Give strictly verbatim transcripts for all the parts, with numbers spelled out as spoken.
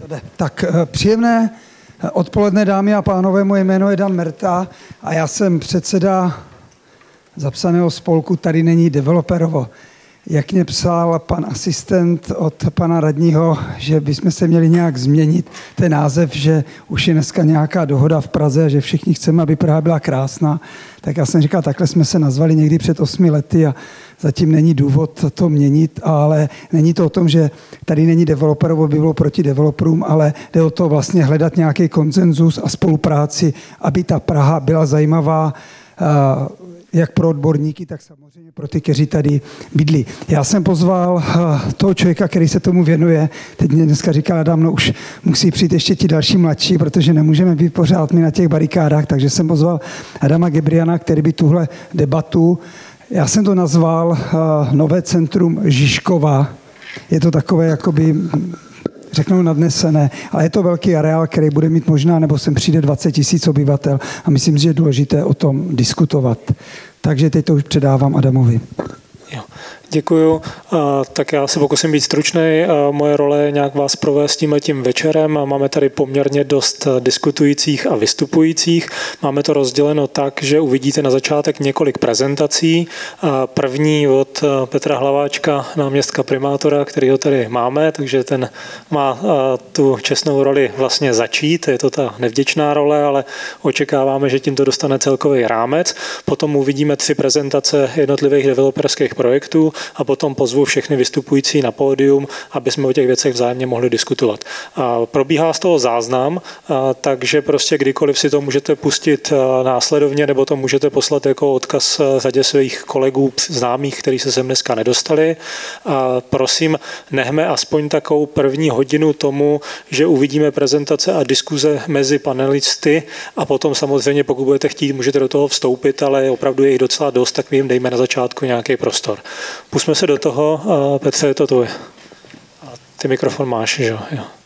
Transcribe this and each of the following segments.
Tak příjemné odpoledne, dámy a pánové, moje jméno je Dan Merta a já jsem předseda zapsaného spolku Tady není developerovo. Jak mě psal pan asistent od pana radního, že bychom se měli nějak změnit ten název, že už je dneska nějaká dohoda v Praze a že všichni chceme, aby Praha byla krásná, tak já jsem říkal, takhle jsme se nazvali někdy před osmi lety a zatím není důvod to měnit, ale není to o tom, že tady není developerovo, by bylo proti developerům, ale jde o to vlastně hledat nějaký konsenzus a spolupráci, aby ta Praha byla zajímavá jak pro odborníky, tak samozřejmě pro ty, kteří tady bydlí. Já jsem pozval toho člověka, který se tomu věnuje. Teď mě dneska říkal Adam, no už musí přijít ještě ti další mladší, protože nemůžeme být pořád my na těch barikádách, takže jsem pozval Adama Gebriana, který by tuhle debatu, já jsem to nazval Nové centrum Žižkova. Je to takové jakoby řeknou nadnesené, ale je to velký areál, který bude mít možná, nebo sem přijde dvacet tisíc obyvatel a myslím, že je důležité o tom diskutovat. Takže teď to už předávám Adamovi. Jo. Děkuju. Tak já se pokusím být stručný. Moje role je nějak vás provést tímhletím večerem. Máme tady poměrně dost diskutujících a vystupujících. Máme to rozděleno tak, že uvidíte na začátek několik prezentací. První od Petra Hlaváčka, náměstka primátora, kterýho tady máme, takže ten má tu čestnou roli vlastně začít. Je to ta nevděčná role, ale očekáváme, že tímto dostane celkový rámec. Potom uvidíme tři prezentace jednotlivých developerských projektů a potom pozvu všechny vystupující na pódium, aby jsme o těch věcech vzájemně mohli diskutovat. A probíhá z toho záznam, a takže prostě kdykoliv si to můžete pustit následovně, nebo to můžete poslat jako odkaz řadě svých kolegů, známých, kteří se sem dneska nedostali. A prosím, nechme aspoň takovou první hodinu tomu, že uvidíme prezentace a diskuze mezi panelisty a potom samozřejmě, pokud budete chtít, můžete do toho vstoupit, ale opravdu je jich docela dost, tak my jim dejme na začátku nějaký prostor. Pusme se do toho. Petře, je to tvoje. A ty mikrofon máš, že jo?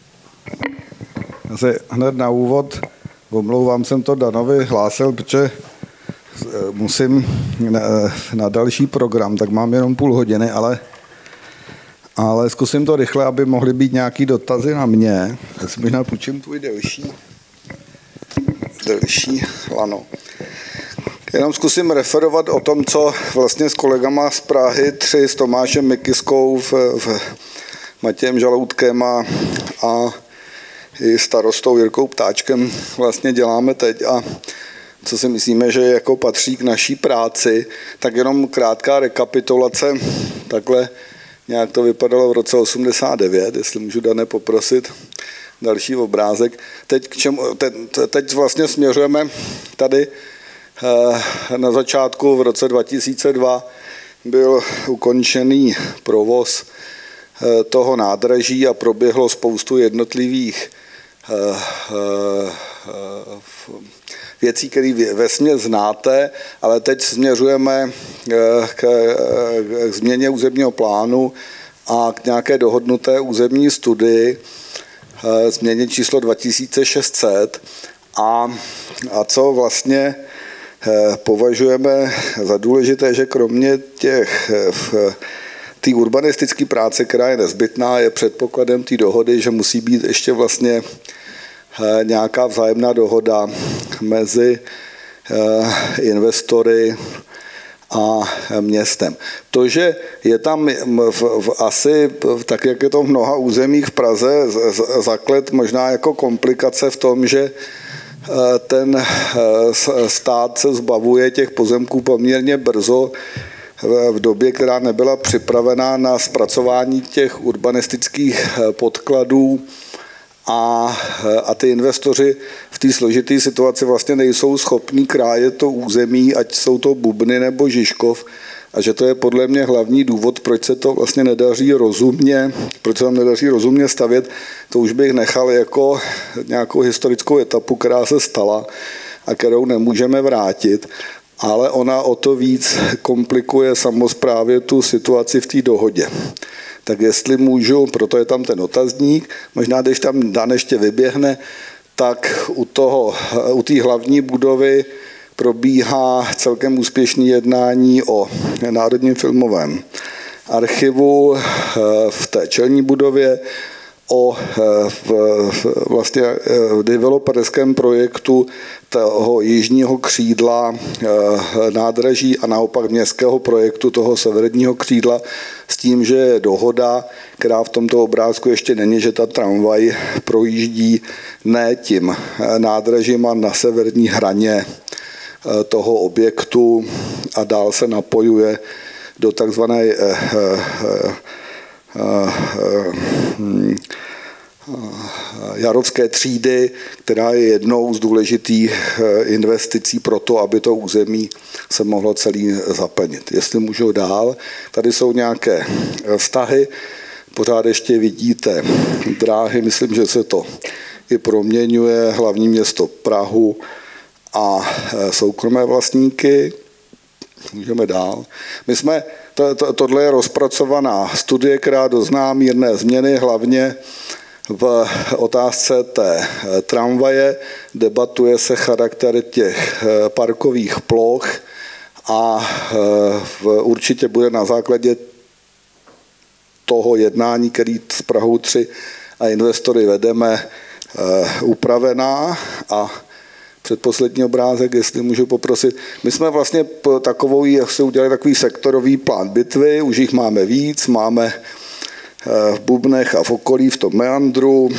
Já se hned na úvod omlouvám, jsem to Danovi hlásil, protože musím na, na další program, tak mám jenom půl hodiny, ale, ale zkusím to rychle, aby mohly být nějaké dotazy na mě. Já si možná půjčím tvůj delší, delší lano. Jenom zkusím referovat o tom, co vlastně s kolegama z Prahy tři, s Tomášem Mikiskou, v, v Matějem Žaloutkem a, a i starostou Jirkou Ptáčkem vlastně děláme teď a co si myslíme, že jako patří k naší práci, tak jenom krátká rekapitulace, takhle nějak to vypadalo v roce osmdesát devět, jestli můžu, Dane, poprosit další obrázek. Teď, k čemu, teď, teď vlastně směřujeme tady na začátku v roce dva tisíce dva byl ukončený provoz toho nádraží a proběhlo spoustu jednotlivých věcí, které vesměs znáte, ale teď směřujeme k změně územního plánu a k nějaké dohodnuté územní studii, změně číslo dva tisíce šest set a, a co vlastně považujeme za důležité, že kromě těch té urbanistické práce, která je nezbytná, je předpokladem té dohody, že musí být ještě vlastně nějaká vzájemná dohoda mezi investory a městem. To, že je tam v, v asi, tak jak je to v mnoha územích v Praze, zaklet možná jako komplikace v tom, že ten stát se zbavuje těch pozemků poměrně brzo v době, která nebyla připravená na zpracování těch urbanistických podkladů a, a ty investoři v té složité situaci vlastně nejsou schopní krájet to území, ať jsou to Bubny nebo Žižkov, a že to je podle mě hlavní důvod, proč se to vlastně nedaří rozumně, proč se tam nedaří rozumně stavět, to už bych nechal jako nějakou historickou etapu, která se stala a kterou nemůžeme vrátit, ale ona o to víc komplikuje samosprávě tu situaci v té dohodě. Tak jestli můžu, proto je tam ten otazník, možná když tam Dan ještě vyběhne, tak u toho, u té hlavní budovy probíhá celkem úspěšné jednání o Národním filmovém archivu v té čelní budově o v, vlastně developerském projektu toho jižního křídla nádraží a naopak městského projektu toho severního křídla s tím, že je dohoda, která v tomto obrázku ještě není, že ta tramvaj projíždí ne tím nádražím a na severní hraně toho objektu a dál se napojuje do takzvané Jarovské třídy, která je jednou z důležitých investicí pro to, aby to území se mohlo celý zaplnit. Jestli můžu dál, tady jsou nějaké vztahy, pořád ještě vidíte dráhy, myslím, že se to i proměňuje, hlavní město Prahu a soukromé vlastníky. Můžeme dál. My jsme, to, to, tohle je rozpracovaná studie, která dozná mírné změny, hlavně v otázce té tramvaje. Debatuje se charakter těch parkových ploch a určitě bude na základě toho jednání, který s Prahou tři a investory vedeme, upravená. A předposlední obrázek, jestli můžu poprosit. My jsme vlastně takovou, jak se udělali takový sektorový plán bitvy, už jich máme víc, máme v Bubnech a v okolí v tom meandru,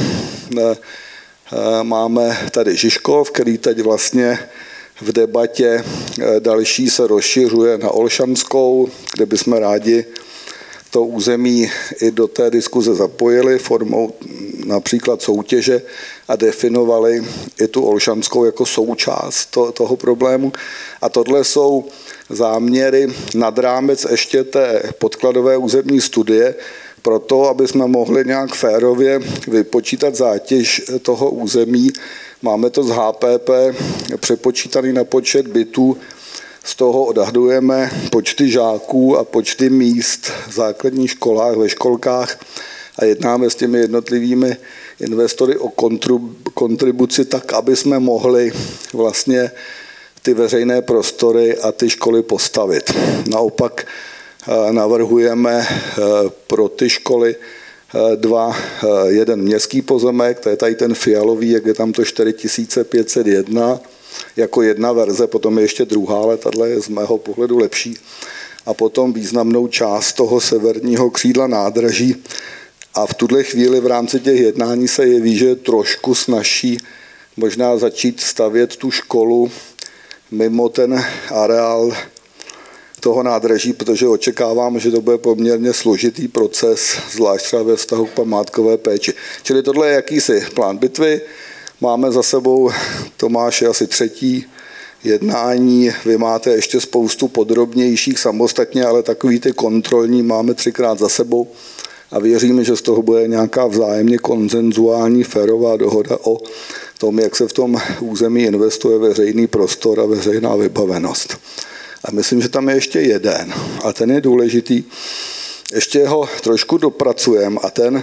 máme tady Žižkov, který teď vlastně v debatě další se rozšiřuje na Olšanskou, kde bychom rádi to území i do té diskuze zapojili formou například soutěže a definovali i tu Olšanskou jako součást to, toho problému. A tohle jsou záměry nad rámec ještě té podkladové územní studie, proto, aby jsme mohli nějak férově vypočítat zátěž toho území. Máme to z H P P přepočítaný na počet bytů, z toho odhadujeme počty žáků a počty míst v základních školách, ve školkách a jednáme s těmi jednotlivými investory o kontribuci tak, aby jsme mohli vlastně ty veřejné prostory a ty školy postavit. Naopak navrhujeme pro ty školy dva, jeden městský pozemek, to je tady ten fialový, jak je tam to čtyři tisíce pět set jedna, jako jedna verze, potom je ještě druhá, ale tahle je z mého pohledu lepší. A potom významnou část toho severního křídla nádraží. A v tuhle chvíli v rámci těch jednání se jeví, že je trošku snazší možná začít stavět tu školu mimo ten areál toho nádraží, protože očekávám, že to bude poměrně složitý proces, zvlášť třeba ve vztahu k památkové péči. Čili tohle je jakýsi plán bitvy. Máme za sebou, Tomáš je asi třetí jednání, vy máte ještě spoustu podrobnějších samostatně, ale takový ty kontrolní máme třikrát za sebou a věříme, že z toho bude nějaká vzájemně konsenzuální férová dohoda o tom, jak se v tom území investuje veřejný prostor a veřejná vybavenost. A myslím, že tam je ještě jeden a ten je důležitý. Ještě ho trošku dopracujeme a ten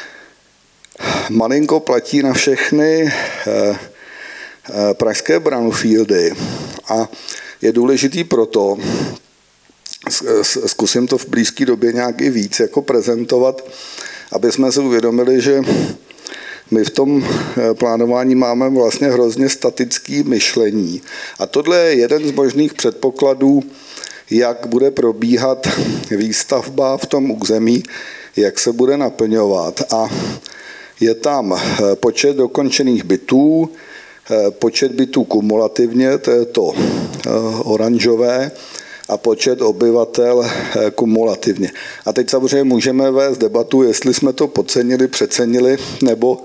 malinko platí na všechny pražské brownfieldy a je důležitý proto, zkusím to v blízké době nějak i víc jako prezentovat, aby jsme si uvědomili, že my v tom plánování máme vlastně hrozně statické myšlení. A tohle je jeden z možných předpokladů, jak bude probíhat výstavba v tom území, jak se bude naplňovat. A je tam počet dokončených bytů, počet bytů kumulativně, to je to oranžové, a počet obyvatel kumulativně. A teď samozřejmě můžeme vést debatu, jestli jsme to podcenili, přecenili, nebo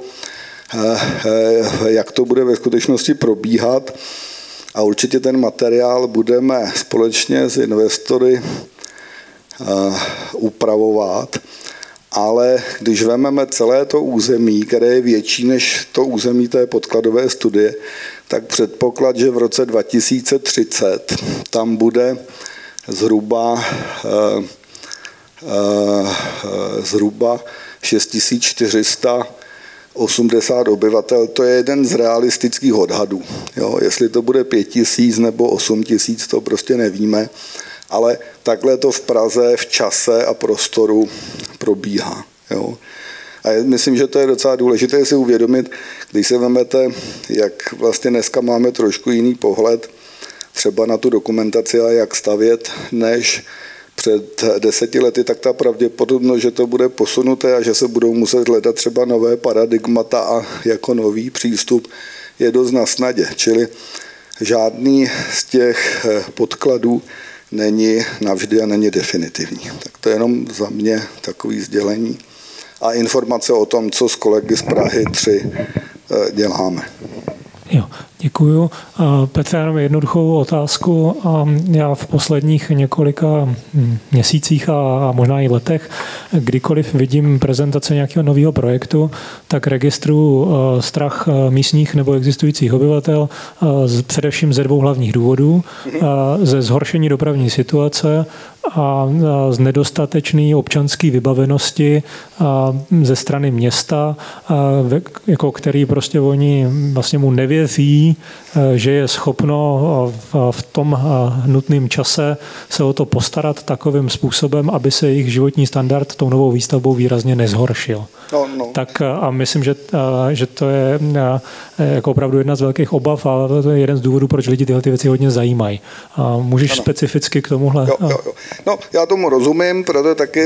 jak to bude ve skutečnosti probíhat. A určitě ten materiál budeme společně s investory upravovat. Ale když vezmeme celé to území, které je větší než to území té podkladové studie, tak předpoklad, že v roce dva tisíce třicet tam bude zhruba, uh, uh, zhruba šest tisíc čtyři sta osmdesát obyvatel, to je jeden z realistických odhadů. Jo, jestli to bude pět tisíc nebo osm tisíc, to prostě nevíme, ale takhle to v Praze v čase a prostoru probíhá. Jo. A myslím, že to je docela důležité si uvědomit, když se vezmete, jak vlastně dneska máme trošku jiný pohled třeba na tu dokumentaci a jak stavět, než před deseti lety, tak ta pravděpodobnost, že to bude posunuté a že se budou muset hledat třeba nové paradigmata a jako nový přístup je dost na snadě. Čili žádný z těch podkladů není navždy a není definitivní. Tak to je jenom za mě takový sdělení a informace o tom, co s kolegy z Prahy tři děláme. Jo, děkuju. Petře, jenom jednoduchou otázku. Já v posledních několika měsících a možná i letech, kdykoliv vidím prezentace nějakého nového projektu, tak registruju strach místních nebo existujících obyvatel především ze dvou hlavních důvodů. Ze zhoršení dopravní situace a z nedostatečné občanské vybavenosti ze strany města, jako který prostě oni vlastně mu nevěří, že je schopno v tom nutném čase se o to postarat takovým způsobem, aby se jejich životní standard tou novou výstavbou výrazně nezhoršil. No, no. Tak a myslím, že, že to je jako opravdu jedna z velkých obav a to je jeden z důvodů, proč lidi tyhle ty věci hodně zajímají. A můžeš ano. specificky k tomuhle? Jo, jo, jo. No, já tomu rozumím, protože taky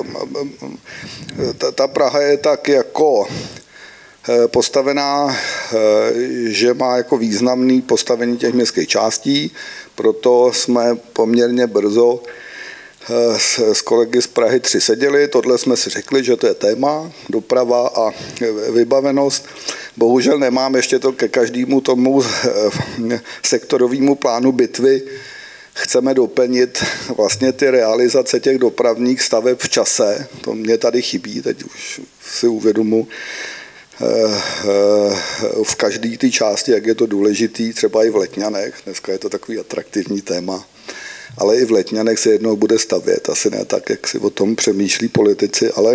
ta, ta Praha je tak jako postavená, že má jako významný postavení těch městských částí, proto jsme poměrně brzo s, s kolegy z Prahy tři seděli, tohle jsme si řekli, že to je téma, doprava a vybavenost. Bohužel nemám ještě to ke každému tomu sektorovému plánu bitvy. Chceme doplnit vlastně ty realizace těch dopravních staveb v čase, to mě tady chybí, teď už si uvědomu, v každé té části, jak je to důležitý, třeba i v Letňanech, dneska je to takový atraktivní téma, ale i v Letňanech se jednou bude stavět, asi ne tak, jak si o tom přemýšlí politici, ale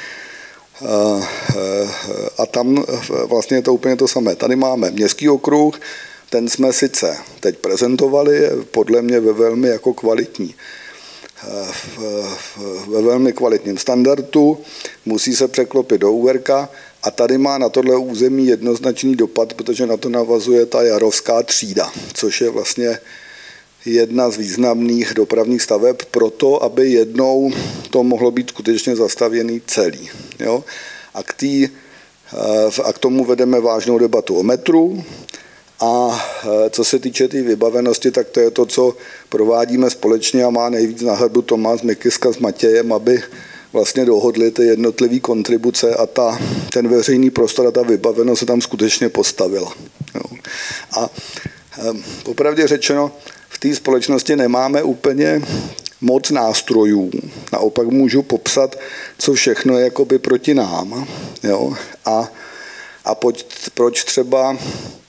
a tam vlastně je to úplně to samé. Tady máme městský okruh, ten jsme sice teď prezentovali, je podle mě ve velmi jako kvalitní ve velmi kvalitním standardu, musí se překlopit do úverka a tady má na tohle území jednoznačný dopad, protože na to navazuje ta Jarovská třída, což je vlastně jedna z významných dopravních staveb pro to, aby jednou to mohlo být skutečně zastavěný celý. Jo? A, k tý, a k tomu vedeme vážnou debatu o metru. A co se týče té tý vybavenosti, tak to je to, co provádíme společně a má nejvíc na hrbu Tomáš Mikyska s Matějem, aby vlastně dohodli ty jednotlivé kontribuce a ta, ten veřejný prostor a ta vybavenost se tam skutečně postavila. Jo. A popravdě řečeno, v té společnosti nemáme úplně moc nástrojů. Naopak můžu popsat, co všechno je jakoby proti nám. Jo. A, a proč, proč třeba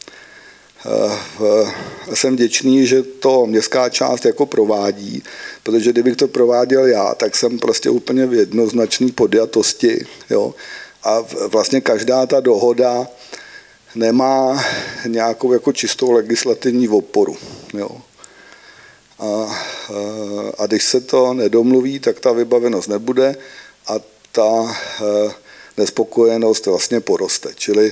jsem vděčný, že to městská část jako provádí, protože kdybych to prováděl já, tak jsem prostě úplně v jednoznačné podjatosti. Jo? A vlastně každá ta dohoda nemá nějakou jako čistou legislativní oporu. Jo? A, a když se to nedomluví, tak ta vybavenost nebude a ta nespokojenost vlastně poroste. Čili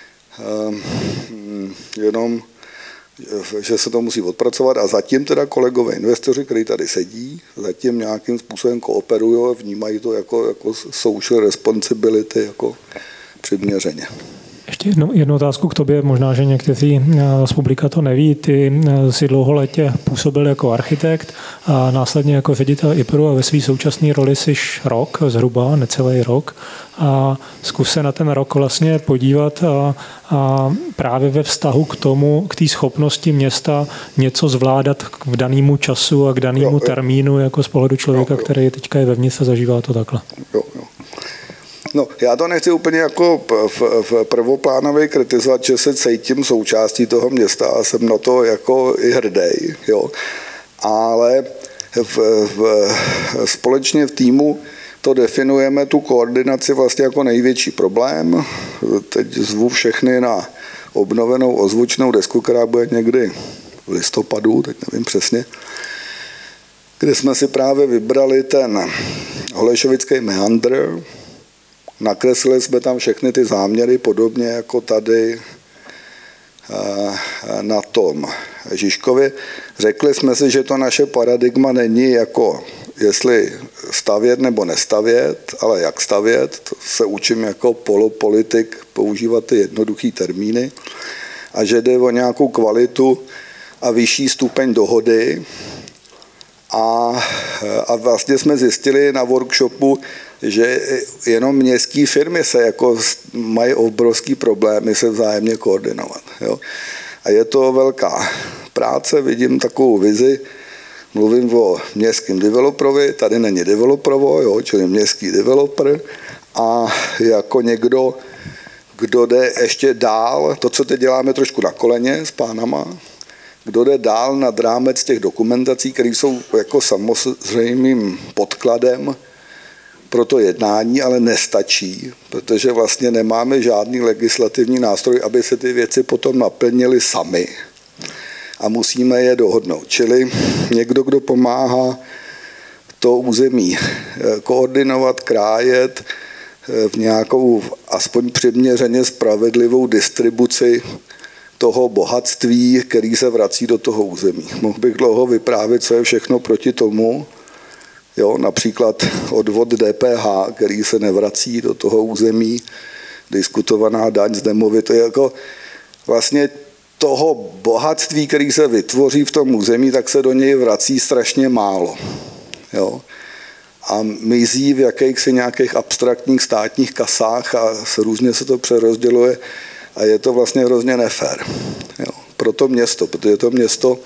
jenom, že se to musí odpracovat a zatím teda kolegové investoři, kteří tady sedí, zatím nějakým způsobem kooperují a vnímají to jako, jako social responsibility, jako přiměřeně. Ještě jednu, jednu otázku k tobě, možná, že někteří z publika to neví. Ty si dlouholetě působil jako architekt a následně jako ředitel I P R U a ve své současné roli jsi rok, zhruba necelý rok. A zkus se na ten rok vlastně podívat a, a právě ve vztahu k tomu, k té schopnosti města něco zvládat k danému času a k danému termínu, jako z pohledu člověka, jo, jo. který teďka je vevnitř a zažívá to takhle. Jo, jo. No, já to nechci úplně jako v, v prvoplánově kritizovat, že se cítím součástí toho města a jsem na to jako i hrdý, jo. Ale v, v, společně v týmu to definujeme tu koordinaci vlastně jako největší problém. Teď zvu všechny na obnovenou ozvučnou desku, která bude někdy v listopadu, teď nevím přesně, kde jsme si právě vybrali ten holešovický meandr, Nakreslili jsme tam všechny ty záměry, podobně jako tady na tom Žižkově. Řekli jsme si, že to naše paradigma není jako jestli stavět nebo nestavět, ale jak stavět. To se učím jako polopolitik používat ty jednoduché termíny. A že jde o nějakou kvalitu a vyšší stupeň dohody. A, a vlastně jsme zjistili na workshopu, že jenom městské firmy se jako mají obrovský problémy se vzájemně koordinovat. Jo. A je to velká práce, vidím takovou vizi, mluvím o městském developerovi, tady není developerovo, jo, čili městský developer a jako někdo, kdo jde ještě dál, to, co teď děláme trošku na koleně s pánama, kdo jde dál nad rámec těch dokumentací, které jsou jako samozřejmým podkladem pro to jednání, ale nestačí, protože vlastně nemáme žádný legislativní nástroj, aby se ty věci potom naplnily sami a musíme je dohodnout. Čili někdo, kdo pomáhá to území koordinovat, krájet v nějakou aspoň přiměřeně spravedlivou distribuci toho bohatství, který se vrací do toho území. Mohl bych dlouho vyprávět, co je všechno proti tomu, jo, například odvod D P H, který se nevrací do toho území, diskutovaná daň z nemovitosti, jako vlastně toho bohatství, který se vytvoří v tom území, tak se do něj vrací strašně málo. Jo. A mizí v jakýchsi nějakých abstraktních státních kasách a různě se to přerozděluje a je to vlastně hrozně nefér. Jo. Pro to město, protože to město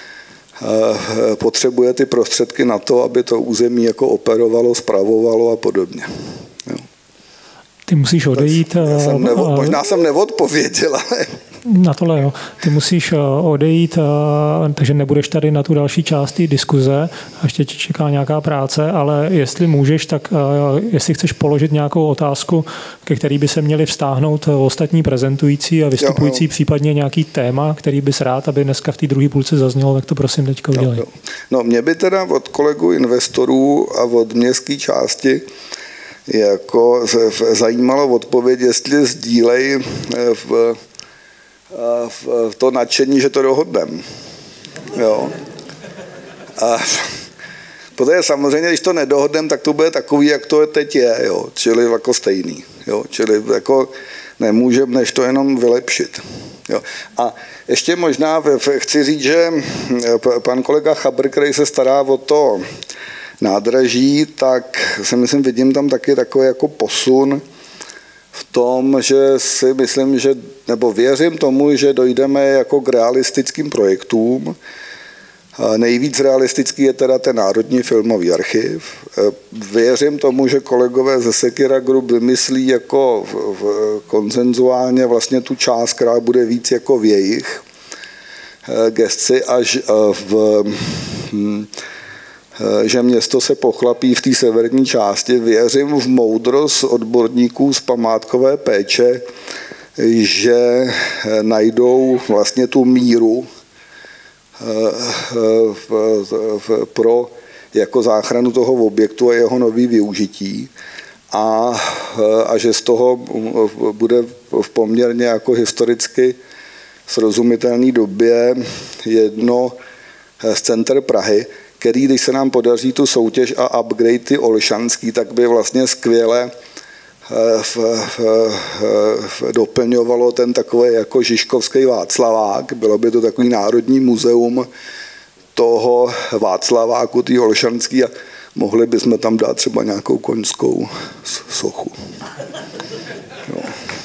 potřebuje ty prostředky na to, aby to území jako operovalo, spravovalo a podobně. Jo. Ty musíš odejít. Já jsem nevo, možná jsem neodpověděl, ale... Na tohle, jo. Ty musíš odejít, takže nebudeš tady na tu další část té diskuze, ještě ti čeká nějaká práce, ale jestli můžeš, tak jestli chceš položit nějakou otázku, ke který by se měli vztáhnout ostatní prezentující a vystupující, jo, jo. Případně nějaký téma, který bys rád, aby dneska v té druhé půlce zaznělo, tak to prosím teďka udělej. Jo, jo. No, mě by teda od kolegů investorů a od městské části jako zajímalo odpověď, jestli sdílej v to nadšení, že to dohodneme. Jo. A protože samozřejmě, když to nedohodneme, tak to bude takový, jak to teď je, jo. Čili jako stejný. Jo. Čili jako nemůžeme než to jenom vylepšit. Jo. A ještě možná chci říct, že pan kolega Chabr, který se stará o to nádraží, tak si myslím, vidím tam taky takový jako posun v tom, že si myslím, že, nebo věřím tomu, že dojdeme jako k realistickým projektům. Nejvíc realistický je teda ten Národní filmový archiv. Věřím tomu, že kolegové ze Sekira Group vymyslí jako konsenzuálně vlastně tu část, která bude víc jako v jejich gesci, až v... že město se pochlapí v té severní části. Věřím v moudrost odborníků z památkové péče, že najdou vlastně tu míru pro jako záchranu toho objektu a jeho nový využití a, a že z toho bude v poměrně jako historicky srozumitelné době jedno z center Prahy, který, když se nám podaří tu soutěž a upgrade ty Olšanský, tak by vlastně skvěle v, v, v, doplňovalo ten takový jako Žižkovský Václavák. Bylo by to takový národní muzeum toho Václaváku, té Olšanský a mohli bychom tam dát třeba nějakou koňskou sochu. Jo.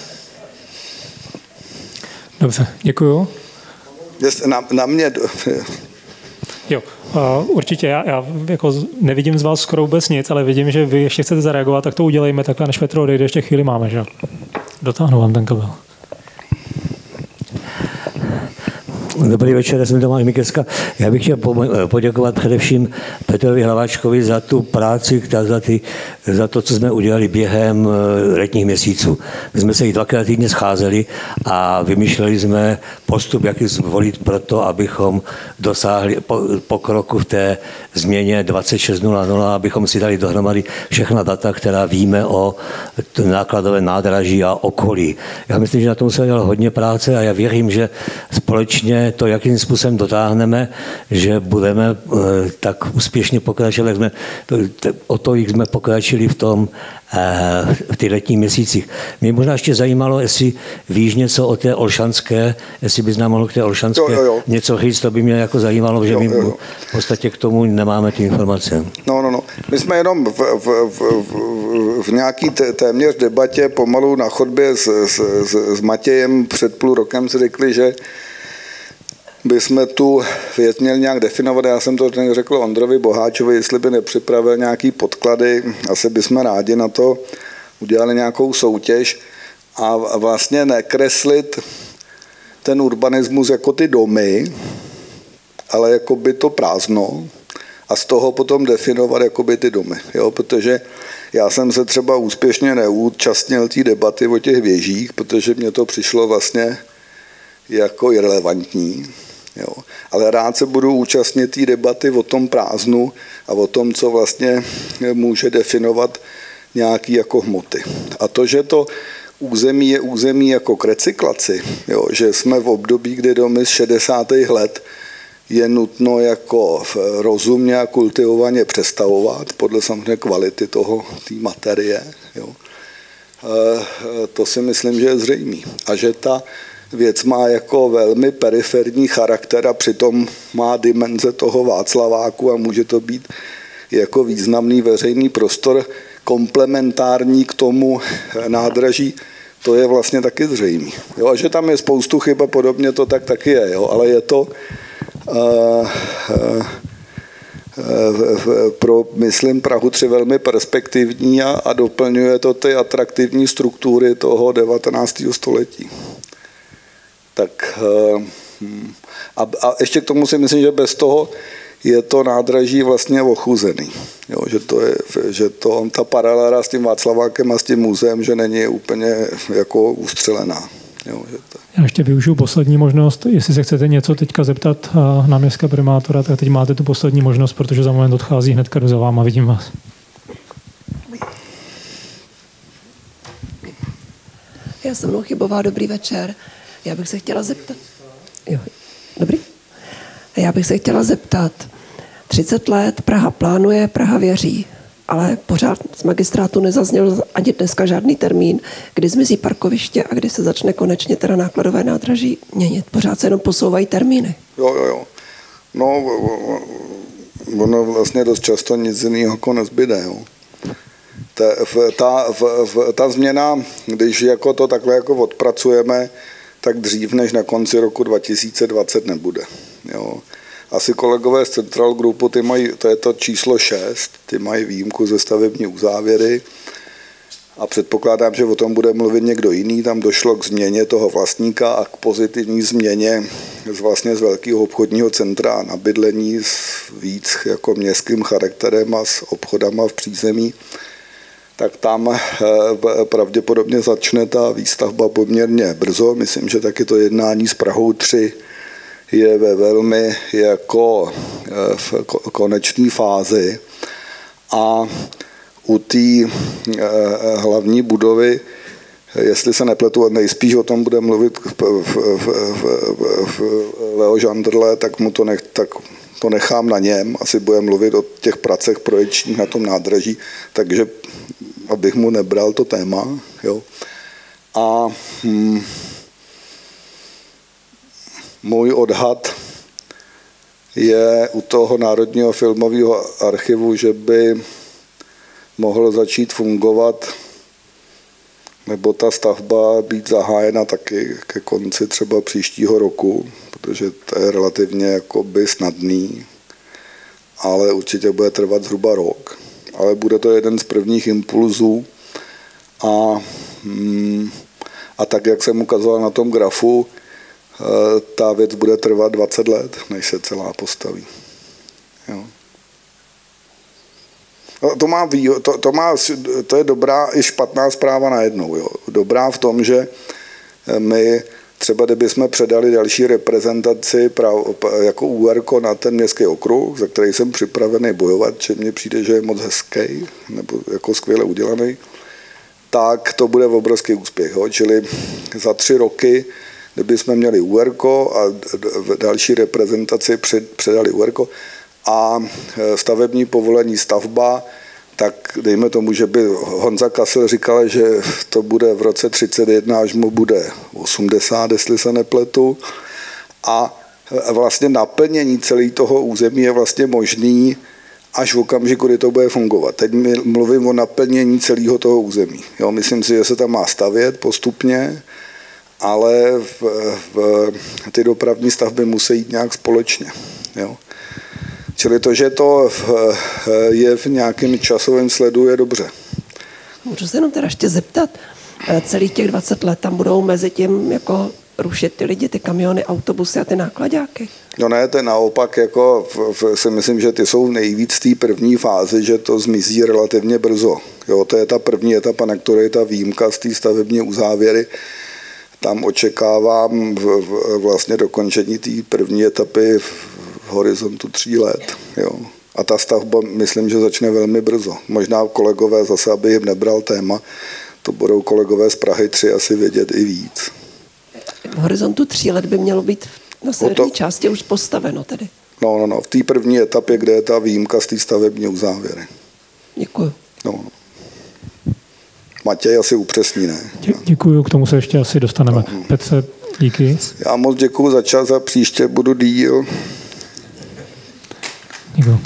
Dobře, děkuju. Na, na mě... Jo, uh, určitě. Já, já jako nevidím z vás skoro vůbec nic, ale vidím, že vy ještě chcete zareagovat, tak to udělejme takhle, než Petro odejde, ještě chvíli máme, že? Dotáhnu vám ten kabel. Dobrý večer, já jsem Tomáš Mikeska. Já bych chtěl poděkovat především Petrovi Hlaváčkovi za tu práci, za, ty, za to, co jsme udělali během letních měsíců. My jsme se i dvakrát týdně scházeli a vymýšleli jsme postup, jaký zvolit pro to, abychom dosáhli pokroku v té změně dvacet šest nula nula, abychom si dali dohromady všechna data, která víme o nákladové nádraží a okolí. Já myslím, že na tom se dělalo hodně práce a já věřím, že společně to, jakým způsobem dotáhneme, že budeme tak úspěšně pokračovat, jak jsme, o to, jak jsme pokračili v tom v těch letních měsících. Mě možná ještě zajímalo, jestli víš něco o té Olšanské, jestli bys nám mohl k té Olšanské jo, jo, jo. něco říct, to by mě jako zajímalo, že jo, my jo, jo. v podstatě k tomu nemáme ty informace. No, no, no. My jsme jenom v, v, v, v, v nějaký téměř debatě pomalu na chodbě s, s, s, s Matějem před půl rokem si řekli, že bychom tu věc měli nějak definovat. Já jsem to řekl Ondrovi Boháčovi, jestli by nepřipravil nějaký podklady, asi bychom rádi na to udělali nějakou soutěž a vlastně nekreslit ten urbanismus jako ty domy, ale jako by to prázdno a z toho potom definovat jako by ty domy. Jo? Protože já jsem se třeba úspěšně neúčastnil té debaty o těch věžích, protože mně to přišlo vlastně jako irelevantní. Jo. Ale rád se budu účastnit té debaty o tom prázdnu a o tom, co vlastně může definovat nějaký jako hmoty. A to, že to území je území jako k recyklaci, jo, že jsme v období, kdy domy z šedesátých let je nutno jako rozumně a kultivovaně přestavovat podle samozřejmě kvality toho, té materie. Jo. To si myslím, že je zřejmé. A že ta věc má jako velmi periferní charakter a přitom má dimenze toho Václaváku a může to být jako významný veřejný prostor komplementární k tomu nádraží, to je vlastně taky zřejmý. Jo, a že tam je spoustu chyb a podobně, to tak taky je, jo, ale je to uh, uh, pro, myslím, Prahu tři velmi perspektivní a, a doplňuje to ty atraktivní struktury toho devatenáctého století. Tak a, a ještě k tomu si myslím, že bez toho je to nádraží vlastně ochuzený. Jo, že to je, že to, ta paralela s tím Václavákem a s tím muzeem, že není úplně jako ustřelená. Jo, že to... Já ještě využiju poslední možnost, jestli se chcete něco teďka zeptat náměstka primátora, tak teď máte tu poslední možnost, protože za moment odchází hnedka za váma, vidím vás. Já jsem mnou Chybová, dobrý večer. Já bych se chtěla zeptat. Jo, dobrý. Já bych se chtěla zeptat. třicet let Praha plánuje, Praha věří, ale pořád z magistrátu nezazněl ani dneska žádný termín, kdy zmizí parkoviště a kdy se začne konečně teda nákladové nádraží měnit. Pořád se jenom posouvají termíny. Jo, jo, jo. No, ono vlastně dost často nic jiného jako nezbyde, jo. Ta, ta, ta změna, když jako to takhle jako odpracujeme, tak dřív než na konci roku dva tisíce dvacet nebude. Jo. Asi kolegové z Central Groupu, ty mají, to je to číslo šest, ty mají výjimku ze stavební uzávěry a předpokládám, že o tom bude mluvit někdo jiný. Tam došlo k změně toho vlastníka a k pozitivní změně z, vlastně z velkého obchodního centra na bydlení s víc jako městským charakterem a s obchodama v přízemí. Tak tam pravděpodobně začne ta výstavba poměrně brzo. Myslím, že taky to jednání s Prahou tři je ve velmi jako v konečné fázi. A u té hlavní budovy, jestli se nepletu, nejspíš o tom bude mluvit v, v, v, v, v Leo Žandrle, tak mu to, nech, tak to nechám na něm. Asi bude mluvit o těch pracech projekčních na tom nádraží, takže abych mu nebral to téma. Jo. A hm, můj odhad je u toho Národního filmového archivu, že by mohl začít fungovat nebo ta stavba být zahájena taky ke konci třeba příštího roku, protože to je relativně jakoby snadný, ale určitě bude trvat zhruba rok. Ale bude to jeden z prvních impulzů a, a tak, jak jsem ukazoval na tom grafu, ta věc bude trvat dvacet let, než se celá postaví. Jo. To, má, to, to, má, to je dobrá i špatná zpráva najednou. Jo. Dobrá v tom, že my třeba kdybychom předali další reprezentaci jako ú er ko na ten městský okruh, za který jsem připravený bojovat, že mně přijde, že je moc hezký nebo jako skvěle udělaný, tak to bude obrovský úspěch. Jo. Čili za tři roky, kdybychom měli ú er ko a další reprezentaci předali ú er ko a stavební povolení stavba, tak dejme tomu, že by Honza Kassel říkal, že to bude v roce třicet jedna, až mu bude osmdesát, jestli se nepletu. A vlastně naplnění celého toho území je vlastně možný až v okamžiku, kdy to bude fungovat. Teď mluvím o naplnění celého toho území. Jo, myslím si, že se tam má stavět postupně, ale v, v, ty dopravní stavby musí jít nějak společně. Jo. Čili to, že to je v nějakém časovém sledu, je dobře. Můžu se jenom teda ještě zeptat, celých těch dvacet let tam budou mezi tím jako rušit ty lidi, ty kamiony, autobusy a ty nákladáky? No ne, to je naopak, jako si myslím, že ty jsou nejvíc v té první fázi, že to zmizí relativně brzo. Jo, to je ta první etapa, na které je ta výjimka z té stavební uzávěry. Tam očekávám v, v, vlastně dokončení té první etapy v horizontu tří let. Jo. A ta stavba, myslím, že začne velmi brzo. Možná kolegové zase, aby jim nebral téma, to budou kolegové z Prahy tři asi vědět i víc. V horizontu tří let by mělo být na severní to, části už postaveno tedy. No, no, no, v té první etapě, kde je ta výjimka z té stavební uzávěry. Děkuji. No. Matěj asi upřesní, ne? Dě, děkuju, k tomu se ještě asi dostaneme. No. Petře, díky. Já moc děkuju za čas a příště budu díl. Děkuju.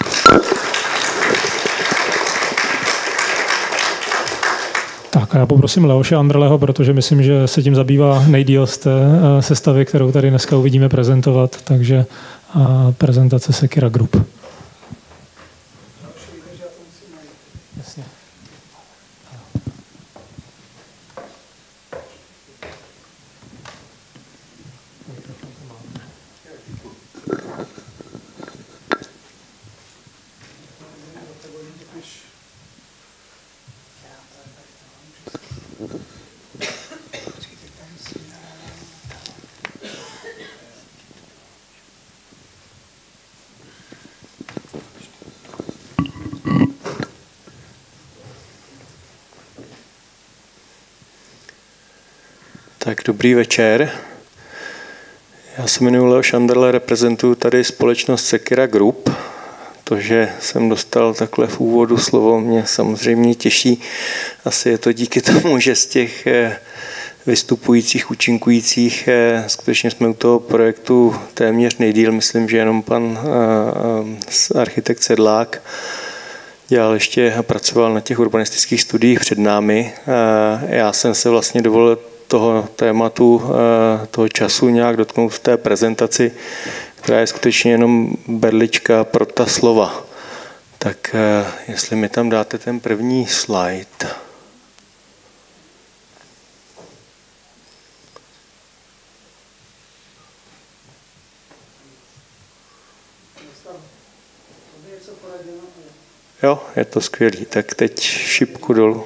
Tak a já poprosím Leoše Andrleho, protože myslím, že se tím zabývá nejdýl z té sestavy, kterou tady dneska uvidíme prezentovat, takže prezentace Sekira Group. Jasně. Tak dobrý večer. Já se jmenuji Leoš Anderle, reprezentuji tady společnost Sekira Group. To, že jsem dostal takhle v úvodu slovo, mě samozřejmě těší. Asi je to díky tomu, že z těch vystupujících, účinkujících, skutečně jsme u toho projektu téměř nejdýl. Myslím, že jenom pan architekt Sedlák dělal ještě a pracoval na těch urbanistických studiích před námi. Já jsem se vlastně dovolil toho tématu, toho času nějak dotknout v té prezentaci, která je skutečně jenom berlička pro ta slova. Tak jestli mi tam dáte ten první slide. Jo, je to skvělý. Tak teď šipku dolů.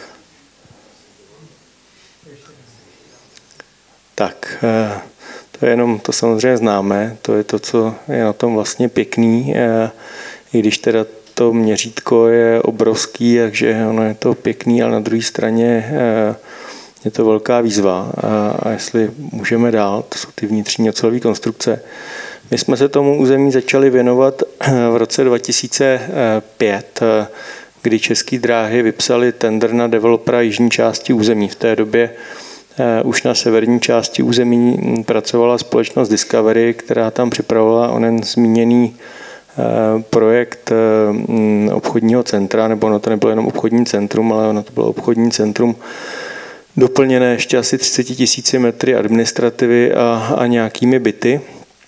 Tak, to je jenom, to samozřejmě známe, to je to, co je na tom vlastně pěkný, i když teda to měřítko je obrovský, takže ono je to pěkný, ale na druhé straně je to velká výzva. A jestli můžeme dál, to jsou ty vnitřní ocelové konstrukce. My jsme se tomu území začali věnovat v roce dva tisíce pět, kdy České dráhy vypsali tender na developera jižní části území. V té době už na severní části území pracovala společnost Discovery, která tam připravovala onen zmíněný projekt obchodního centra, nebo ono to nebylo jenom obchodní centrum, ale ono to bylo obchodní centrum doplněné ještě asi třicet tisíci metry administrativy a, a nějakými byty.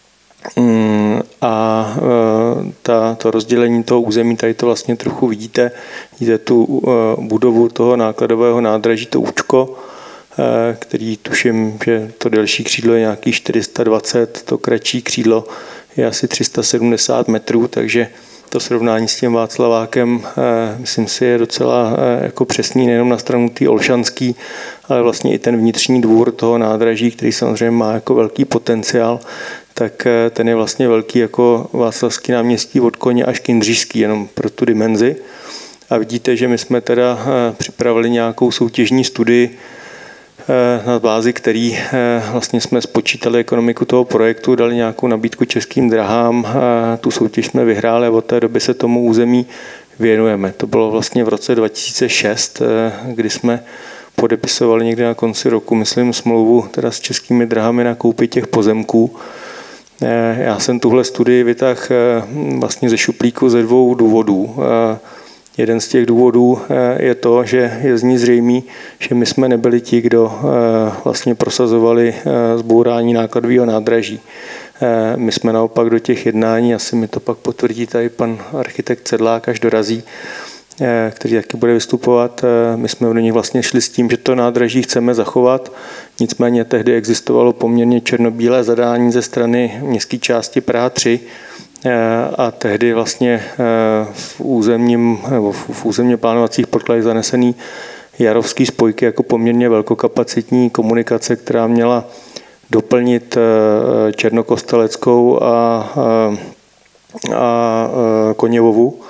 A ta, to rozdělení toho území, tady to vlastně trochu vidíte, vidíte tu budovu toho nákladového nádraží, to účko, který tuším, že to delší křídlo je nějaký čtyři sta dvacet, to kratší křídlo je asi tři sta sedmdesát metrů, takže to srovnání s tím Václavákem, myslím si, je docela jako přesný nejenom na stranu tý Olšanský, ale vlastně i ten vnitřní dvůr toho nádraží, který samozřejmě má jako velký potenciál, tak ten je vlastně velký jako Václavský náměstí od Koně až k Jindřišský, jenom pro tu dimenzi. A vidíte, že my jsme teda připravili nějakou soutěžní studii, na bázi který vlastně jsme spočítali ekonomiku toho projektu, dali nějakou nabídku Českým drahám, tu soutěž jsme vyhráli a od té doby se tomu území věnujeme. To bylo vlastně v roce dva tisíce šest, kdy jsme podepisovali někdy na konci roku, myslím, smlouvu teda s Českými drahami na koupi těch pozemků. Já jsem tuhle studii vytáhl vlastně ze šuplíku ze dvou důvodů. Jeden z těch důvodů je to, že je z ní zřejmý, že my jsme nebyli ti, kdo vlastně prosazovali zbourání nákladového nádraží. My jsme naopak do těch jednání, asi mi to pak potvrdí tady pan architekt Sedlák, až dorazí, který taky bude vystupovat. My jsme do nich vlastně šli s tím, že to nádraží chceme zachovat. Nicméně tehdy existovalo poměrně černobílé zadání ze strany městské části Praha tři, a tehdy vlastně v územním, nebo v územně plánovacích podkladech zanesený jarovský spojky jako poměrně velkokapacitní komunikace, která měla doplnit Černokosteleckou a, a, a Koněvovu.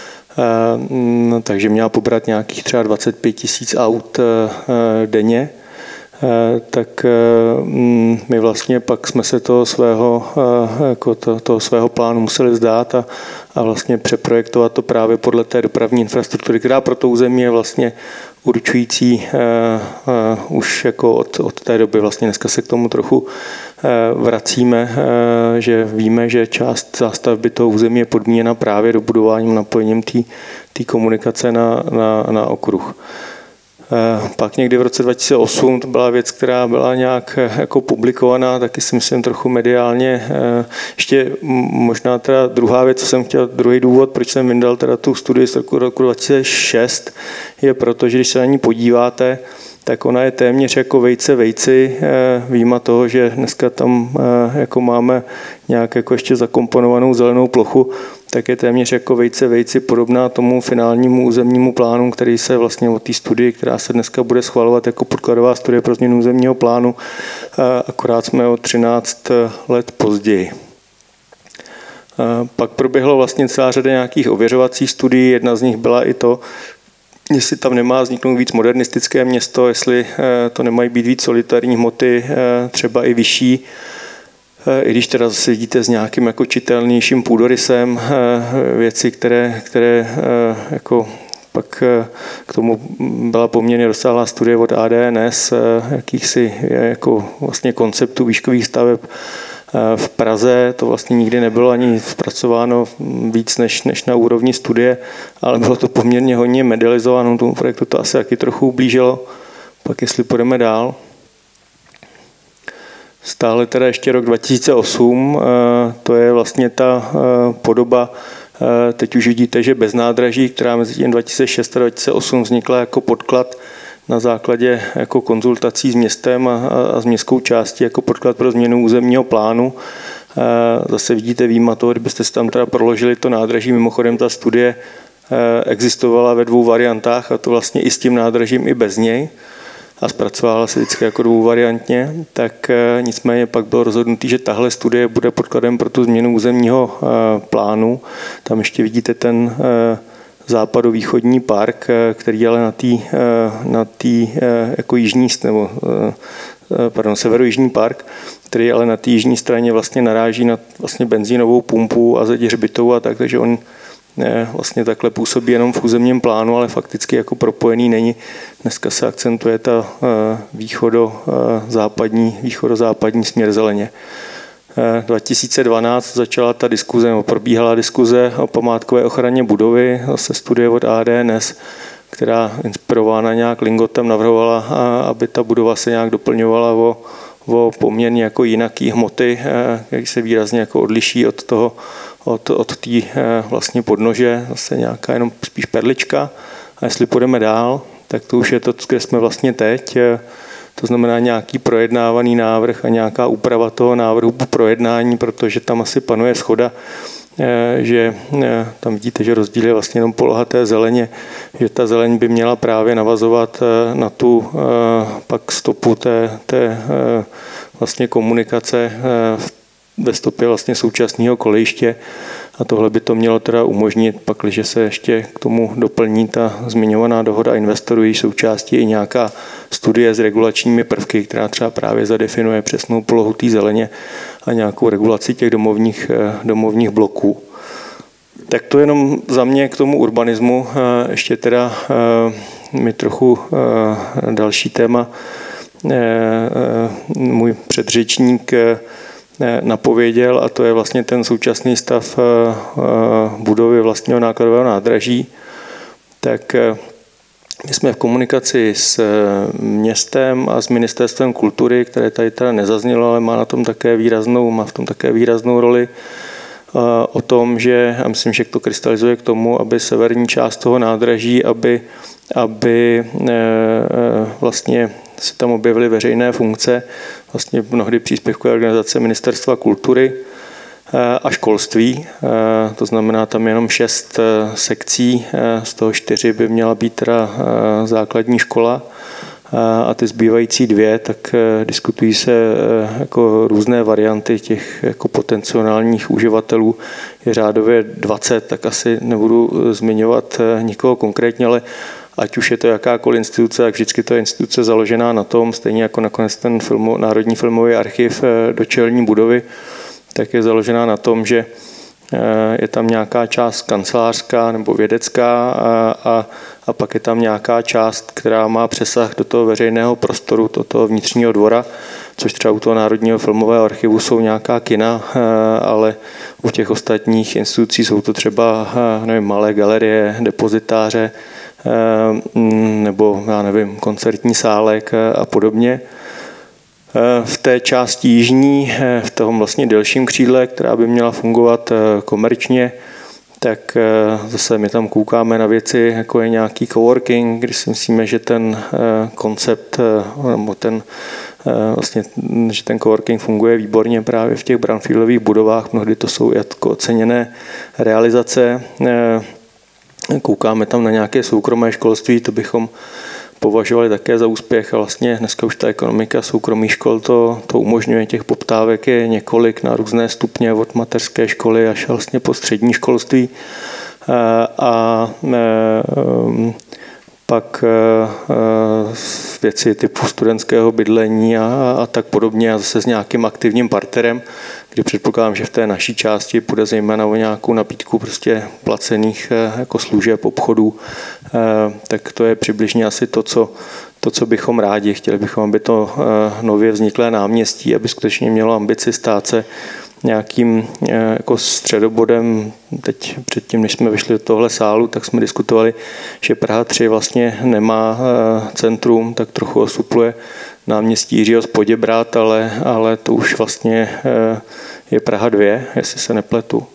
Takže měla pobrat nějakých třeba dvacet pět tisíc aut denně. Tak my vlastně pak jsme se toho svého, jako to, toho svého plánu museli vzdát a, a vlastně přeprojektovat to právě podle té dopravní infrastruktury, která pro to území je vlastně určující uh, uh, už jako od, od té doby. Vlastně dneska se k tomu trochu uh, vracíme, uh, že víme, že část zástavby toho území je podmíněna právě dobudováním, napojením té komunikace na, na, na okruh. Pak někdy v roce dva tisíce osm to byla věc, která byla nějak jako publikovaná, taky si myslím trochu mediálně. Ještě možná teda druhá věc, co jsem chtěl, druhý důvod, proč jsem vyndal teda tu studii z roku, roku dva tisíce šest, je proto, že když se na ní podíváte, tak ona je téměř jako vejce vejci, výjima toho, že dneska tam jako máme nějak jako ještě zakomponovanou zelenou plochu, tak je téměř jako vejce vejci podobná tomu finálnímu územnímu plánu, který se vlastně od té studii, která se dneska bude schvalovat jako podkladová studie pro změnu územního plánu, akorát jsme o třináct let později. Pak proběhlo vlastně celá řada nějakých ověřovacích studií, jedna z nich byla i to, jestli tam nemá vzniknout víc modernistické město, jestli to nemají být víc solitární hmoty, třeba i vyšší, i když teda zase vidíte s nějakým jako čitelnějším půdorysem, věci, které, které jako pak k tomu byla poměrně rozsáhlá studie od A D N S, jakýchsi jako vlastně konceptů výškových staveb v Praze. To vlastně nikdy nebylo ani zpracováno víc než, než na úrovni studie, ale bylo to poměrně hodně medializováno, tomu projektu to asi taky trochu ublížilo. Pak jestli půjdeme dál. Stále teda ještě rok dva tisíce osm, to je vlastně ta podoba, teď už vidíte, že bez nádraží, která mezi tím dva tisíce šest a dva tisíce osm vznikla jako podklad na základě jako konzultací s městem a, a s městskou částí jako podklad pro změnu územního plánu. Zase vidíte výjima toho, kdybyste si tam teda proložili to nádraží, mimochodem ta studie existovala ve dvou variantách a to vlastně i s tím nádražím, i bez něj a zpracovala se vždycky jako dvouvariantně, tak nicméně pak bylo rozhodnutý, že tahle studie bude podkladem pro tu změnu územního plánu. Tam ještě vidíte ten západovýchodní park, který ale na té na tý, jako jižní, nebo pardon, severojižní park, který ale na té jižní straně vlastně naráží na vlastně benzínovou pumpu a zeď hřbitovou a tak, takže on vlastně takhle působí jenom v územním plánu, ale fakticky jako propojený není. Dneska se akcentuje ta východo-západní, východo-západní směr zeleně. dva tisíce dvanáct začala ta diskuze, nebo probíhala diskuze o památkové ochraně budovy, zase studie od A D N S, která inspirována nějak Lingotem navrhovala, aby ta budova se nějak doplňovala o, o poměrně jako jinaký hmoty, který se výrazně jako odliší od toho, od, od té vlastně podnože, zase nějaká jenom spíš perlička. A jestli půjdeme dál, tak to už je to, kde jsme vlastně teď. To znamená nějaký projednávaný návrh a nějaká úprava toho návrhu po projednání, protože tam asi panuje shoda, že tam vidíte, že rozdíl je vlastně jenom poloha té zeleně, že ta zeleň by měla právě navazovat na tu pak stopu té, té vlastně komunikace ve stopě vlastně současného kolejiště a tohle by to mělo teda umožnit, pakliže se ještě k tomu doplní ta zmiňovaná dohoda investorů, její součástí i nějaká studie s regulačními prvky, která třeba právě zadefinuje přesnou polohu té zeleně a nějakou regulaci těch domovních, domovních bloků. Tak to jenom za mě k tomu urbanismu. Ještě teda mi trochu další téma. Můj předřečník napověděl, a to je vlastně ten současný stav budovy vlastního nákladového nádraží. Tak my jsme v komunikaci s městem a s Ministerstvem kultury, které tady teda nezaznělo, ale má na tom také výraznou, má v tom také výraznou roli, o tom, že, a myslím, že to krystalizuje k tomu, aby severní část toho nádraží, aby, aby vlastně se tam objevily veřejné funkce, vlastně mnohdy příspěvkové organizace Ministerstva kultury a školství. To znamená, tam jenom šest sekcí, z toho čtyři by měla být teda základní škola a ty zbývající dvě, tak diskutují se jako různé varianty těch jako potenciálních uživatelů. Je řádově dvacet, tak asi nebudu zmiňovat nikoho konkrétně, ale ať už je to jakákoliv instituce, tak vždycky to je instituce založená na tom, stejně jako nakonec ten filmu, Národní filmový archiv do čelní budovy, tak je založená na tom, že je tam nějaká část kancelářská nebo vědecká a, a, a pak je tam nějaká část, která má přesah do toho veřejného prostoru, do toho vnitřního dvora, což třeba u toho Národního filmového archivu jsou nějaká kina, ale u těch ostatních institucí jsou to třeba nevím, malé galerie, depozitáře, nebo já nevím, koncertní sálek a podobně. V té části jižní, v tom vlastně delším křídle, která by měla fungovat komerčně, tak zase my tam koukáme na věci, jako je nějaký coworking, když si myslíme, že ten koncept, nebo ten vlastně, že ten coworking funguje výborně právě v těch brownfieldových budovách, mnohdy to jsou jako oceněné realizace. Koukáme tam na nějaké soukromé školství, to bychom považovali také za úspěch a vlastně dneska už ta ekonomika soukromých škol to, to umožňuje. Těch poptávek je několik na různé stupně od mateřské školy až vlastně po střední školství. A, a pak věci typu studentského bydlení a, a tak podobně a zase s nějakým aktivním partnerem, kdy předpokládám, že v té naší části půjde zejména o nějakou nabídku prostě placených jako služeb, obchodů, tak to je přibližně asi to, co, to, co bychom rádi. Chtěli bychom, aby to nově vzniklé náměstí, aby skutečně mělo ambici stát se nějakým jako středobodem. Teď předtím, než jsme vyšli do tohle sálu, tak jsme diskutovali, že Praha tři vlastně nemá centrum, tak trochu osupluje náměstí Jiřího z Poděbrad, ale, ale to už vlastně je Praha dvě, jestli se nepletu.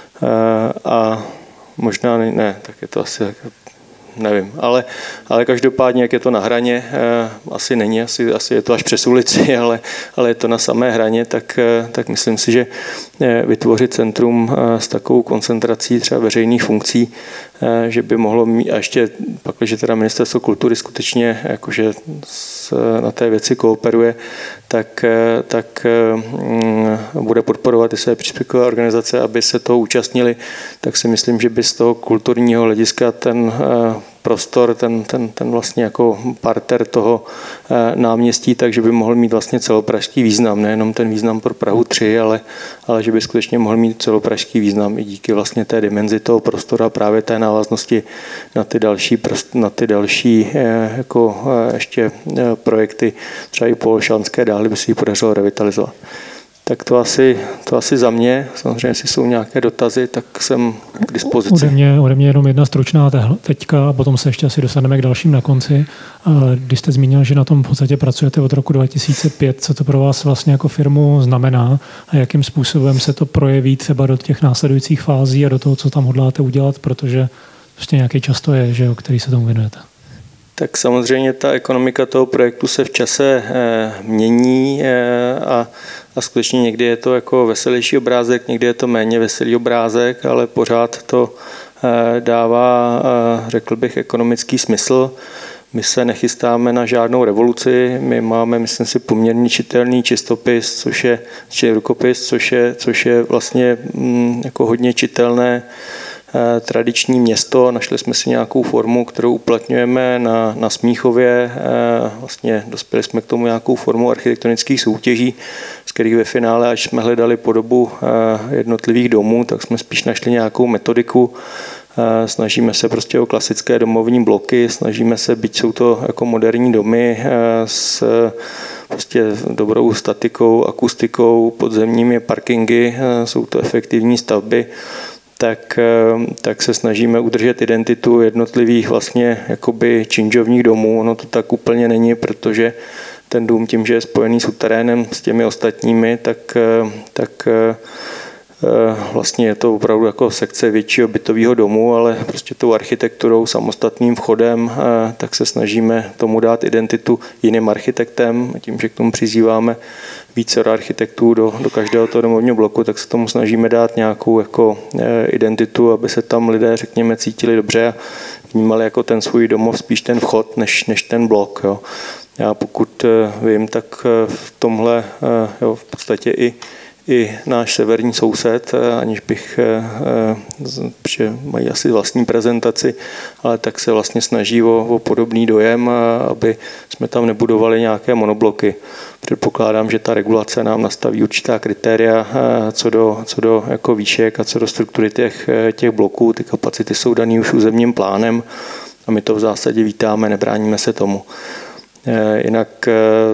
A možná ne, ne tak je to asi nevím, ale, ale každopádně, jak je to na hraně, asi není, asi, asi je to až přes ulici, ale, ale je to na samé hraně, tak, tak myslím si, že vytvořit centrum s takovou koncentrací třeba veřejných funkcí, že by mohlo mít, a ještě pak, že teda Ministerstvo kultury skutečně jakože na té věci kooperuje, tak, tak bude podporovat i své příspěvkové organizace, aby se toho účastnili, tak si myslím, že by z toho kulturního hlediska ten prostor, ten, ten, ten vlastně jako parter toho náměstí, takže by mohl mít vlastně celopražský význam, nejenom ten význam pro Prahu tři, ale, ale že by skutečně mohl mít celopražský význam i díky vlastně té dimenzi toho prostoru a právě té návaznosti na ty další, na ty další jako ještě projekty, třeba i po Olšanské dále by se ji podařilo revitalizovat. Tak to asi, to asi za mě. Samozřejmě, jestli jsou nějaké dotazy, tak jsem k dispozici. Ode mě, ode mě jenom jedna stručná teďka a potom se ještě asi dostaneme k dalším na konci. Když jste zmínil, že na tom v podstatě pracujete od roku dva tisíce pět, co to pro vás vlastně jako firmu znamená a jakým způsobem se to projeví třeba do těch následujících fází a do toho, co tam hodláte udělat, protože prostě nějaký čas to je, že jo, který se tomu věnujete. Tak samozřejmě ta ekonomika toho projektu se v čase mění a, a skutečně někdy je to jako veselější obrázek, někdy je to méně veselý obrázek, ale pořád to dává, řekl bych, ekonomický smysl. My se nechystáme na žádnou revoluci, my máme, myslím si, poměrně čitelný čistopis, což je, či rukopis, což je, což je vlastně mm, jako hodně čitelné eh, tradiční město. Našli jsme si nějakou formu, kterou uplatňujeme na, na Smíchově. Eh, vlastně dospěli jsme k tomu nějakou formu architektonických soutěží, z kterých ve finále, až jsme hledali podobu eh, jednotlivých domů, tak jsme spíš našli nějakou metodiku. Snažíme se prostě o klasické domovní bloky, snažíme se, byť jsou to jako moderní domy s prostě dobrou statikou, akustikou, podzemními parkingy, jsou to efektivní stavby, tak, tak se snažíme udržet identitu jednotlivých vlastně jakoby činžovních domů. Ono to tak úplně není, protože ten dům tím, že je spojený s terénem s těmi ostatními, tak, tak vlastně je to opravdu jako sekce většího bytového domu, ale prostě tou architekturou, samostatným vchodem, tak se snažíme tomu dát identitu jiným architektem. Tím, že k tomu přizýváme více architektů do, do každého toho domovního bloku, tak se tomu snažíme dát nějakou jako identitu, aby se tam lidé, řekněme, cítili dobře a vnímali jako ten svůj domov spíš ten vchod, než, než ten blok. Jo. Já pokud vím, tak v tomhle jo, v podstatě i i náš severní soused, aniž bych, že mají asi vlastní prezentaci, ale tak se vlastně snaží o, o podobný dojem, aby jsme tam nebudovali nějaké monobloky. Předpokládám, že ta regulace nám nastaví určitá kritéria co do, co do jako výšek a co do struktury těch, těch bloků. Ty kapacity jsou daný už územním plánem a my to v zásadě vítáme, nebráníme se tomu. Jinak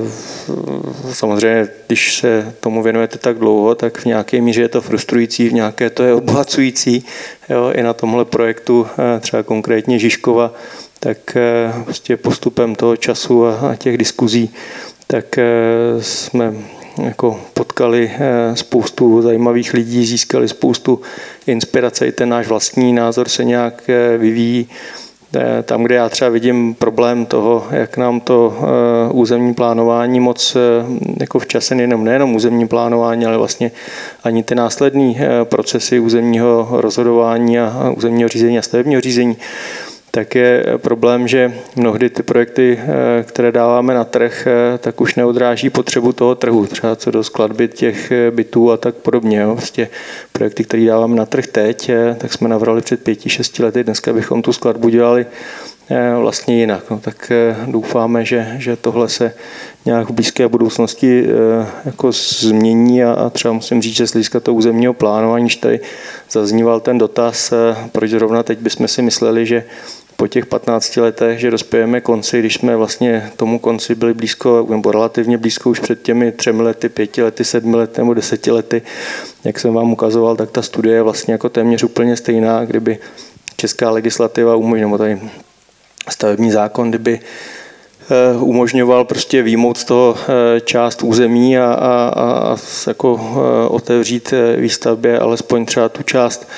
samozřejmě, když se tomu věnujete tak dlouho, tak v nějaké míře je to frustrující, v nějaké to je obohacující. Jo, i na tomhle projektu, třeba konkrétně Žižkova, tak prostě postupem toho času a těch diskuzí, tak jsme jako potkali spoustu zajímavých lidí, získali spoustu inspirace, i ten náš vlastní názor se nějak vyvíjí. Tam, kde já třeba vidím problém toho, jak nám to územní plánování moc jako v čase, nejenom, nejenom územní plánování, ale vlastně ani ty následné procesy územního rozhodování a územního řízení a stavebního řízení, tak je problém, že mnohdy ty projekty, které dáváme na trh, tak už neodráží potřebu toho trhu, třeba co do skladby těch bytů a tak podobně. Jo. Vlastně projekty, které dáváme na trh teď, tak jsme navrhli před pěti, šesti lety, dneska bychom tu skladbu dělali vlastně jinak. No, tak doufáme, že, že tohle se nějak v blízké budoucnosti jako změní a, a třeba musím říct, že z hlediska toho územního plánování, když tady zazníval ten dotaz, proč zrovna teď bychom si mysleli, že po těch patnácti letech, že dospějeme konci, když jsme vlastně tomu konci byli blízko, nebo relativně blízko už před těmi třemi lety, pěti lety, sedmi lety nebo deseti lety. Jak jsem vám ukazoval, tak ta studie je vlastně jako téměř úplně stejná, kdyby česká legislativa umožňovala, tady stavební zákon, kdyby umožňoval prostě výjmout z toho část území a, a, a jako otevřít výstavbě alespoň třeba tu část,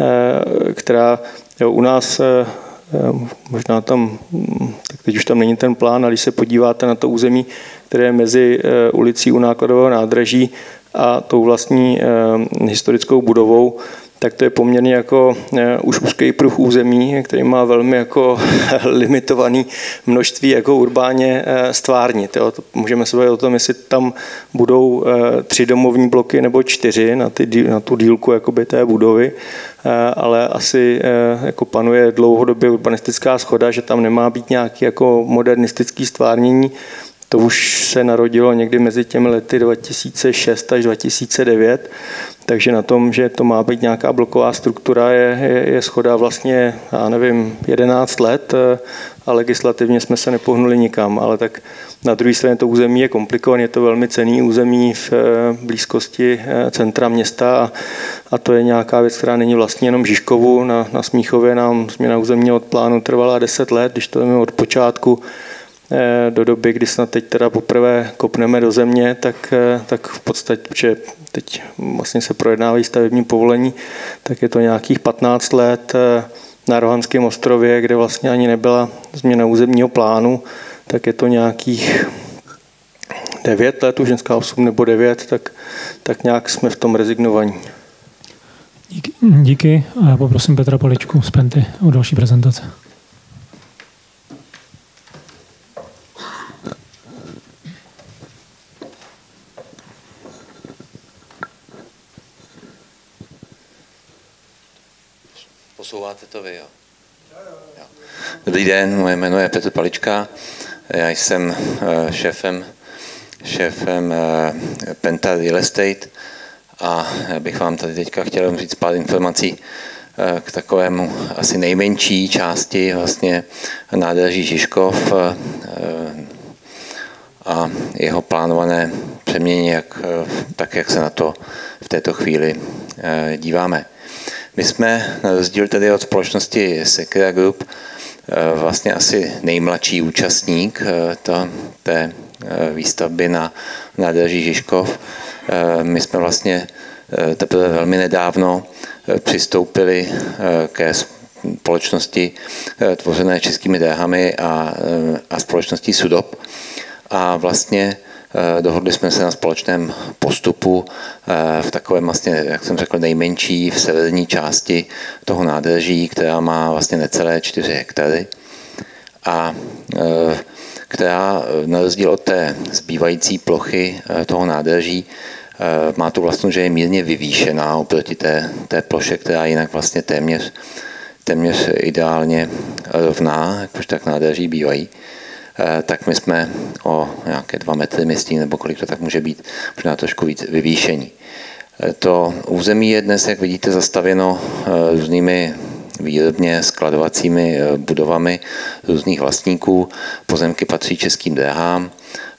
která jo, u nás možná tam, tak teď už tam není ten plán, ale když se podíváte na to území, které je mezi ulicí u nákladového nádraží a tou vlastní historickou budovou, tak to je poměrně jako už úzký pruh území, který má velmi jako limitovaný množství jako urbáně stvárnit. Jo. Můžeme se bavit o tom, jestli tam budou tři domovní bloky nebo čtyři na, ty, na tu dílku jakoby té budovy, ale asi jako panuje dlouhodobě urbanistická shoda, že tam nemá být nějaký jako modernistický stvárnění. To už se narodilo někdy mezi těmi lety dva tisíce šest až dva tisíce devět, takže na tom, že to má být nějaká bloková struktura, je, je, je shoda vlastně, já nevím, jedenáct let a legislativně jsme se nepohnuli nikam, ale tak na druhé straně to území je komplikované, je to velmi cenný území v blízkosti centra města a, a to je nějaká věc, která není vlastně jenom Žižkovu. Na, na Smíchově nám změna územního plánu trvala deset let, když to je od počátku do doby, kdy snad teď teda poprvé kopneme do země, tak, tak v podstatě, že teď vlastně se projednávají stavební povolení, tak je to nějakých patnáct let. na Rohanském ostrově, kde vlastně ani nebyla změna územního plánu, tak je to nějakých devět let, už dneska osm nebo devět, tak, tak nějak jsme v tom rezignovaní. Díky, díky a já poprosím Petra Poličku z Penty o další prezentace. Posouváte to vy, jo? Jo. Dobrý den, moje jméno je Petr Palička. Já jsem šéfem, šéfem Penta Real Estate a já bych vám tady teďka chtěl říct pár informací k takovému asi nejmenší části vlastně nádraží Žižkov a jeho plánované přeměně, jak, tak jak se na to v této chvíli díváme. My jsme na rozdíl tedy od společnosti Sekera Group vlastně asi nejmladší účastník to, té výstavby na nádraží Žižkov. My jsme vlastně teprve velmi nedávno přistoupili ke společnosti tvořené Českými dráhami a, a společností Sudop a vlastně dohodli jsme se na společném postupu v takovém vlastně, jak jsem řekl, nejmenší v severní části toho nádraží, která má vlastně necelé čtyři hektary a která na rozdíl od té zbývající plochy toho nádraží má tu vlastnost, že je mírně vyvýšená oproti té, té ploše, která jinak vlastně téměř, téměř ideálně rovná, jak už tak nádraží bývají. Tak my jsme o nějaké dva metry, myslím, nebo kolik to tak může být, možná trošku víc vyvýšení. To území je dnes, jak vidíte, zastavěno různými výrobně skladovacími budovami různých vlastníků. Pozemky patří Českým dráhám,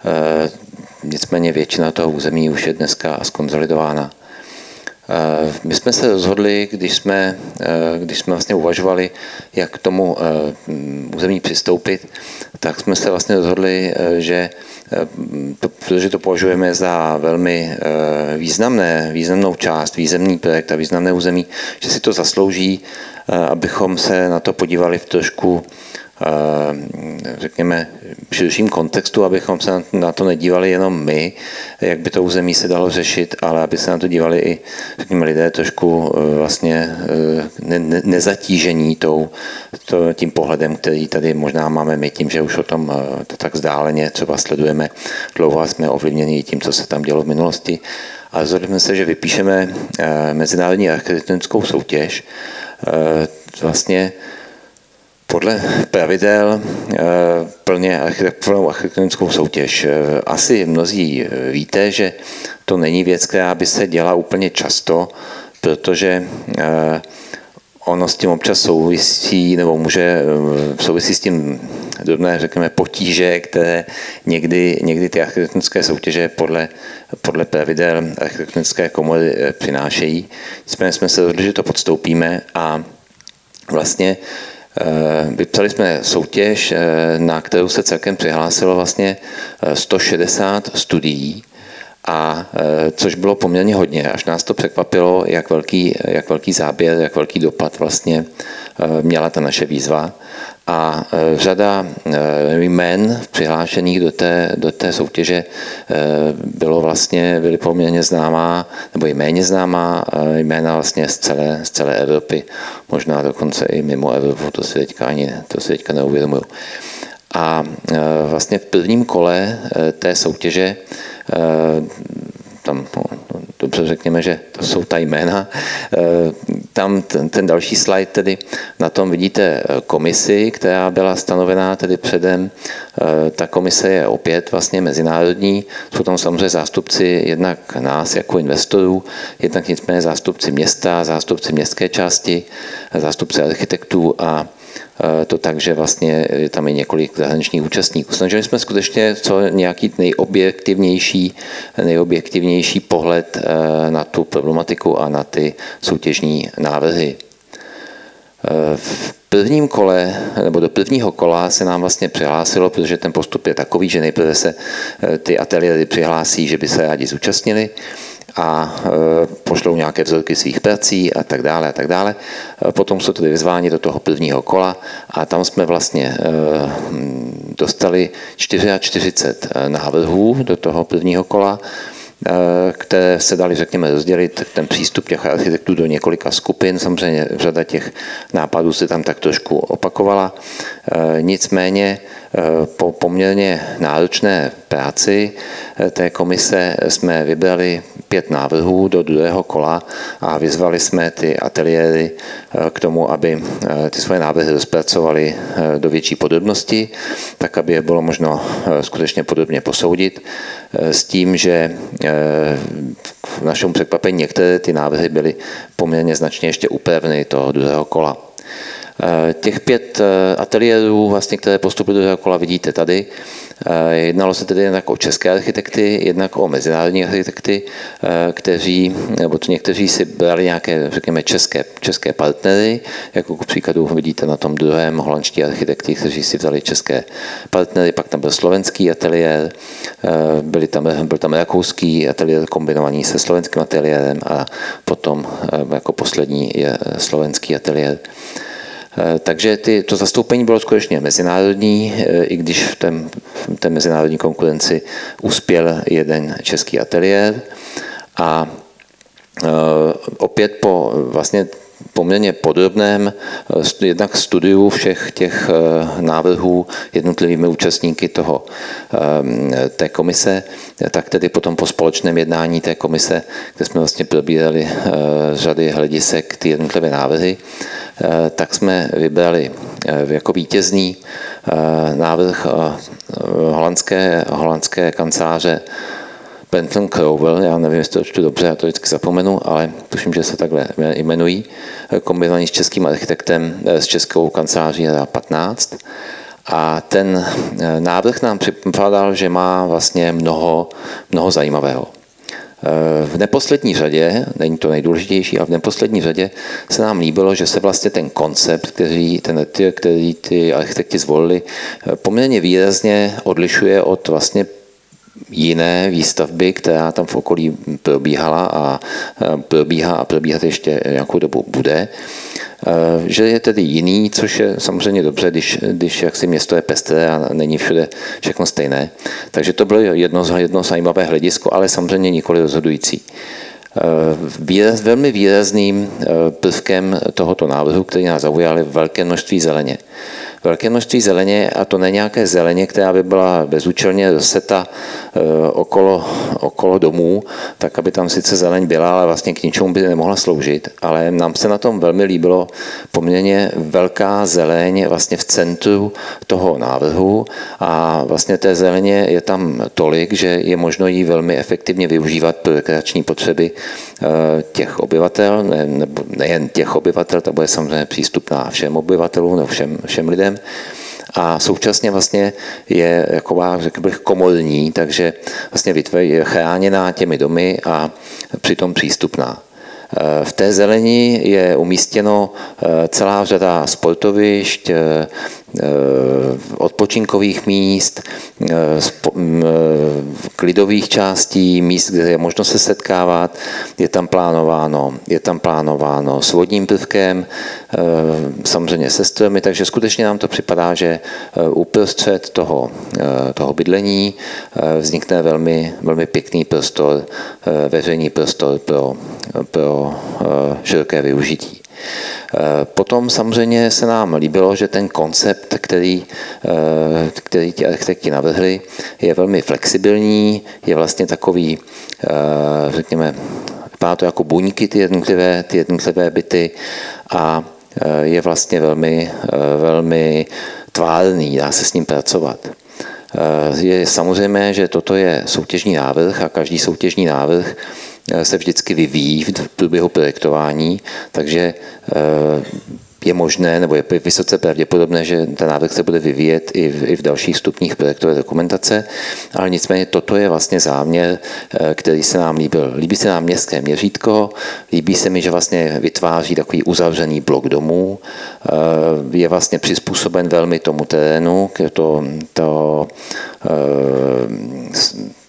nicméně většina toho území už je dneska skonzolidována. My jsme se rozhodli, když jsme, když jsme vlastně uvažovali, jak k tomu území přistoupit, tak jsme se vlastně rozhodli, že to, protože to považujeme za velmi významné, významnou část, významný projekt a významné území, že si to zaslouží, abychom se na to podívali v trošku, řekněme, širším kontextu, abychom se na to nedívali jenom my, jak by to území se dalo řešit, ale aby se na to dívali i, řekněme, lidé trošku vlastně ne, ne, nezatížení tou, to, tím pohledem, který tady možná máme my, tím, že už o tom to tak vzdáleně třeba sledujeme. Dlouho jsme ovlivněni tím, co se tam dělo v minulosti. A rozhodli jsme se, že vypíšeme mezinárodní architektonickou soutěž. Vlastně podle pravidel plně plnou architektonickou soutěž. Asi mnozí víte, že to není věc, která by se dělala úplně často, protože ono s tím občas souvisí, nebo může souvisí s tím drobné, řekněme, potíže, které někdy, někdy ty architektonické soutěže podle, podle pravidel architektonické komory přinášejí. Nicméně jsme se rozhodli, že to podstoupíme a vlastně vypsali jsme soutěž, na kterou se celkem přihlásilo vlastně sto šedesát studií, a což bylo poměrně hodně. Až nás to překvapilo, jak velký, jak velký záběr, jak velký dopad vlastně měla ta naše výzva. A řada jmen přihlášených do té, do té soutěže bylo vlastně, byly poměrně známá, nebo i méně známá jména vlastně z celé, z celé Evropy, možná dokonce i mimo Evropu, to si teďka ani to si teďka neuvědomuju. A vlastně v prvním kole té soutěže tam dobře řekněme, že to jsou ta jména. Tam ten, ten další slide tedy, na tom vidíte komisi, která byla stanovená tedy předem. Ta komise je opět vlastně mezinárodní. Jsou tam samozřejmě zástupci jednak nás jako investorů, jednak nicméně zástupci města, zástupci městské části, zástupci architektů a to tak, že vlastně je tam i několik zahraničních účastníků. Snažili jsme skutečně co nějaký nejobjektivnější, nejobjektivnější pohled na tu problematiku a na ty soutěžní návrhy. V prvním kole, nebo do prvního kola se nám vlastně přihlásilo, protože ten postup je takový, že nejprve se ty ateliéry přihlásí, že by se rádi zúčastnili. a pošlou nějaké vzorky svých prací a tak dále a tak dále. Potom jsou tedy vyzváni do toho prvního kola a tam jsme vlastně dostali čtyřicet čtyři návrhů do toho prvního kola, které se dali, řekněme, rozdělit ten přístup těch architektů do několika skupin. Samozřejmě řada těch nápadů se tam tak trošku opakovala. Nicméně po poměrně náročné práci té komise jsme vybrali pět návrhů do druhého kola a vyzvali jsme ty ateliéry k tomu, aby ty svoje návrhy rozpracovali do větší podrobnosti, tak aby je bylo možno skutečně podrobně posoudit, s tím, že v našem překvapení některé ty návrhy byly poměrně značně ještě upraveny toho druhého kola. Těch pět ateliérů, vlastně, které postupily do druhého kola, vidíte tady. Jednalo se tedy jednak o české architekty, jednak o mezinárodní architekty, kteří, nebo to někteří si brali nějaké, řekněme, české, české partnery, jako k příkladu vidíte na tom druhém holandští architekti, kteří si vzali české partnery, pak tam byl slovenský ateliér, byli tam, byl tam rakouský ateliér kombinovaný se slovenským ateliérem a potom jako poslední je slovenský ateliér. Takže ty, to zastoupení bylo skutečně mezinárodní, i když v, tém, v té mezinárodní konkurenci uspěl jeden český ateliér. A e, opět po vlastně poměrně podrobném jednak studiu všech těch návrhů jednotlivými účastníky toho, té komise, tak tedy potom po společném jednání té komise, kde jsme vlastně probírali řady hledisek ty jednotlivé návrhy, tak jsme vybrali jako vítězný návrh holandské, holandské kanceláře Benton Crowell, já nevím, jestli to čtu dobře, já to vždycky zapomenu, ale tuším, že se takhle jmenují, kombinovaný s českým architektem, s českou kanceláří R A patnáct. A ten návrh nám připadal, že má vlastně mnoho, mnoho zajímavého. V neposlední řadě, není to nejdůležitější, ale v neposlední řadě se nám líbilo, že se vlastně ten koncept, který, ten, který ty architekti zvolili, poměrně výrazně odlišuje od vlastně jiné výstavby, která tam v okolí probíhala a probíhá a probíhat ještě nějakou dobu bude. Že je tedy jiný, což je samozřejmě dobře, když, když jaksi město je pestré a není všude všechno stejné. Takže to bylo jedno, jedno zajímavé hledisko, ale samozřejmě nikoli rozhodující. Výraz, velmi výrazným prvkem tohoto návrhu, který nás zaujal, je velké množství zeleně. Velké množství zeleně, a to ne nějaké zeleně, která by byla bezúčelně rozseta okolo, okolo domů, tak aby tam sice zeleň byla, ale vlastně k ničemu by nemohla sloužit. Ale nám se na tom velmi líbilo poměrně velká zeleň vlastně v centru toho návrhu a vlastně té zeleně je tam tolik, že je možno ji velmi efektivně využívat pro rekreační potřeby těch obyvatel, ne, nebo nejen těch obyvatel, to bude samozřejmě přístupná všem obyvatelům, no všem, všem lidem. A současně vlastně je jaková, řekl bych, komorní, takže vlastně je chráněná těmi domy a přitom přístupná. V té zelení je umístěno celá řada sportovišť, odpočinkových míst, klidových částí, míst, kde je možno se setkávat. Je tam plánováno, je tam plánováno s vodním prvkem, samozřejmě se stromy, takže skutečně nám to připadá, že uprostřed toho, toho bydlení vznikne velmi, velmi pěkný prostor, veřejný prostor pro, pro široké využití. Potom samozřejmě se nám líbilo, že ten koncept, který, který ti architekti navrhli, je velmi flexibilní, je vlastně takový, řekněme, vypadá to jako buňky ty jednotlivé, ty jednotlivé byty a je vlastně velmi, velmi tvárný, dá se s ním pracovat. Je samozřejmé, že toto je soutěžní návrh a každý soutěžní návrh se vždycky vyvíjí v průběhu projektování, takže je možné, nebo je vysoce pravděpodobné, že ten návrh se bude vyvíjet i v, i v dalších stupních projektové dokumentace, ale nicméně toto je vlastně záměr, který se nám líbil. Líbí se nám městské měřítko, líbí se mi, že vlastně vytváří takový uzavřený blok domů, je vlastně přizpůsoben velmi tomu terénu, to, to, to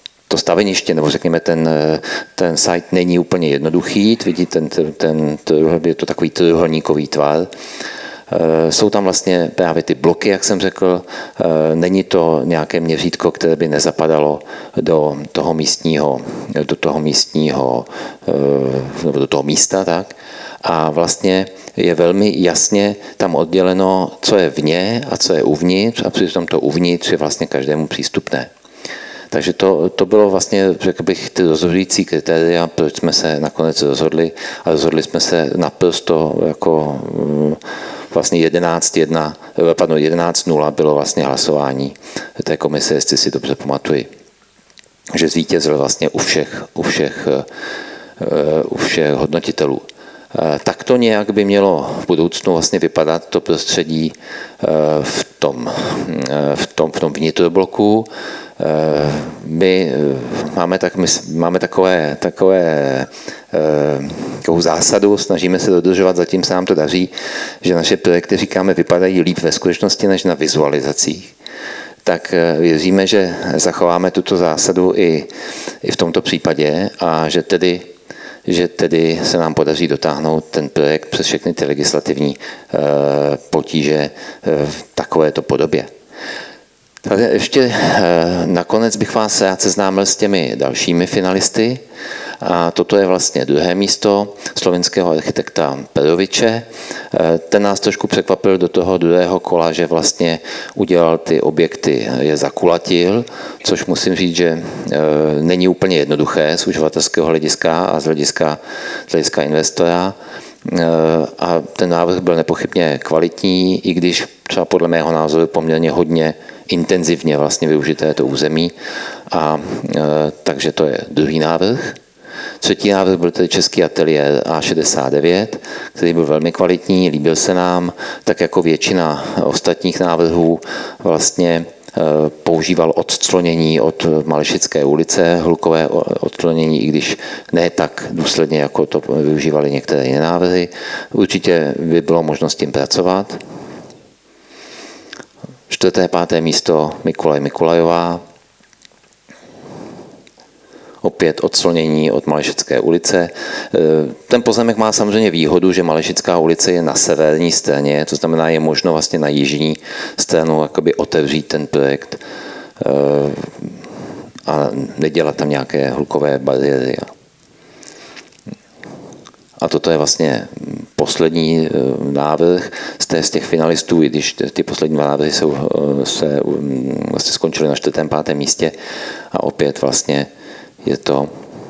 staveniště, nebo řekněme ten, ten site není úplně jednoduchý, vidíte, ten, ten, ten, je to takový trojúhelníkový tvar. Jsou tam vlastně právě ty bloky, jak jsem řekl, není to nějaké měřítko, které by nezapadalo do toho místního, do toho místního, nebo do toho místa, tak. A vlastně je velmi jasně tam odděleno, co je vně a co je uvnitř, a přitom to uvnitř je vlastně každému přístupné. Takže to, to bylo vlastně, řekl bych, ty rozhodující kritéria, proč jsme se nakonec rozhodli, a rozhodli jsme se naprosto jako vlastně jedenáct jedna, pardon, jedenáct nula bylo vlastně hlasování té komise, jestli si dobře pamatuji, že zvítězil vlastně u všech, u všech, u všech hodnotitelů. Tak to nějak by mělo v budoucnu vlastně vypadat to prostředí v tom, v tom, v tom vnitrobloku. My máme, tak, my máme takové, takové, takovou zásadu, snažíme se dodržovat, zatím se nám to daří, že naše projekty, říkáme, vypadají líp ve skutečnosti než na vizualizacích. Tak věříme, že zachováme tuto zásadu i, i v tomto případě a že tedy že tedy se nám podaří dotáhnout ten projekt přes všechny ty legislativní potíže v takovéto podobě. Takže ještě nakonec bych vás rád seznámil s těmi dalšími finalisty. A toto je vlastně druhé místo slovenského architekta Peroviče. Ten nás trošku překvapil do toho druhého kola, že vlastně udělal ty objekty, je zakulatil, což musím říct, že není úplně jednoduché z uživatelského hlediska a z hlediska, z hlediska investora. A ten návrh byl nepochybně kvalitní, i když třeba podle mého názoru poměrně hodně intenzivně vlastně využité to území. A takže to je druhý návrh. Třetí návrh byl tedy český ateliér A šedesát devět, který byl velmi kvalitní, líbil se nám, tak jako většina ostatních návrhů vlastně používal odclonění od Malešické ulice, hlukové odclonění, i když ne tak důsledně, jako to využívali některé jiné návrhy. Určitě by bylo možnost s tím pracovat. Čtvrté, páté místo Mikulaj Mikulajová. Opět odclonění od Malešické ulice. Ten pozemek má samozřejmě výhodu, že Malešická ulice je na severní straně, to znamená, je možno vlastně na jižní stranu jakoby otevřít ten projekt a nedělat tam nějaké hlukové bariéry. A toto je vlastně poslední návrh z těch finalistů, i když ty poslední dva návrhy jsou, se vlastně skončily na čtvrtém, pátém místě a opět vlastně je to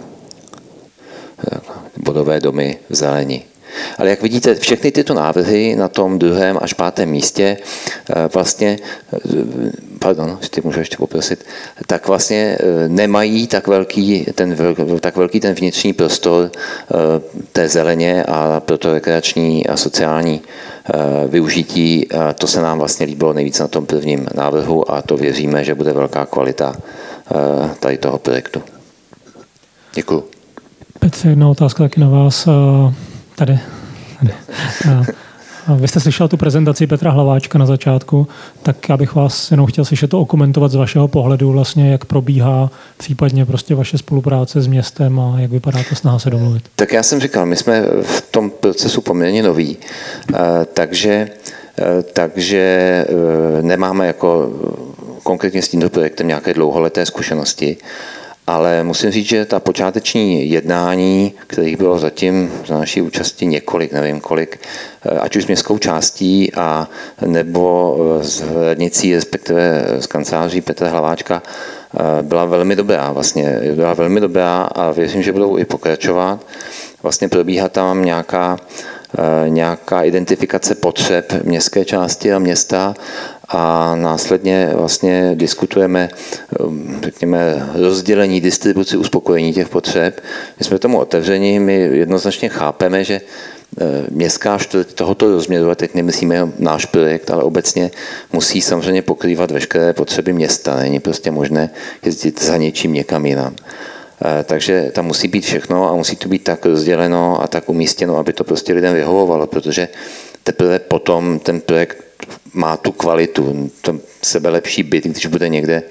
bodové domy v zelení. Ale jak vidíte, všechny tyto návrhy na tom druhém až pátém místě vlastně, pardon, ty můžu ještě poprosit, tak vlastně nemají tak velký ten, tak velký ten vnitřní prostor té zeleně a pro to rekreační a sociální využití. To se nám vlastně líbilo nejvíc na tom prvním návrhu a to věříme, že bude velká kvalita tady toho projektu. Děkuju. Petře, jedna otázka taky na vás. Tady. tady. Vy jste slyšel tu prezentaci Petra Hlaváčka na začátku, tak já bych vás jenom chtěl slyšet to okomentovat z vašeho pohledu, vlastně jak probíhá případně prostě vaše spolupráce s městem a jak vypadá ta snaha se domluvit. Tak já jsem říkal, my jsme v tom procesu poměrně noví, takže, takže nemáme jako konkrétně s tímto projektem nějaké dlouholeté zkušenosti. Ale musím říct, že ta počáteční jednání, kterých bylo zatím za naší účasti několik, nevím kolik, ať už s městskou částí a nebo s radnicí, respektive s kanceláří Petra Hlaváčka, byla velmi dobrá. Vlastně byla velmi dobrá a věřím, že budou i pokračovat. Vlastně probíhá tam nějaká, nějaká identifikace potřeb městské části a města a následně vlastně diskutujeme, řekněme, rozdělení, distribuci, uspokojení těch potřeb. My jsme tomu otevření, my jednoznačně chápeme, že městská čtvrť tohoto rozměru, a teď nemyslíme náš projekt, ale obecně musí samozřejmě pokrývat veškeré potřeby města. Není prostě možné jezdit za něčím někam jinam. Takže tam musí být všechno a musí to být tak rozděleno a tak umístěno, aby to prostě lidem vyhovovalo, protože teprve potom ten projekt má tu kvalitu, to sebelepší byt, když bude někde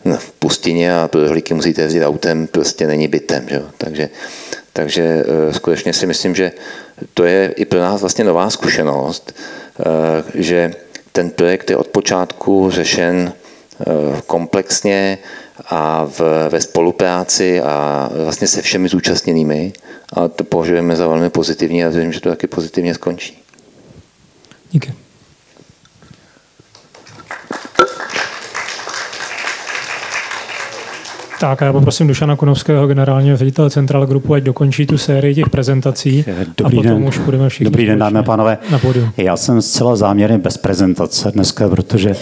v pustině a pro rohlíky musíte jezdit autem, prostě není bytem. Že jo? Takže, takže skutečně si myslím, že to je i pro nás vlastně nová zkušenost, že ten projekt je od počátku řešen komplexně a v, ve spolupráci a vlastně se všemi zúčastněnými. A to považujeme za velmi pozitivní a věřím, že to taky pozitivně skončí. Díky. Tak a já poprosím Dušana Kunovského, generálního ředitele Central Groupu, ať dokončí tu sérii těch prezentací. Dobrý a potom den. už budeme všichni Dobrý den, dámy a pánové. Na pódium. Já jsem zcela záměrně bez prezentace dneska, protože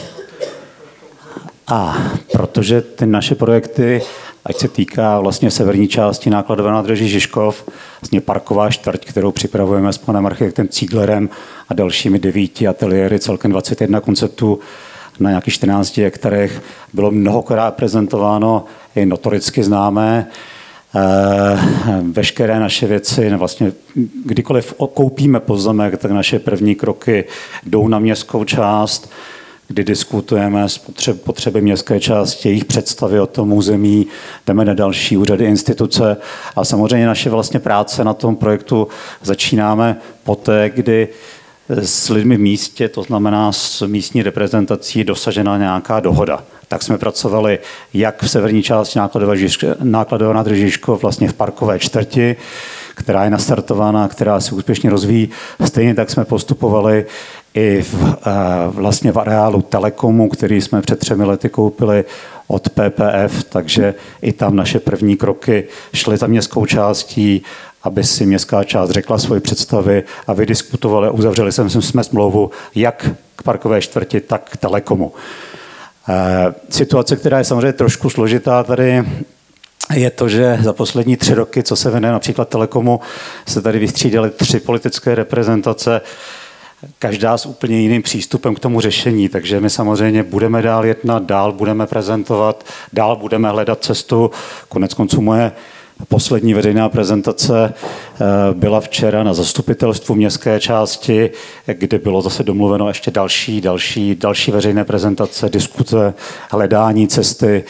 a protože ty naše projekty, ať se týká vlastně severní části nákladové nádraží Žižkov, vlastně parková čtvrť, kterou připravujeme s panem architektem Zieglerem a dalšími devíti ateliéry, celkem dvacet jedna konceptů na nějakých čtrnácti hektarech, bylo mnohokrát prezentováno, je notoricky známé. Veškeré naše věci, vlastně kdykoliv koupíme pozemek, tak naše první kroky jdou na městskou část, kdy diskutujeme s potřeby, potřeby městské části, jejich představy o tom území, jdeme na další úřady, instituce a samozřejmě naše vlastně práce na tom projektu začínáme poté, kdy s lidmi v místě, to znamená s místní reprezentací, dosažena nějaká dohoda. Tak jsme pracovali jak v severní části nákladové nádraží Žižkov, vlastně v parkové čtvrti, která je nastartována, která se úspěšně rozvíjí. Stejně tak jsme postupovali i v, vlastně v areálu Telekomu, který jsme před třemi lety koupili od P P F, takže i tam naše první kroky šly za městskou částí, aby si městská část řekla svoje představy a vydiskutovali a uzavřeli jsme smlouvu jak k parkové čtvrti, tak k Telekomu. Situace, která je samozřejmě trošku složitá tady, je to, že za poslední tři roky, co se věnuje například Telekomu, se tady vystřídaly tři politické reprezentace, každá s úplně jiným přístupem k tomu řešení, takže my samozřejmě budeme dál jednat, dál budeme prezentovat, dál budeme hledat cestu. Konec konců moje poslední veřejná prezentace byla včera na zastupitelstvu městské části, kde bylo zase domluveno ještě další, další, další veřejné prezentace, diskuze, hledání cesty,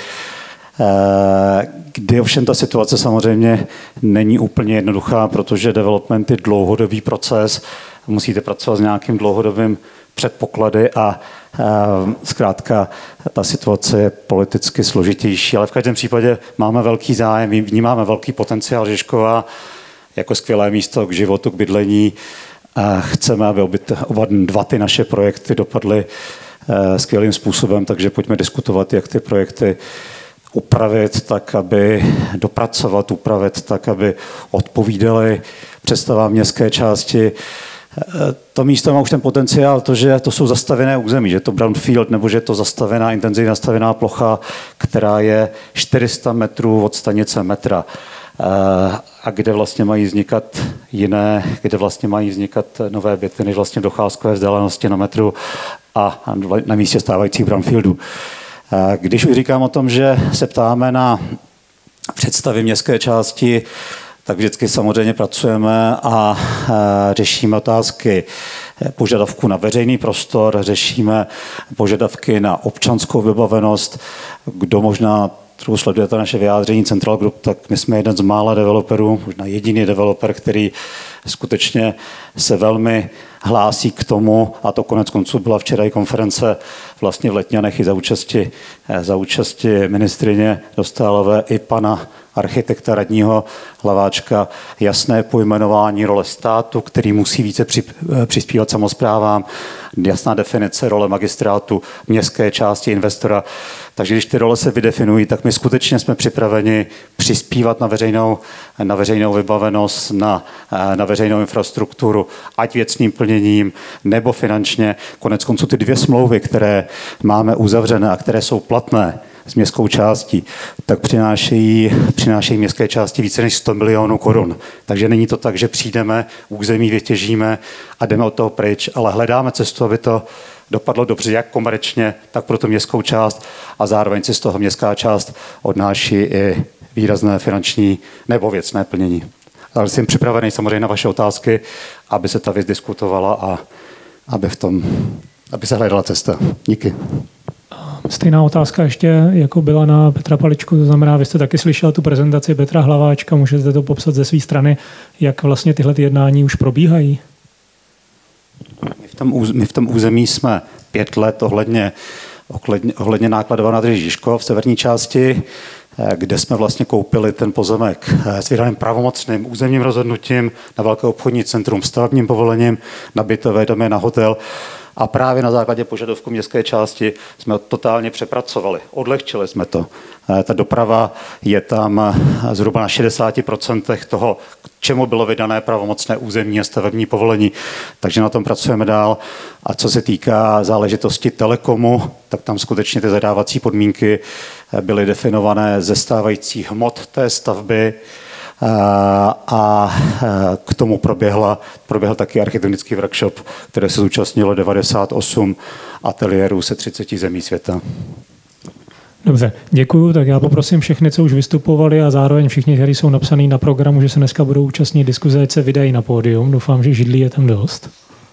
kdy ovšem ta situace samozřejmě není úplně jednoduchá, protože development je dlouhodobý proces, musíte pracovat s nějakým dlouhodobým předpoklady a zkrátka ta situace je politicky složitější, ale v každém případě máme velký zájem, vnímáme velký potenciál Žižkova jako skvělé místo k životu, k bydlení. A chceme, aby oba dva ty naše projekty dopadly skvělým způsobem, takže pojďme diskutovat, jak ty projekty upravit tak, aby dopracovat, upravit tak, aby odpovídaly představám městské části. To místo má už ten potenciál, to, že to jsou zastavěné území, že to brownfield nebo že je to zastavená, intenzivně zastavená plocha, která je čtyři sta metrů od stanice metra a kde vlastně mají vznikat jiné, kde vlastně mají vznikat nové byty, než vlastně docházkové vzdálenosti na metru a na místě stávajících brownfieldů. Když už říkám o tom, že se ptáme na představy městské části, tak vždycky samozřejmě pracujeme a řešíme otázky požadavku na veřejný prostor, řešíme požadavky na občanskou vybavenost. Kdo možná trochu sledujete naše vyjádření Central Group, tak my jsme jeden z mála developerů, možná jediný developer, který skutečně se velmi hlásí k tomu, a to konec konců byla včera i konference vlastně v Letňanech i za účasti, za účasti ministryně Dostálové i pana architekta radního Hlaváčka, jasné pojmenování role státu, který musí více přispívat samosprávám, jasná definice role magistrátu, městské části investora. Takže když ty role se vydefinují, tak my skutečně jsme připraveni přispívat na veřejnou, na veřejnou vybavenost, na, na veřejnou infrastrukturu, ať věcným plněním nebo finančně. Konec konců ty dvě smlouvy, které máme uzavřené a které jsou platné s městskou částí, tak přinášejí, přinášejí městské části více než sto milionů korun. Takže není to tak, že přijdeme, území vytěžíme a jdeme od toho pryč, ale hledáme cestu, aby to dopadlo dobře, jak komerčně, tak pro tu městskou část a zároveň si z toho městská část odnáší i výrazné finanční nebo věcné plnění. Ale jsem připravený samozřejmě na vaše otázky, aby se ta věc diskutovala a aby, v tom, aby se hledala cesta. Díky. Stejná otázka ještě, jako byla na Petra Paličku, to znamená, vy jste taky slyšela tu prezentaci Petra Hlaváčka, můžete to popsat ze své strany, jak vlastně tyhle ty jednání už probíhají? My v tom, my v tom území jsme pět let ohledně, ohledně, ohledně nákladová nádrže Žižkov v severní části, kde jsme vlastně koupili ten pozemek s vydaným pravomocným územním rozhodnutím na velké obchodní centrum, stavebním povolením, na bytové domy, na hotel. A právě na základě požadavku městské části jsme to totálně přepracovali. Odlehčili jsme to. Ta doprava je tam zhruba na šedesáti procentech toho, k čemu bylo vydané pravomocné územní a stavební povolení. Takže na tom pracujeme dál. A co se týká záležitosti telekomu, tak tam skutečně ty zadávací podmínky byly definované ze stávajících hmot té stavby, a k tomu proběhla, proběhl taky architektonický workshop, které se zúčastnilo devadesát osm ateliérů se třiceti zemí světa. Dobře, děkuju. Tak já poprosím všechny, co už vystupovali a zároveň všichni, kteří jsou napsaný na programu, že se dneska budou účastnit diskuze, ať se vydají na pódium. Doufám, že židlí je tam dost.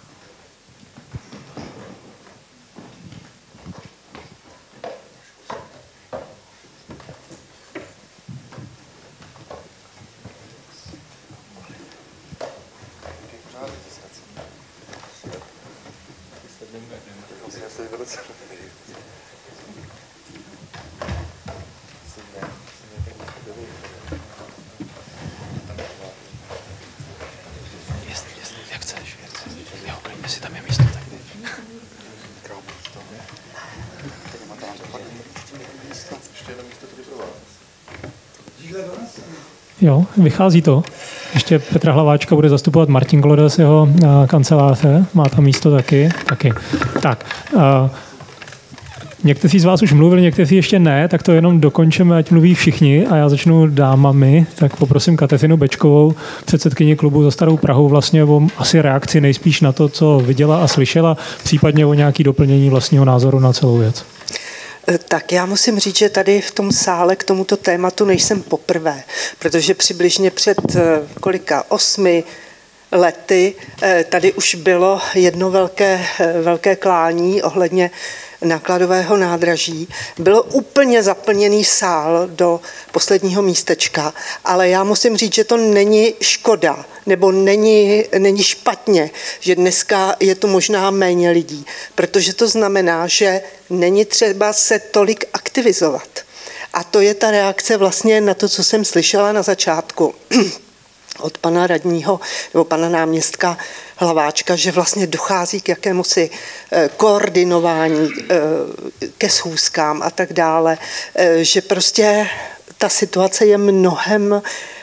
Jo, vychází to. Ještě Petra Hlaváčka bude zastupovat Martin Gloda z jeho kanceláře. Má tam místo taky. taky. Tak, uh, někteří z vás už mluvili, někteří ještě ne, tak to jenom dokončíme, ať mluví všichni a já začnu dámami. Tak poprosím Kateřinu Bečkovou, předsedkyni klubu Za starou Prahou, vlastně o asi reakci nejspíš na to, co viděla a slyšela, případně o nějaké doplnění vlastního názoru na celou věc. Tak já musím říct, že tady v tom sále k tomuto tématu nejsem poprvé, protože přibližně před kolika osmi lety tady už bylo jedno velké, velké klání ohledně nákladového nádraží. Bylo úplně zaplněný sál do posledního místečka, ale já musím říct, že to není škoda, nebo není, není špatně, že dneska je to možná méně lidí, protože to znamená, že není třeba se tolik aktivizovat. A to je ta reakce vlastně na to, co jsem slyšela na začátku od pana radního nebo pana náměstka Hlaváčka, že vlastně dochází k jakémusi koordinování, ke schůzkám a tak dále, že prostě ta situace je mnohem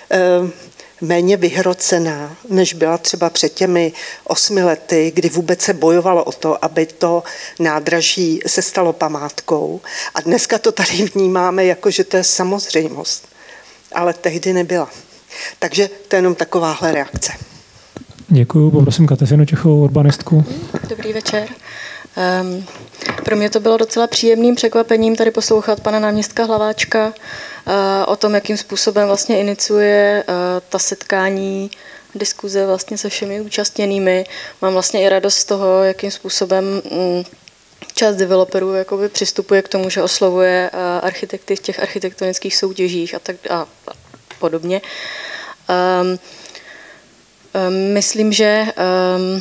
méně vyhrocená, než byla třeba před těmi osmi lety, kdy vůbec se bojovalo o to, aby to nádraží se stalo památkou. A dneska to tady vnímáme jako, že to je samozřejmost. Ale tehdy nebyla. Takže to je jenom takováhle reakce. Děkuju, poprosím Kateřinu Čechovou, urbanistku. Dobrý večer. Um, pro mě to bylo docela příjemným překvapením tady poslouchat pana náměstka Hlaváčka uh, o tom, jakým způsobem vlastně iniciuje uh, ta setkání, diskuze vlastně se všemi účastněnými. Mám vlastně i radost z toho, jakým způsobem um, část developerů jakoby přistupuje k tomu, že oslovuje uh, architekty v těch architektonických soutěžích a tak a, a podobně. Um, um, myslím, že um,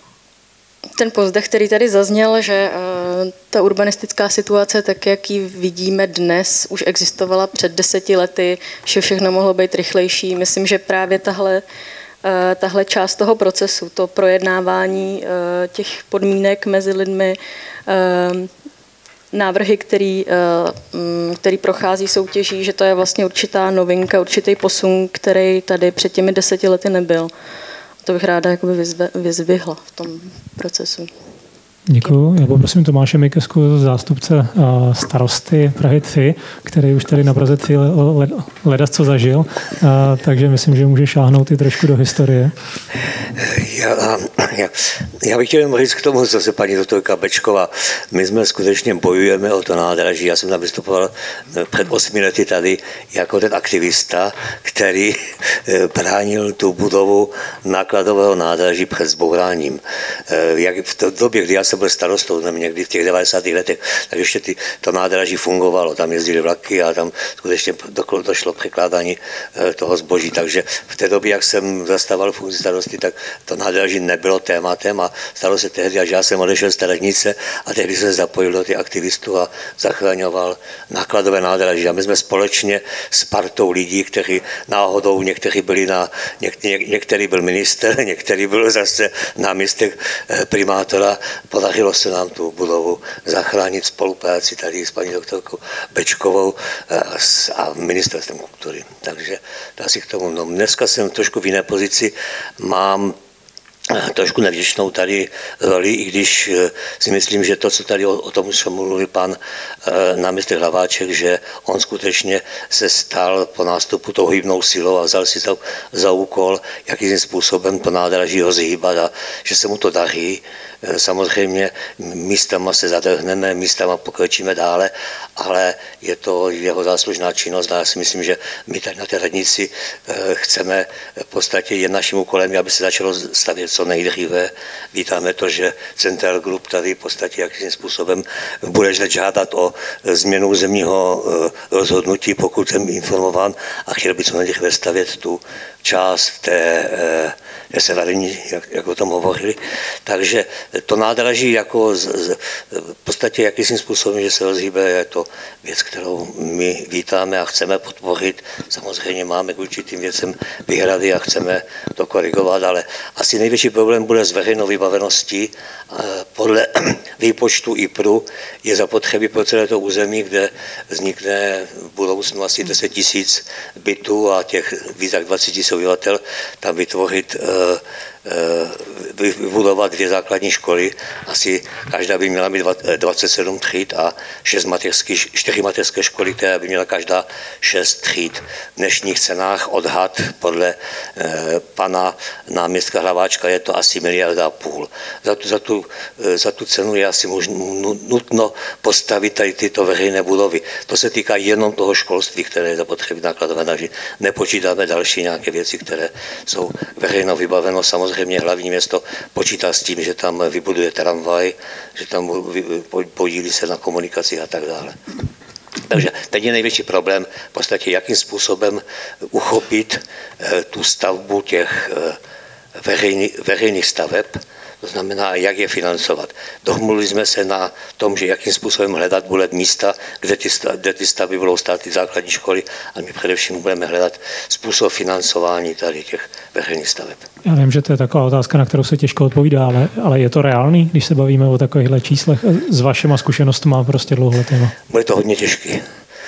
ten povzdech, který tady zazněl, že uh, ta urbanistická situace, tak jak ji vidíme dnes, už existovala před deseti lety, že všechno mohlo být rychlejší. Myslím, že právě tahle, uh, tahle část toho procesu, to projednávání uh, těch podmínek mezi lidmi, uh, návrhy, který, uh, který prochází soutěží, že to je vlastně určitá novinka, určitý posun, který tady před těmi deseti lety nebyl. To bych ráda jakoby vyzve, vyzvihla v tom procesu. Děkuji. Já poprosím Tomáše Mikesku, zástupce starosty Prahy tři, který už tady na Praze tři ledas co zažil, takže myslím, že může šáhnout i trošku do historie. Já Já, já bych chtěl říct k tomu, co se paní doktorka Bečková. My jsme skutečně bojujeme o to nádraží. Já jsem tam vystupoval před osmi lety tady jako ten aktivista, který bránil tu budovu nákladového nádraží před zbouráním. Jak v té době, kdy já jsem byl starostou, někdy v těch devadesátých letech, tak ještě ty, to nádraží fungovalo. Tam jezdily vlaky a tam skutečně došlo překládání toho zboží. Takže v té době, jak jsem zastával funkci starosty, tak to nádraží nebylo tématem a stalo se tehdy, až já jsem odešel z té radnice a tehdy jsem se zapojil do těch aktivistů a zachraňoval nákladové nádraží. A my jsme společně s partou lidí, kteří náhodou, někteří byli na, něk, ně, některý byl minister, některý byl zase náměstek primátora, podařilo se nám tu budovu zachránit spolupráci tady s paní doktorkou Bečkovou a ministerstvem kultury. Takže asi k tomu. No, dneska jsem trošku v jiné pozici, mám trošku nevděčnou tady roli, i když si myslím, že to, co tady o, o tom už mluvil pan e, náměstek Hlaváček, že on skutečně se stal po nástupu tou hybnou silou a vzal si za, za úkol, jakým způsobem to nádraží ho zhýbat a že se mu to daří. E, samozřejmě místama se zadrhneme, místama pokročíme dále, ale je to jeho záslužná činnost a já si myslím, že my tady na té radnici e, chceme v podstatě je naším úkolem, aby se začalo stavět co nejdříve. Vítáme to, že Central Group tady v podstatě jakým způsobem bude žádat o změnu územního rozhodnutí, pokud jsem informován a chtěl by co nejdříve stavět tu část té, té severní, jak, jak o tom hovořili. Takže to nádraží jako z, z, v podstatě jakým způsobem, že se rozhýbe, je to věc, kterou my vítáme a chceme podpořit. Samozřejmě máme k určitým věcem výhrady a chceme to korigovat, ale asi největší problém bude s veřejnou vybaveností. Podle výpočtu I P R U je zapotřebí pro celé to území, kde vznikne v budoucnu asi deset tisíc bytů a těch víc jak dvacet tisíc obyvatel, tam vytvořit vybudovat dvě základní školy. Asi každá by měla mít dvacet sedm tříd a šest mateřských, čtyři mateřské školy, které by měla každá šest tříd. V dnešních cenách odhad podle eh, pana náměstka Hlaváčka je to asi miliarda a půl. Za tu, za tu, za tu cenu je asi možno, nutno postavit tady tyto veřejné budovy. To se týká jenom toho školství, které je zapotřebí nákladové nádraží. Nepočítáme další nějaké věci, které jsou veřejno vybaveno. Samozřejmě hlavní město počítá s tím, že tam vybuduje tramvaj, že tam podílí se na komunikaci a tak dále. Takže teď je největší problém v podstatě, jakým způsobem uchopit tu stavbu těch veřejných, veřejných staveb, to znamená, jak je financovat. Domluvili jsme se na tom, že jakým způsobem hledat bude místa, kde ty, kde ty stavby budou stát, ty základní školy, a my především budeme hledat způsob financování tady těch veřejných staveb. Já vím, že to je taková otázka, na kterou se těžko odpovídá, ale, ale je to reálný, když se bavíme o takovýchhle číslech? S vašima zkušenostmi prostě dlouholetýma. Bude to hodně těžký.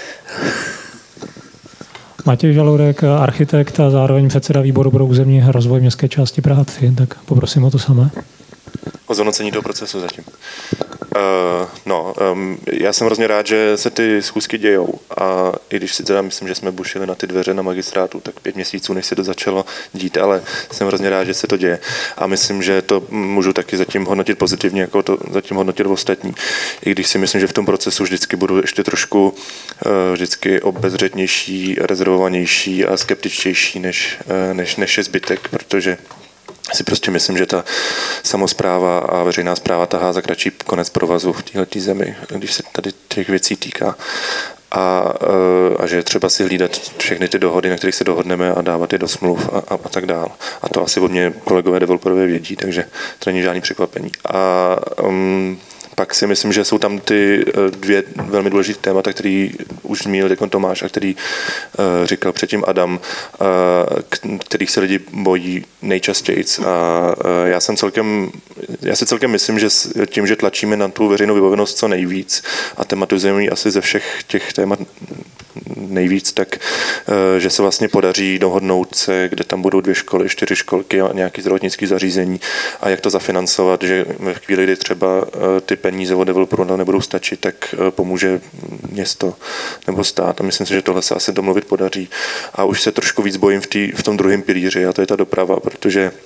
Matěj Žaloudek, architekt a zároveň předseda výboru pro územní rozvoj městské části Praha tři, tak poprosím o to samé. O zhodnocení toho procesu zatím. Uh, no, um, já jsem hrozně rád, že se ty schůzky dějou a i když si teda myslím, že jsme bušili na ty dveře na magistrátu, tak pět měsíců, než se to začalo dít, ale jsem hrozně rád, že se to děje a myslím, že to můžu taky zatím hodnotit pozitivně, jako to zatím hodnotit ostatní. I když si myslím, že v tom procesu vždycky budu ještě trošku uh, vždycky obezřetnější, rezervovanější a skeptičtější, než, uh, než, než je zbytek, protože si prostě myslím, že ta samospráva a veřejná správa tahá za kratší konec provazu v této zemi, když se tady těch věcí týká. A, a že je třeba si hlídat všechny ty dohody, na kterých se dohodneme a dávat je do smluv a, a, a tak dál. A to asi od mě kolegové developerové vědí, takže to není žádný překvapení. A um, pak si myslím, že jsou tam ty dvě velmi důležité témata, který už zmínil teď Tomáš a který uh, říkal předtím Adam, uh, kterých se lidi bojí nejčastěji. A uh, já jsem celkem, já si celkem myslím, že tím, že tlačíme na tu veřejnou vybavenost co nejvíc a tematizujeme ji asi ze všech těch témat nejvíc, tak že se vlastně podaří dohodnout se, kde tam budou dvě školy, čtyři školky a nějaký zdravotnický zařízení a jak to zafinancovat, že ve chvíli, kdy třeba ty peníze od developerů nebudou stačit, tak pomůže město nebo stát a myslím si, že tohle se asi domluvit podaří. A už se trošku víc bojím v, tý, v tom druhém pilíři a to je ta doprava, protože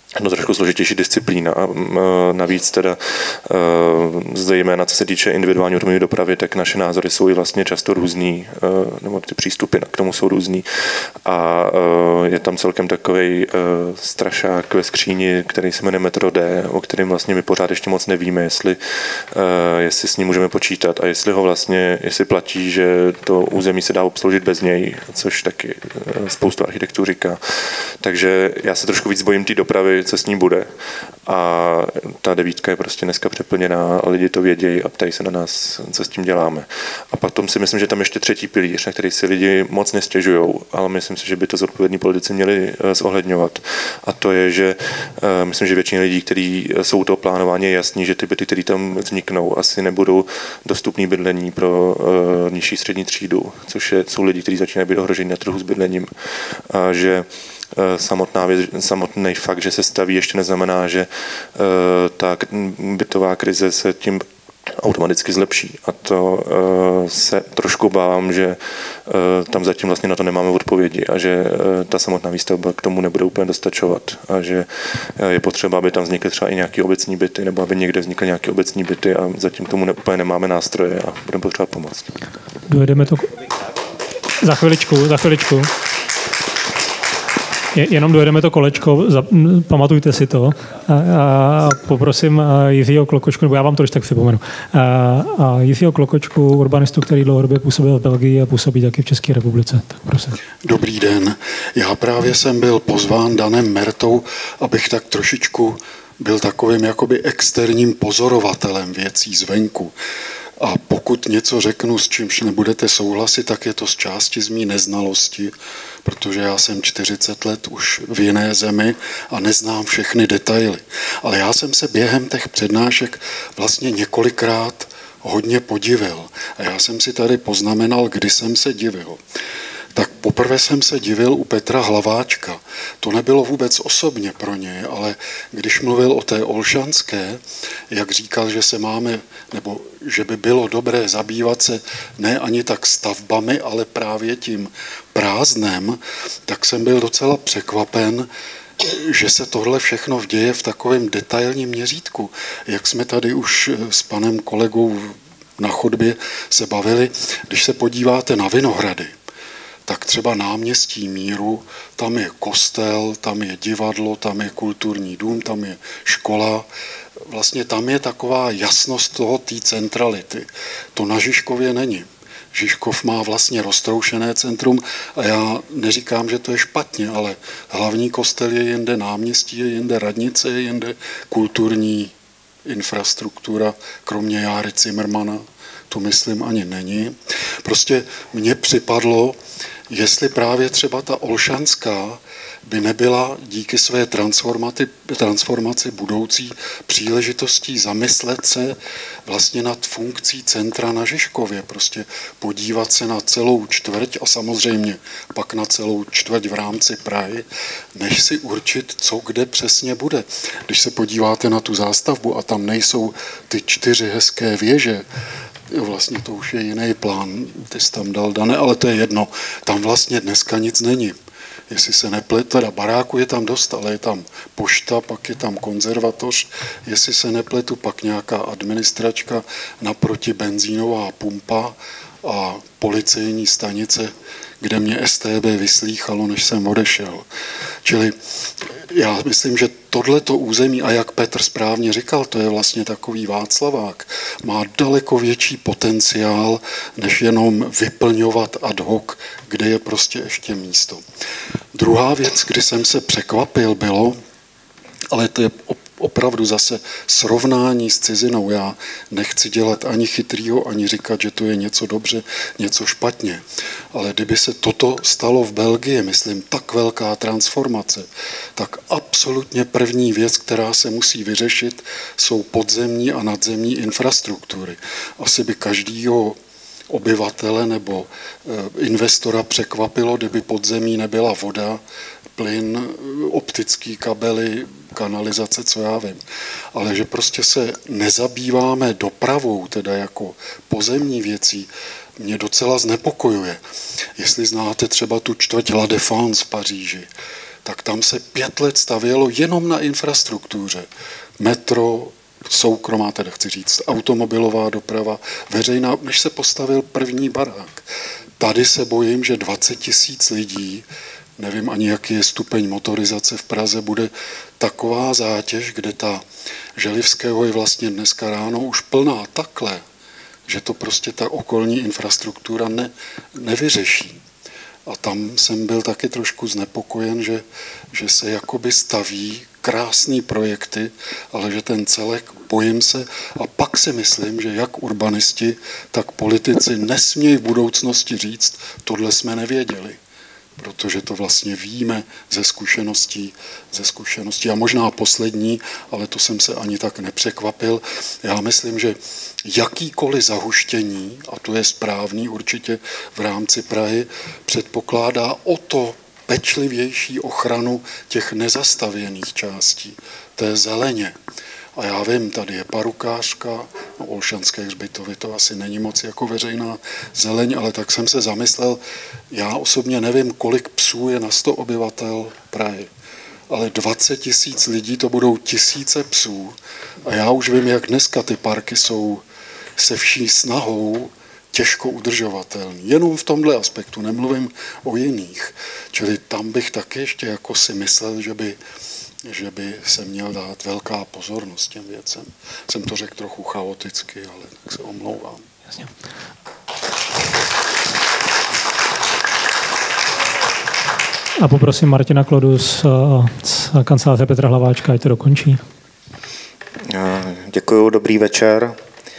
no, trošku složitější disciplína a navíc teda zejména co se týče individuální automobilní dopravy, tak naše názory jsou i vlastně často různý, nebo ty přístupy k tomu jsou různý a je tam celkem takovej strašák ve skříni, který se jmenuje Metro D, o kterém vlastně my pořád ještě moc nevíme, jestli, jestli s ním můžeme počítat a jestli ho vlastně, jestli platí, že to území se dá obsloužit bez něj, což taky spoustu architektů říká. Takže já se trošku víc bojím té dopravy, co s ní bude. A ta devítka je prostě dneska přeplněná a lidi to vědějí a ptají se na nás, co s tím děláme. A potom si myslím, že tam ještě třetí pilíř, na který si lidi moc nestěžujou, ale myslím si, že by to zodpovědní politici měli zohledňovat. A to je, že myslím, že většina lidí, kteří jsou to plánování, je jasný, že ty byty, které tam vzniknou, asi nebudou dostupný bydlení pro nižší střední třídu, což je, jsou lidi, kteří začínají být ohroženi na trhu s bydlením. A že samotná věc, samotný fakt, že se staví, ještě neznamená, že ta bytová krize se tím automaticky zlepší. A to se trošku obávám, že tam zatím vlastně na to nemáme odpovědi a že ta samotná výstavba k tomu nebude úplně dostačovat a že je potřeba, aby tam vznikly třeba i nějaké obecní byty nebo aby někde vznikly nějaké obecní byty a zatím k tomu ne, úplně nemáme nástroje a budeme potřebovat pomoct. Dojedeme to za chviličku, za chviličku. Jenom dojedeme to kolečko, pamatujte si to a, a poprosím Jiřího Klokočku, nebo já vám to ještě tak připomenu, a, a Jiřího Klokočku, urbanistu, který dlouhodobě působil v Belgii a působí taky v České republice. Tak prosím. Dobrý den. Já právě jsem byl pozván Danem Mertou, abych tak trošičku byl takovým jakoby externím pozorovatelem věcí zvenku. A pokud něco řeknu, s čímž nebudete souhlasit, tak je to z části z mý neznalosti, protože já jsem čtyřicet let už v jiné zemi a neznám všechny detaily. Ale já jsem se během těch přednášek vlastně několikrát hodně podivil. A já jsem si tady poznamenal, kdy jsem se divil. Tak poprvé jsem se divil u Petra Hlaváčka. To nebylo vůbec osobně pro něj, ale když mluvil o té Olšanské, jak říkal, že se máme, nebo že by bylo dobré zabývat se ne ani tak stavbami, ale právě tím prázdnem, tak jsem byl docela překvapen, že se tohle všechno děje v takovém detailním měřítku. Jak jsme tady už s panem kolegou na chodbě se bavili, když se podíváte na Vinohrady, tak třeba náměstí Míru, tam je kostel, tam je divadlo, tam je kulturní dům, tam je škola. Vlastně tam je taková jasnost toho té centrality. To na Žižkově není. Žižkov má vlastně roztroušené centrum a já neříkám, že to je špatně, ale hlavní kostel je jinde, náměstí je jinde, radnice je jinde, kulturní infrastruktura, kromě Járy Cimrmana, to myslím ani není. Prostě mně připadlo, jestli právě třeba ta Olšanská by nebyla díky své transformaci, transformaci budoucí příležitostí zamyslet se vlastně nad funkcí centra na Žižkově, prostě podívat se na celou čtvrť a samozřejmě pak na celou čtvrť v rámci Prahy, než si určit, co kde přesně bude. Když se podíváte na tu zástavbu a tam nejsou ty čtyři hezké věže, vlastně to už je jiný plán, ty jsi tam dal, Dane, ale to je jedno. Tam vlastně dneska nic není. Jestli se nepletu, teda baráku je tam dost, ale je tam pošta, pak je tam konzervatoř, jestli se nepletu, pak nějaká administračka, naproti benzínová pumpa a policejní stanice, kde mě S T B vyslýchalo, než jsem odešel. Čili já myslím, že tohleto území, a jak Petr správně říkal, to je vlastně takový Václavák, má daleko větší potenciál, než jenom vyplňovat ad hoc, kde je prostě ještě místo. Druhá věc, kdy jsem se překvapil, bylo, ale to je opravdu zase srovnání s cizinou. Já nechci dělat ani chytrýho, ani říkat, že to je něco dobře, něco špatně. Ale kdyby se toto stalo v Belgii, myslím, tak velká transformace, tak absolutně první věc, která se musí vyřešit, jsou podzemní a nadzemní infrastruktury. Asi by každýho obyvatele nebo investora překvapilo, kdyby podzemí nebyla voda, plyn, optický kabely, kanalizace, co já vím. Ale že prostě se nezabýváme dopravou, teda jako pozemní věcí, mě docela znepokojuje. Jestli znáte třeba tu čtvrť La Défense v Paříži, tak tam se pět let stavělo jenom na infrastruktuře. Metro, soukromá, teda chci říct, automobilová doprava, veřejná, než se postavil první barák. Tady se bojím, že dvacet tisíc lidí, nevím ani, jaký je stupeň motorizace v Praze, bude taková zátěž, kde ta Želivského je vlastně dneska ráno už plná takhle, že to prostě ta okolní infrastruktura ne, nevyřeší. A tam jsem byl taky trošku znepokojen, že, že se jakoby staví krásné projekty, ale že ten celek, bojím se, a pak si myslím, že jak urbanisti, tak politici nesmějí v budoucnosti říct, tohle jsme nevěděli, protože to vlastně víme ze zkušeností, ze zkušeností. A možná poslední, ale to jsem se ani tak nepřekvapil. Já myslím, že jakýkoliv zahuštění, a to je správný určitě v rámci Prahy, předpokládá o to pečlivější ochranu těch nezastavěných částí, té zeleně. A já vím, tady je Parukářka, no Olšanské hřbitovy, to asi není moc jako veřejná zeleň, ale tak jsem se zamyslel, já osobně nevím, kolik psů je na sto obyvatel Prahy, ale dvacet tisíc lidí, to budou tisíce psů. A já už vím, jak dneska ty parky jsou se vší snahou těžko udržovatelný. Jenom v tomhle aspektu, nemluvím o jiných. Čili tam bych taky ještě jako si myslel, že by, že by se měl dát velká pozornost těm věcem. Jsem to řekl trochu chaoticky, ale tak se omlouvám. Jasně. A poprosím Martina Klodu z, z kanceláře Petra Hlaváčka, ať to dokončí. Děkuju, dobrý večer.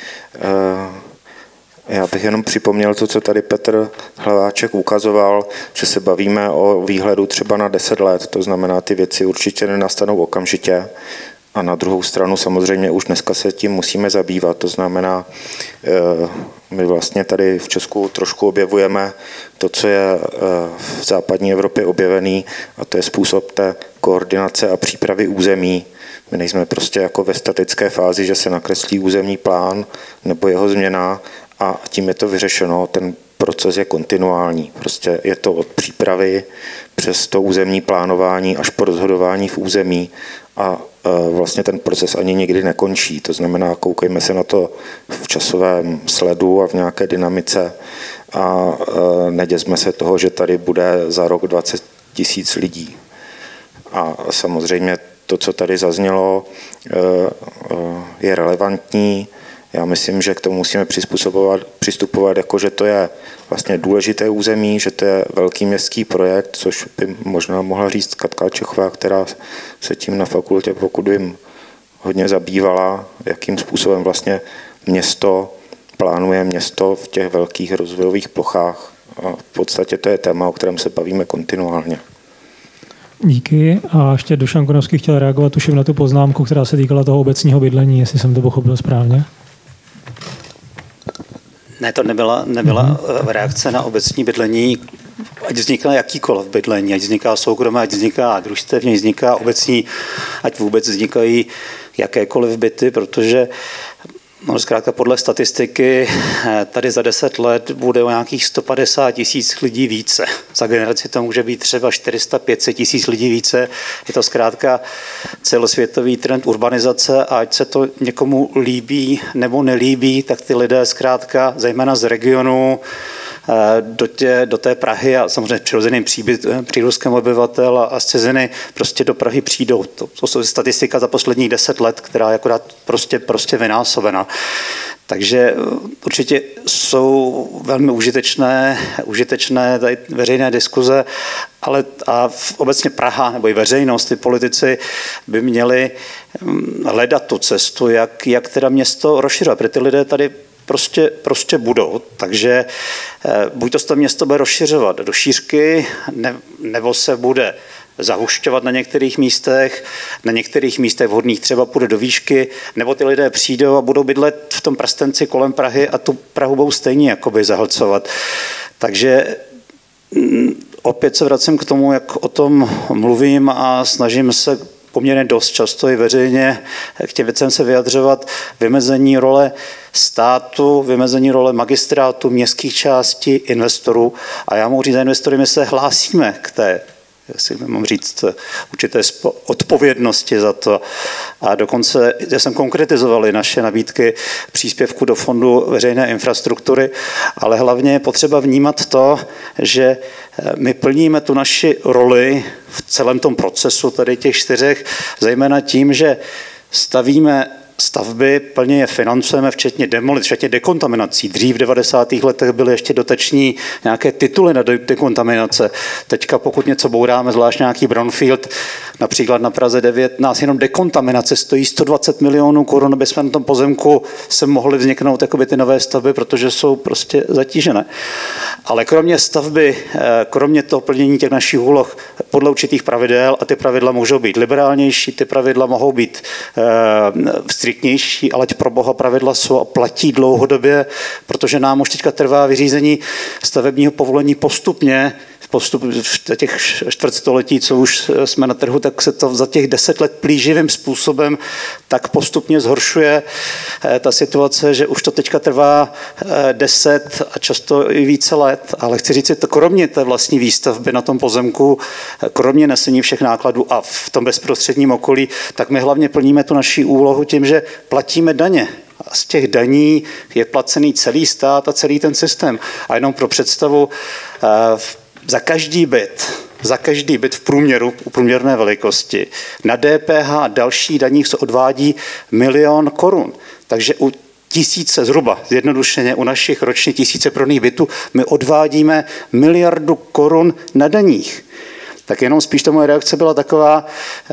Já bych jenom připomněl to, co tady Petr Hlaváček ukazoval, že se bavíme o výhledu třeba na deset let, to znamená, ty věci určitě nenastanou okamžitě. A na druhou stranu samozřejmě už dneska se tím musíme zabývat, to znamená, my vlastně tady v Česku trošku objevujeme to, co je v západní Evropě objevený, a to je způsob té koordinace a přípravy území. My nejsme prostě jako ve statické fázi, že se nakreslí územní plán nebo jeho změna a tím je to vyřešeno. Ten proces je kontinuální. Prostě je to od přípravy přes to územní plánování až po rozhodování v území a vlastně ten proces ani nikdy nekončí. To znamená, koukejme se na to v časovém sledu a v nějaké dynamice a neděsme se toho, že tady bude za rok dvacet tisíc lidí. A samozřejmě to, co tady zaznělo, je relevantní. Já myslím, že k tomu musíme přizpůsobovat, přistupovat jako, že to je vlastně důležité území, že to je velký městský projekt, což by možná mohla říct Katka Čechová, která se tím na fakultě, pokud vím, hodně zabývala, jakým způsobem vlastně město plánuje město v těch velkých rozvojových plochách. A v podstatě to je téma, o kterém se bavíme kontinuálně. Díky. A ještě Dušan Konovský chtěl reagovat tuším na tu poznámku, která se týkala toho obecního bydlení, jestli jsem to pochopil správně. Ne, to nebyla, nebyla mm-hmm. reakce na obecní bydlení, ať vzniká jakýkoliv bydlení, ať vzniká soukromé, ať vzniká družstevní, ať vzniká obecní, ať vůbec vznikají jakékoliv byty, protože no, zkrátka podle statistiky tady za deset let bude o nějakých sto padesát tisíc lidí více. Za generaci to může být třeba čtyři sta pět set tisíc lidí více. Je to zkrátka celosvětový trend urbanizace a ať se to někomu líbí nebo nelíbí, tak ty lidé zkrátka, zejména z regionu, do, tě, do té Prahy a samozřejmě přirozeným přírůstkem obyvatel a z ciziny prostě do Prahy přijdou. To, to je statistika za posledních deset let, která je akorát prostě, prostě vynásobena. Takže určitě jsou velmi užitečné, užitečné tady veřejné diskuze, ale a obecně Praha nebo i veřejnost, i politici by měli hledat tu cestu, jak, jak teda město rozšiřovat, protože ty lidé tady Prostě, prostě budou, takže buď to to město bude rozšiřovat do šířky, ne, nebo se bude zahušťovat na některých místech, na některých místech vhodných třeba půjde do výšky, nebo ty lidé přijdou a budou bydlet v tom prstenci kolem Prahy a tu Prahu budou stejně jakoby zahlcovat. Takže opět se vracím k tomu, jak o tom mluvím a snažím se poměrně dost často i veřejně k těm věcem se vyjadřovat, vymezení role státu, vymezení role magistrátu, městských částí, investorů. A já mohu říct za investory, my se hlásíme k té jestli mám říct, určité odpovědnosti za to. A dokonce jsem konkretizoval i naše nabídky příspěvku do fondu veřejné infrastruktury, ale hlavně je potřeba vnímat to, že my plníme tu naši roli v celém tom procesu tady těch čtyřech, zejména tím, že stavíme stavby, plně je financujeme, včetně demolic, včetně dekontaminací. Dřív v devadesátých letech byly ještě dotační nějaké tituly na dekontaminace. Teďka pokud něco bouráme, zvlášť nějaký brownfield, například na Praze devět, nás jenom dekontaminace stojí sto dvacet milionů korun, aby jsme na tom pozemku se mohly vzniknout jakoby ty nové stavby, protože jsou prostě zatížené. Ale kromě stavby, kromě toho plnění těch našich úloh podle určitých pravidel, a ty pravidla můžou být liberálnější, ty pravidla mohou být striktnější, ale pro boha pravidla jsou a platí dlouhodobě, protože nám už teďka trvá vyřízení stavebního povolení postupně, postup v těch čtvrtstoletí, co už jsme na trhu, tak se to za těch deset let plíživým způsobem tak postupně zhoršuje ta situace, že už to teďka trvá deset a často i více let. Ale chci říct, že to kromě té vlastní výstavby na tom pozemku, kromě nesení všech nákladů a v tom bezprostředním okolí, tak my hlavně plníme tu naši úlohu tím, že platíme daně. A z těch daní je placený celý stát a celý ten systém. A jenom pro představu, za každý byt, za každý byt v průměru, u průměrné velikosti, na D P H a další daních se odvádí milion korun. Takže u tisíce zhruba, zjednodušeně u našich ročně tisíce prodaných bytů, my odvádíme miliardu korun na daních. Tak jenom spíš ta moje reakce byla taková,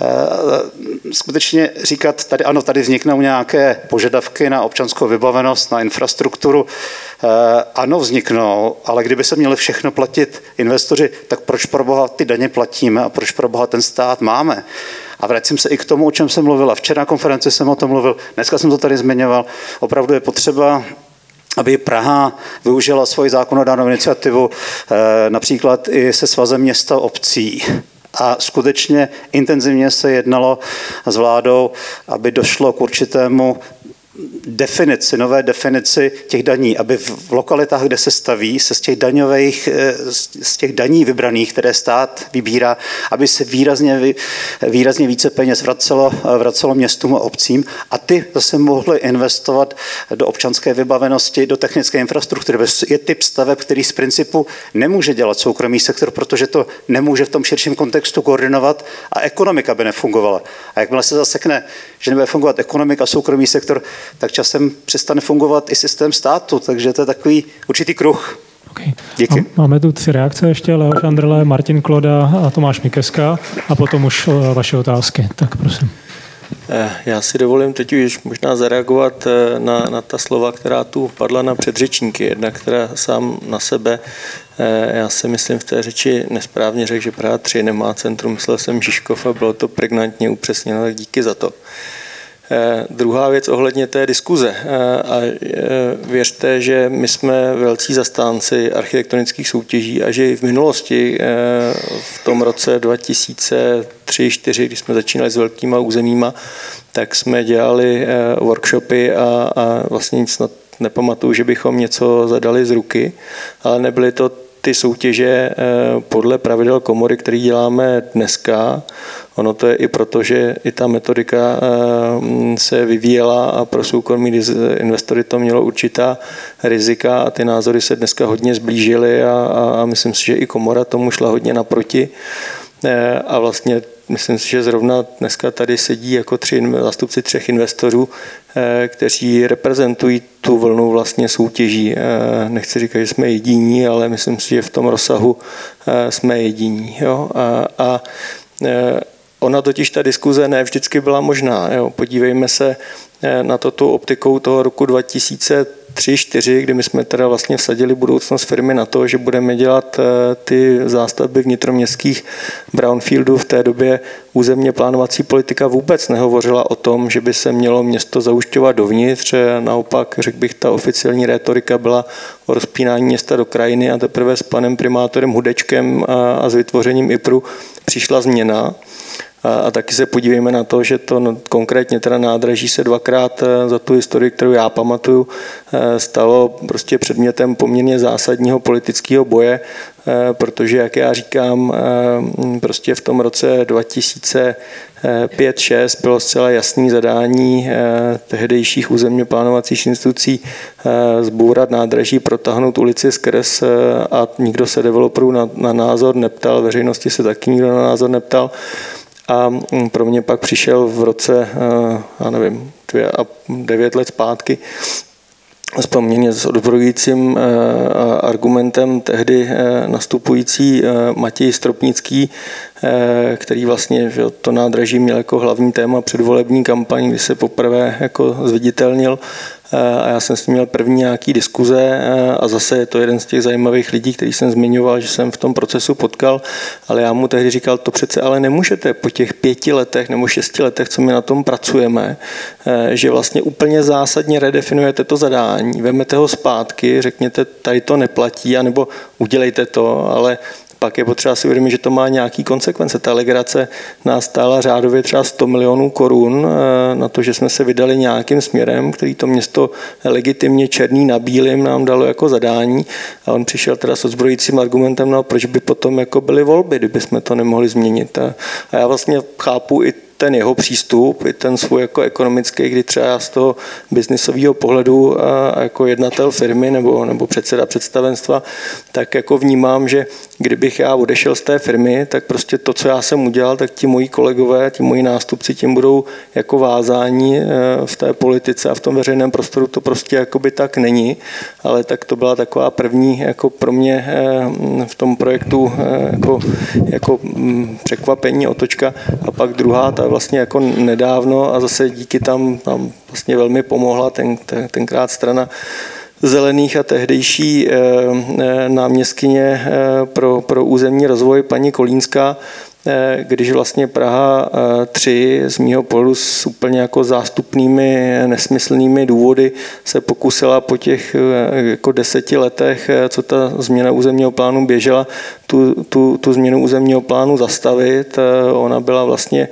e, skutečně říkat, tady ano, tady vzniknou nějaké požadavky na občanskou vybavenost, na infrastrukturu, e, ano, vzniknou, ale kdyby se měli všechno platit investoři, tak proč pro boha ty daně platíme a proč pro boha ten stát máme? A vracím se i k tomu, o čem jsem mluvila. Včera na konferenci jsem o tom mluvil, dneska jsem to tady zmiňoval. Opravdu je potřeba, aby Praha využila svoji zákonodárnou iniciativu například i se svazem města a obcí. A skutečně intenzivně se jednalo s vládou, aby došlo k určitému definici, nové definici těch daní, aby v lokalitách, kde se staví, se z těch daňových, z těch daní vybraných, které stát vybírá, aby se výrazně, výrazně více peněz vracelo, vracelo městům a obcím a ty zase mohly investovat do občanské vybavenosti, do technické infrastruktury. Je typ staveb, který z principu nemůže dělat soukromý sektor, protože to nemůže v tom širším kontextu koordinovat a ekonomika by nefungovala. A jakmile se zasekne, že nebude fungovat ekonomika, soukromý sektor, tak časem přestane fungovat i systém státu, takže to je takový určitý kruh. Okay. Díky. Máme tu tři reakce ještě, Leoš Andrle, Martin Kloda a Tomáš Mikeska a potom už vaše otázky. Tak prosím. Já si dovolím teď už možná zareagovat na, na ta slova, která tu padla na předřečníky. Jedna, která sám na sebe, já si myslím v té řeči nesprávně řekl, že Praha tři nemá centrum, myslel jsem Žižkov a bylo to pregnantně upřesněno, tak díky za to. Eh, druhá věc ohledně té diskuze. Eh, a eh, věřte, že my jsme velcí zastánci architektonických soutěží a že i v minulosti, eh, v tom roce dva tisíce tři dva tisíce čtyři, když jsme začínali s velkýma územíma, tak jsme dělali eh, workshopy a, a vlastně nic snad nepamatuju, že bychom něco zadali z ruky, ale nebyly to ty soutěže podle pravidel komory, které děláme dneska. Ono to je i proto, že i ta metodika se vyvíjela a pro soukromí investory to mělo určitá rizika a ty názory se dneska hodně zblížily a, a myslím si, že i komora tomu šla hodně naproti. A vlastně myslím si, že zrovna dneska tady sedí jako tři zástupci třech investorů, kteří reprezentují tu vlnu vlastně soutěží. Nechci říkat, že jsme jediní, ale myslím si, že v tom rozsahu jsme jediní. Jo? A, a ona totiž ta diskuze ne vždycky byla možná. Jo? Podívejme se na to tu optikou toho roku dva tisíce tři čtyři, kdy my jsme teda vlastně vsadili budoucnost firmy na to, že budeme dělat ty zástavby vnitroměstských brownfieldů. V té době územně plánovací politika vůbec nehovořila o tom, že by se mělo město zaušťovat dovnitř. Naopak, řekl bych, ta oficiální rétorika byla o rozpínání města do krajiny a teprve s panem primátorem Hudečkem a, a s vytvořením I P R U přišla změna. A, a taky se podívejme na to, že to no, konkrétně teda nádraží se dvakrát za tu historii, kterou já pamatuju, stalo prostě předmětem poměrně zásadního politického boje, protože, jak já říkám, prostě v tom roce dva tisíce pět šest bylo zcela jasné zadání tehdejších územně plánovacích institucí zbourat nádraží, protáhnout ulici skrz a nikdo se developerů na, na názor neptal, veřejnosti se taky nikdo na názor neptal. A pro mě pak přišel v roce, já nevím, dvě a devět let zpátky s poměrně s odbrojujícím argumentem tehdy nastupující Matěj Stropnický, který vlastně že to nádraží měl jako hlavní téma předvolební kampaň, kdy se poprvé jako zviditelnil. A já jsem s ním měl první nějaký diskuze a zase je to jeden z těch zajímavých lidí, který jsem zmiňoval, že jsem v tom procesu potkal, ale já mu tehdy říkal, to přece ale nemůžete po těch pěti letech nebo šesti letech, co my na tom pracujeme, že vlastně úplně zásadně redefinujete to zadání, vemete ho zpátky, řekněte, tady to neplatí, anebo udělejte to, ale pak je potřeba si uvědomit, že to má nějaký konsekvence. Ta legrace nás stála řádově třeba sto milionů korun na to, že jsme se vydali nějakým směrem, který to město legitimně černý na bílým nám dalo jako zadání. A on přišel teda s odzbrojícím argumentem, no proč by potom jako byly volby, kdyby jsme to nemohli změnit. A já vlastně chápu i ten jeho přístup, i ten svůj jako ekonomický, kdy třeba já z toho biznisového pohledu a jako jednatel firmy nebo, nebo předseda představenstva, tak jako vnímám, že kdybych já odešel z té firmy, tak prostě to, co já jsem udělal, tak ti moji kolegové, ti moji nástupci tím budou jako vázání v té politice a v tom veřejném prostoru to prostě jakoby tak není, ale tak to byla taková první jako pro mě v tom projektu jako, jako překvapení, otočka a pak druhá, ta vlastně jako nedávno a zase díky tam, tam vlastně velmi pomohla ten, ten, tenkrát strana Zelených a tehdejší náměstkyně pro, pro územní rozvoj paní Kolínská, když vlastně Praha tři z mýho pohledu s úplně jako zástupnými nesmyslnými důvody se pokusila po těch jako deseti letech, co ta změna územního plánu běžela, tu, tu, tu změnu územního plánu zastavit. Ona byla vlastně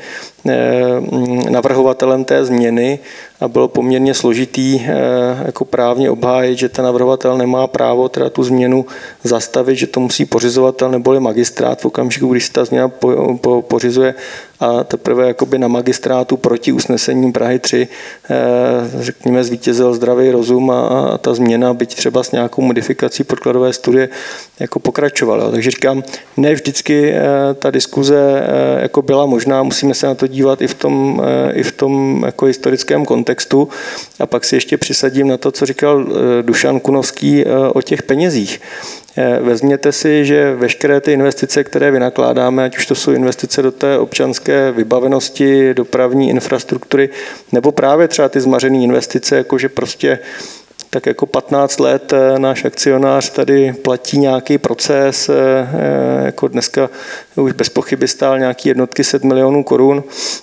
navrhovatelem té změny a bylo poměrně složitý jako právně obhájit, že ten navrhovatel nemá právo teda tu změnu zastavit, že to musí pořizovatel neboli magistrát v okamžiku, když se ta změna po, po, pořizuje a teprve jakoby na magistrátu proti usnesením Prahy tři řekněme zvítězil zdravý rozum a, a ta změna, byť třeba s nějakou modifikací podkladové studie, jako pokračovala. Takže říkám, ne vždycky ta diskuze jako byla možná, musíme se na to dívat i v tom, i v tom jako historickém kontextu a pak si ještě přisadím na to, co říkal Dušan Kunovský o těch penězích. Vezměte si, že veškeré ty investice, které vynakládáme, ať už to jsou investice do té občanské vybavenosti, dopravní infrastruktury, nebo právě třeba ty zmařené investice, jakože prostě tak jako patnáct let náš akcionář tady platí nějaký proces, jako dneska už bez pochyby stál nějaký jednotky set milionů korun.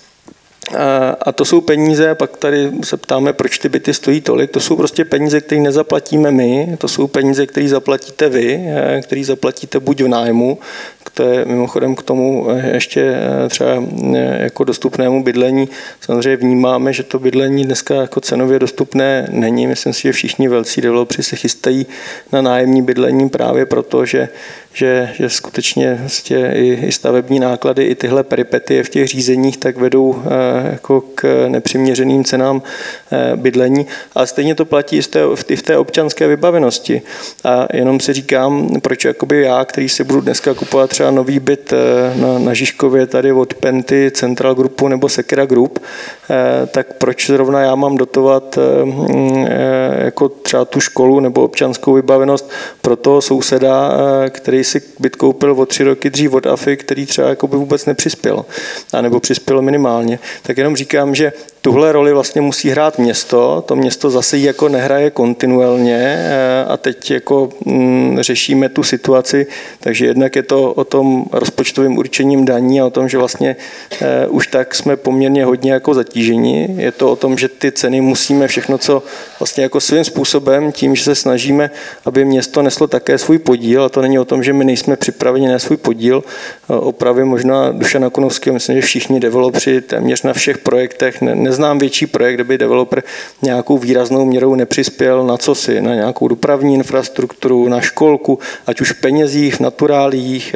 A to jsou peníze, pak tady se ptáme, proč ty byty stojí tolik. To jsou prostě peníze, které nezaplatíme my, to jsou peníze, které zaplatíte vy, které zaplatíte buď v nájmu, to je mimochodem k tomu ještě třeba jako dostupnému bydlení. Samozřejmě vnímáme, že to bydlení dneska jako cenově dostupné není. Myslím si, že všichni velcí developři se chystají na nájemní bydlení právě proto, že Že, že skutečně vlastně i, i stavební náklady, i tyhle peripetie v těch řízeních tak vedou eh, jako k nepřiměřeným cenám eh, bydlení. Ale stejně to platí i v té, v té občanské vybavenosti. A jenom si říkám, proč jakoby já, který si budu dneska kupovat třeba nový byt eh, na, na Žižkově tady od Penty, Central Groupu nebo Sekera Group, eh, tak proč zrovna já mám dotovat eh, jako třeba tu školu nebo občanskou vybavenost pro toho souseda, eh, který si byt koupil o tři roky dřív od A F I, který třeba jako by vůbec nepřispěl, anebo přispěl minimálně. Tak jenom říkám, že tuhle roli vlastně musí hrát město, to město zase ji jako nehraje kontinuálně a teď jako mm, řešíme tu situaci, takže jednak je to o tom rozpočtovém určením daní a o tom, že vlastně eh, už tak jsme poměrně hodně jako zatíženi. Je to o tom, že ty ceny musíme všechno, co vlastně jako svým způsobem, tím, že se snažíme, aby město neslo také svůj podíl, a to není o tom, že my nejsme připraveni na svůj podíl. Opravdu možná Dušana Konovského, myslím, že všichni developři téměř na všech projektech, ne, neznám větší projekt, kde by developer nějakou výraznou měrou nepřispěl na cosi, na nějakou dopravní infrastrukturu, na školku, ať už v penězích, v naturálích.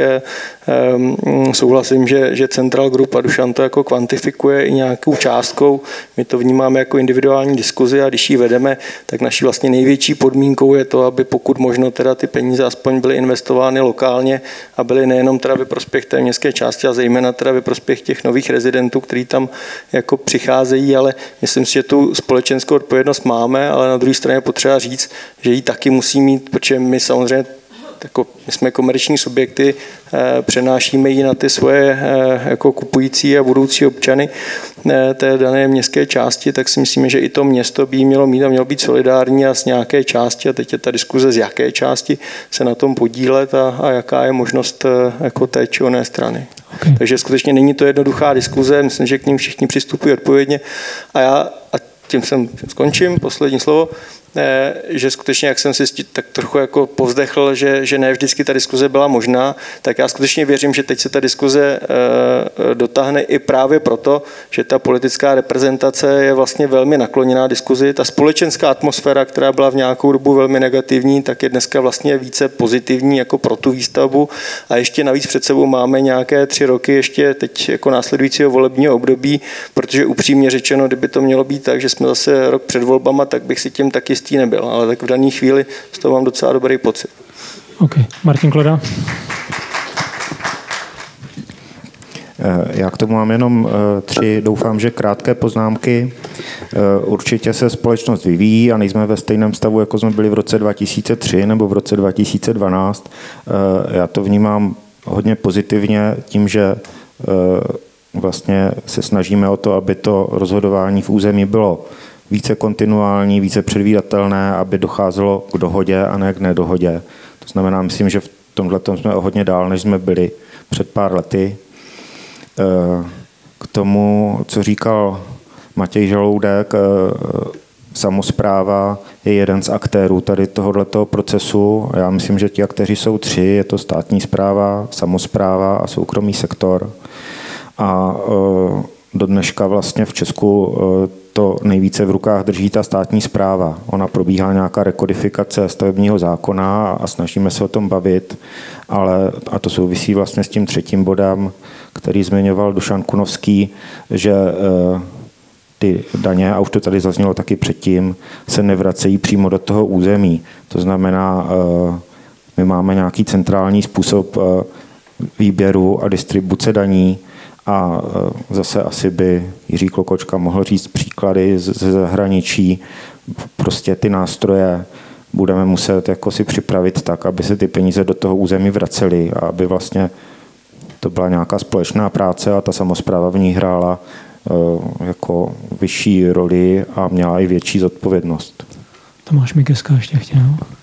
Souhlasím, že, že Central Group a Dušan to jako kvantifikuje i nějakou částkou. My to vnímáme jako individuální diskuzi a když ji vedeme, tak naší vlastně největší podmínkou je to, aby pokud možno teda ty peníze aspoň byly investovány lokálně a byly nejenom teda ve prospěch té městské části, a zejména teda ve prospěch těch nových rezidentů, kteří tam jako přicházejí, ale myslím si, že tu společenskou odpovědnost máme, ale na druhé straně potřeba říct, že ji taky musí mít, protože my samozřejmě jako my jsme komerční subjekty, přenášíme ji na ty svoje jako kupující a budoucí občany té dané městské části, tak si myslíme, že i to město by mělo mít a mělo být solidární a z nějaké části, a teď je ta diskuze, z jaké části se na tom podílet a, a jaká je možnost jako té či oné strany. Okay. Takže skutečně není to jednoduchá diskuze, myslím, že k ním všichni přistupují odpovědně a já, a tím jsem skončím, poslední slovo, že skutečně, jak jsem si tak trochu jako povzdechl, že, že ne vždycky ta diskuze byla možná, tak já skutečně věřím, že teď se ta diskuze dotáhne i právě proto, že ta politická reprezentace je vlastně velmi nakloněná diskuzi. Ta společenská atmosféra, která byla v nějakou dobu velmi negativní, tak je dneska vlastně více pozitivní jako pro tu výstavbu a ještě navíc před sebou máme nějaké tři roky ještě teď jako následujícího volebního období, protože upřímně řečeno, kdyby to mělo být tak, že jsme zase rok před volbama, tak bych si tím taky nebyl, ale tak v dané chvíli z toho mám docela dobrý pocit. OK. Martin Kloda. Já k tomu mám jenom tři, doufám, že krátké poznámky. Určitě se společnost vyvíjí a nejsme ve stejném stavu, jako jsme byli v roce dva tisíce tři nebo v roce dva tisíce dvanáct. Já to vnímám hodně pozitivně tím, že vlastně se snažíme o to, aby to rozhodování v území bylo více kontinuální, více předvídatelné, aby docházelo k dohodě a ne k nedohodě. To znamená, myslím, že v tomhle tom jsme o hodně dál, než jsme byli před pár lety. K tomu, co říkal Matěj Žaloudek, samospráva je jeden z aktérů tady tohoto procesu. Já myslím, že ti aktéři jsou tři. Je to státní správa, samospráva a soukromý sektor. A do dneška vlastně v Česku to nejvíce v rukách drží ta státní správa. Ona probíhá nějaká rekodifikace stavebního zákona a snažíme se o tom bavit, ale a to souvisí vlastně s tím třetím bodem, který zmiňoval Dušan Kunovský, že ty daně, a už to tady zaznělo taky předtím, se nevracejí přímo do toho území. To znamená, my máme nějaký centrální způsob výběru a distribuce daní, a zase asi by Jiří Klokočka mohl říct příklady ze zahraničí. Prostě ty nástroje budeme muset jako si připravit tak, aby se ty peníze do toho území vracely a aby vlastně to byla nějaká společná práce a ta samospráva v ní hrála jako vyšší roli a měla i větší zodpovědnost. Tomáš Mikeska ještě chtěl.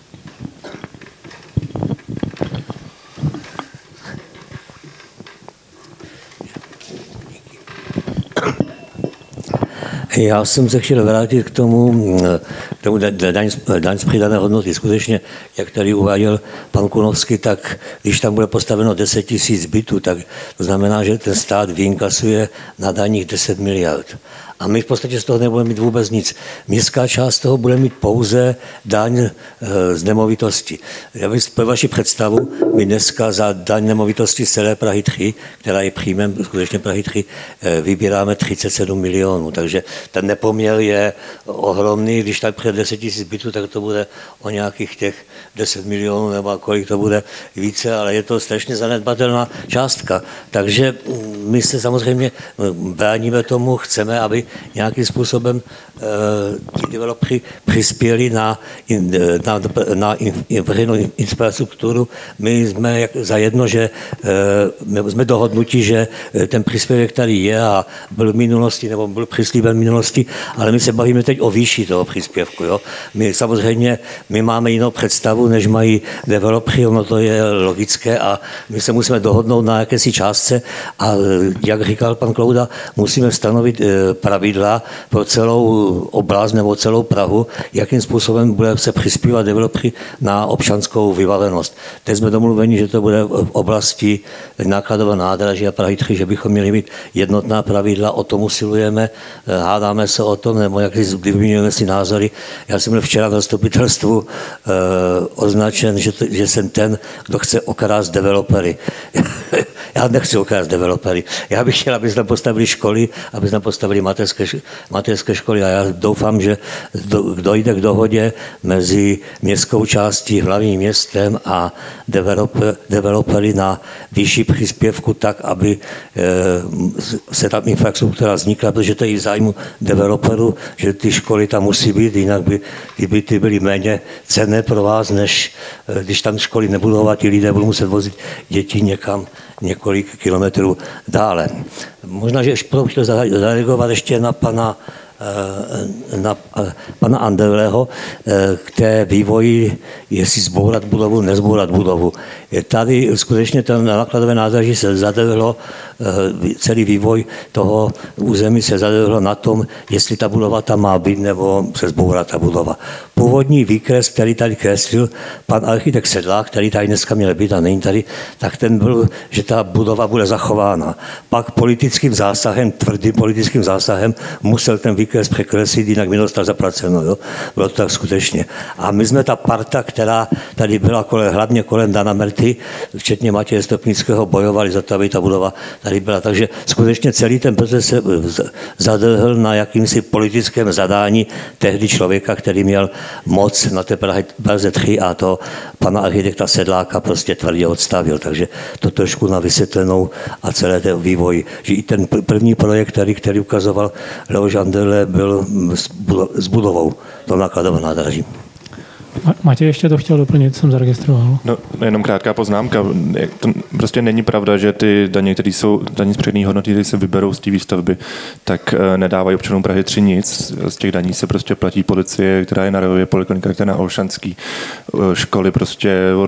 Já jsem se chtěl vrátit k tomu, k tomu daň, daň z přidané hodnoty. Skutečně, jak tady uváděl pan Kunovský, tak když tam bude postaveno deset tisíc bytů, tak to znamená, že ten stát vyinkasuje na daních deset miliard. A my v podstatě z toho nebudeme mít vůbec nic. Městská část toho bude mít pouze daň z nemovitosti. Já bych pro vaši představu, my dneska za daň nemovitosti z celé Prahy tři, která je příjmem skutečně Prahy tři, vybíráme třicet sedm milionů. Takže ten nepoměr je ohromný. Když tak před deset tisíc bytů, tak to bude o nějakých těch deset milionů nebo kolik to bude více, ale je to strašně zanedbatelná částka. Takže my se samozřejmě bráníme tomu, chceme, aby nějakým způsobem ti developeri přispěli na, na, na veřejnou infrastrukturu. My jsme za jedno, že my jsme dohodnutí, že ten příspěvek tady je a byl v minulosti, nebo byl přislíben v minulosti, ale my se bavíme teď o výši toho příspěvku. Jo? My samozřejmě my máme jinou představu, než mají developeri, ono to je logické a my se musíme dohodnout na jakési částce a jak říkal pan Klouda, musíme stanovit pravidla pro celou oblast nebo celou Prahu, jakým způsobem bude se přispívat developeri na občanskou vybavenost. Teď jsme domluveni, že to bude v oblasti nákladové nádraží a Prahy tři, že bychom měli mít jednotná pravidla, o tom usilujeme, hádáme se o tom, nebo jak vyměňujeme si názory. Já jsem byl včera v zastupitelstvu eh, označen, že, to, že jsem ten, kdo chce okrást developery. Já nechci okrást developery. Já bych chtěl, aby jsme postavili školy, aby jsme postavili mateřské, mateřské školy a já doufám, že dojde k dohodě mezi městskou částí, hlavním městem a developer, developery na vyšší příspěvku tak, aby se tam infrastruktura vznikla, protože to je i v zájmu developerů, že ty školy tam musí být, jinak by ty byty byly méně cenné pro vás, než když tam školy nebudou a ti lidé budou muset vozit děti někam několik kilometrů dále. Možná, že ještě chtěl zareagovat ještě na pana na pana Anderleho k té vývoji, jestli zbourat budovu, nezbourat budovu. Tady skutečně ten nákladové nádraží se zadevilo, celý vývoj toho území se zadevilo na tom, jestli ta budova tam má být, nebo se zbourá ta budova. Původní výkres, který tady kreslil pan architekt Sedlák, který tady dneska měl být a není tady, tak ten byl, že ta budova bude zachována. Pak politickým zásahem, tvrdým politickým zásahem musel ten výkres překreslit, jinak mi dostal zaplaceno. Jo? Bylo to tak skutečně. A my jsme ta parta, která tady byla kolem, hlavně kolem Dana Merty, včetně Matěje Stopnického, bojovali za to, aby ta budova tady byla. Takže skutečně celý ten proces se zadrhl na jakýmsi politickém zadání tehdy člověka, který měl moc na té Praze tři a to pana architekta Sedláka prostě tvrdě odstavil. Takže to trošku na vysvětlenou a celé ten vývoj. Že i ten první projekt, který, který ukazoval Leoš Anderle, byl s budovou do nákladové nádraží. Matěj ještě to chtěl doplnit, jsem zaregistroval. No, jenom krátká poznámka. To prostě není pravda, že ty daně, které jsou daně z přední hodnoty, které se vyberou z té výstavby, tak nedávají občanům Prahy tři nic. Z těch daní se prostě platí policie, která je na Rejově, poliklinika, která je na Olšanský, školy prostě od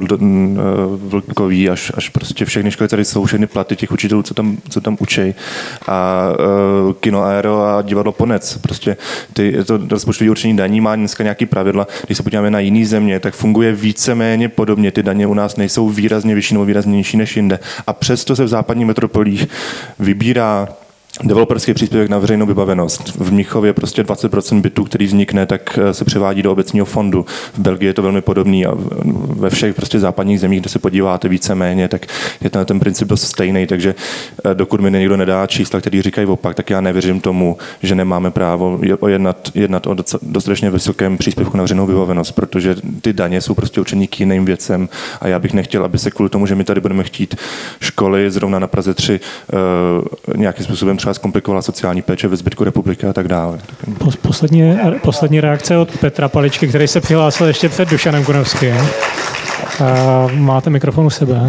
Vlkový až, až prostě všechny školy, tady jsou všechny platy těch učitelů, co tam, co tam učej. A uh, kino Aero a divadlo Ponec. Prostě ty, to rozpočtové určení daní má dneska nějaký pravidla. Když se podíváme na jiný země, tak funguje víceméně podobně. Ty daně u nás nejsou výrazně vyšší nebo výrazně nižší než jinde. A přesto se v západních metropolích vybírá developerský příspěvek na veřejnou vybavenost. V Mnichově prostě dvacet procent bytů, který vznikne, tak se převádí do obecního fondu. V Belgii je to velmi podobný a ve všech prostě západních zemích, kde se podíváte víceméně, tak je ten, ten princip dost stejný. Takže dokud mi někdo nedá čísla, který říkají opak, tak já nevěřím tomu, že nemáme právo jednat, jednat o dostatečně vysokém příspěvku na veřejnou vybavenost, protože ty daně jsou prostě určený k jiným věcem a já bych nechtěl, aby se kvůli tomu, že my tady budeme chtít školy zrovna na Praze tři uh, nějakým způsobem třeba zkomplikovala sociální péče ve zbytku republiky a tak dále. Poslední, poslední reakce od Petra Paličky, který se přihlásil ještě před Dušanem Kunovským. Máte mikrofon u sebe.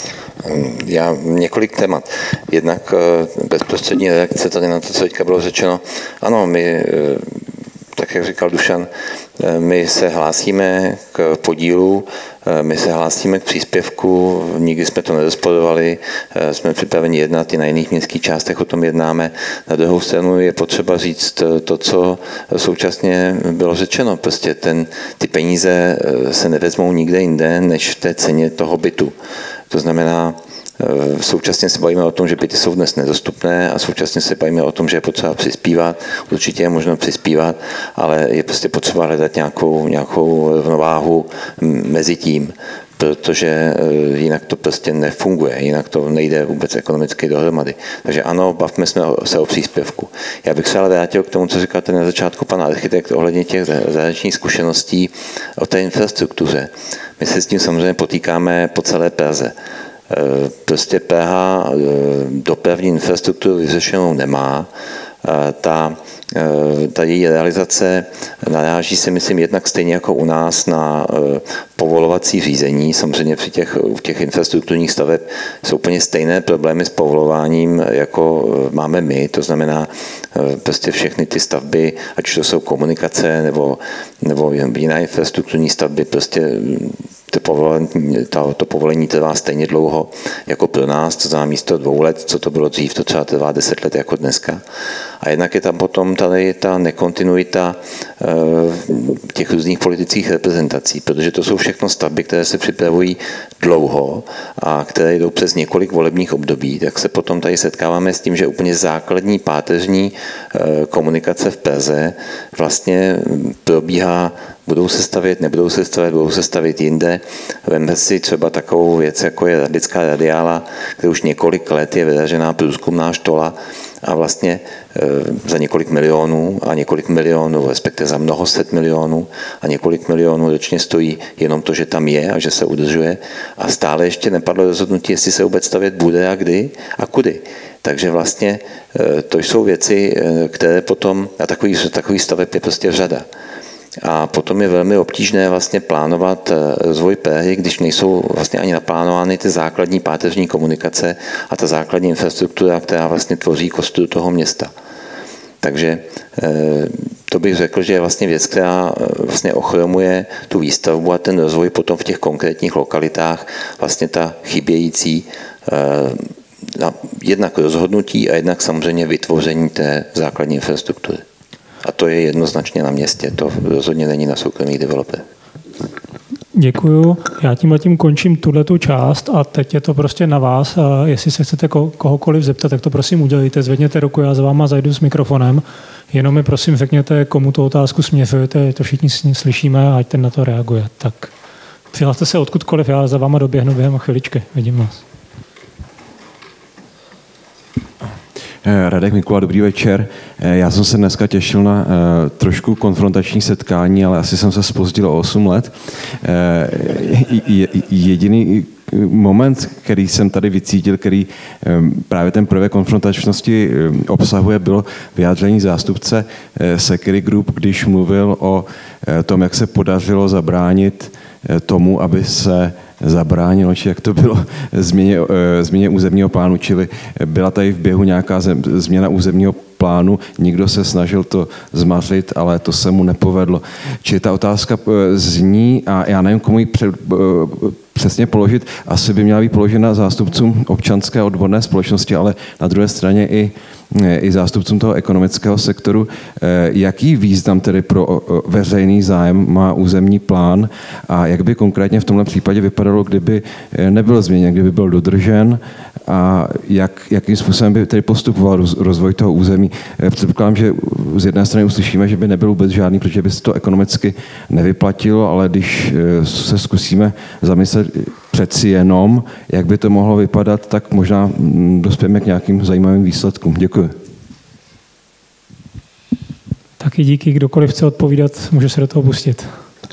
Já několik témat. Jednak bezprostřední reakce tady na to, co teďka bylo řečeno. Ano, my, tak jak říkal Dušan, my se hlásíme k podílu, my se hlásíme k příspěvku, nikdy jsme to nerozporovali, jsme připraveni jednat i na jiných městských částech, o tom jednáme. Na druhou stranu je potřeba říct to, co současně bylo řečeno. Prostě ten, ty peníze se nevezmou nikde jinde, než v té ceně toho bytu. To znamená, současně se bavíme o tom, že byty jsou dnes nedostupné a současně se bavíme o tom, že je potřeba přispívat. Určitě je možno přispívat, ale je prostě potřeba hledat nějakou, nějakou rovnováhu mezi tím. protože jinak to prostě nefunguje, jinak to nejde vůbec ekonomicky dohromady. Takže ano, bavme jsme se o příspěvku. Já bych se ale vrátil k tomu, co říkal na začátku pan architekt ohledně těch zahraničních zkušeností o té infrastruktuře. My se s tím samozřejmě potýkáme po celé Praze. Prostě Praha dopravní infrastrukturu vyřešenou nemá. Ta, ta její realizace naráží se, myslím, jednak stejně jako u nás na povolovací řízení. Samozřejmě při těch, u těch infrastrukturních staveb jsou úplně stejné problémy s povolováním, jako máme my. To znamená, prostě všechny ty stavby, ať to jsou komunikace nebo, nebo jiná infrastrukturní stavby, prostě to povolení, to, to povolení trvá stejně dlouho jako pro nás, to znamená místo dvou let, co to bylo dřív, to třeba trvá deset let jako dneska. A jednak je tam potom tady ta nekontinuita těch různých politických reprezentací, protože to jsou všechno stavby, které se připravují dlouho a které jdou přes několik volebních období, tak se potom tady setkáváme s tím, že úplně základní páteřní komunikace v Praze vlastně probíhá, budou se stavět, nebudou se stavět, budou se stavět jinde. Vemme si třeba takovou věc, jako je Radická radiála, kde už několik let je vyražená průzkumná štola a vlastně za několik milionů a několik milionů, respektive za mnoho set milionů a několik milionů ročně stojí jenom to, že tam je a že se udržuje a stále ještě nepadlo rozhodnutí, jestli se vůbec stavět bude a kdy a kudy. Takže vlastně to jsou věci, které potom, a takový, takový staveb je prostě řada. A potom je velmi obtížné vlastně plánovat rozvoj Prahy, když nejsou vlastně ani naplánovány ty základní páteřní komunikace a ta základní infrastruktura, která vlastně tvoří kostru toho města. Takže to bych řekl, že je vlastně věc, která vlastně ochromuje tu výstavbu a ten rozvoj potom v těch konkrétních lokalitách, vlastně ta chybějící jednak rozhodnutí a jednak samozřejmě vytvoření té základní infrastruktury. A to je jednoznačně na městě, to rozhodně není na soukromých developerech. Děkuju. Já tím a tím končím tuhletu část a teď je to prostě na vás. Jestli se chcete kohokoliv zeptat, tak to prosím udělejte. Zvedněte ruku, já za váma zajdu s mikrofonem. Jenom mi prosím řekněte, komu tu otázku směřujete, to všichni slyšíme a ať ten na to reaguje. Tak přihlaste se odkudkoliv, já za váma doběhnu během chviličky. Vidím vás. Radek Mikula, dobrý večer. Já jsem se dneska těšil na uh, trošku konfrontační setkání, ale asi jsem se zpozdil o osm let. Uh, jediný moment, který jsem tady vycítil, který um, právě ten prvek konfrontačnosti um, obsahuje, bylo vyjádření zástupce uh, Security Group, když mluvil o uh, tom, jak se podařilo zabránit uh, tomu, aby se zabránilo, či jak to bylo, změně, změně územního plánu, čili byla tady v běhu nějaká zem, změna územního plánu, někdo se snažil to zmařit, ale to se mu nepovedlo. Čili ta otázka zní, a já nevím, komu ji před, přesně položit, asi by měla být položena zástupcům občanské a odborné společnosti, ale na druhé straně i i zástupcům toho ekonomického sektoru, jaký význam tedy pro veřejný zájem má územní plán a jak by konkrétně v tomhle případě vypadalo, kdyby nebyl změněn, kdyby byl dodržen a jak, jakým způsobem by tedy postupoval rozvoj toho území. Předpokládám, že z jedné strany uslyšíme, že by nebyl vůbec žádný, protože by se to ekonomicky nevyplatilo, ale když se zkusíme zamyslet přeci jenom, jak by to mohlo vypadat, tak možná dospějeme k nějakým zajímavým výsledkům. Děkuji. Taky díky, kdokoliv chce odpovídat, může se do toho pustit.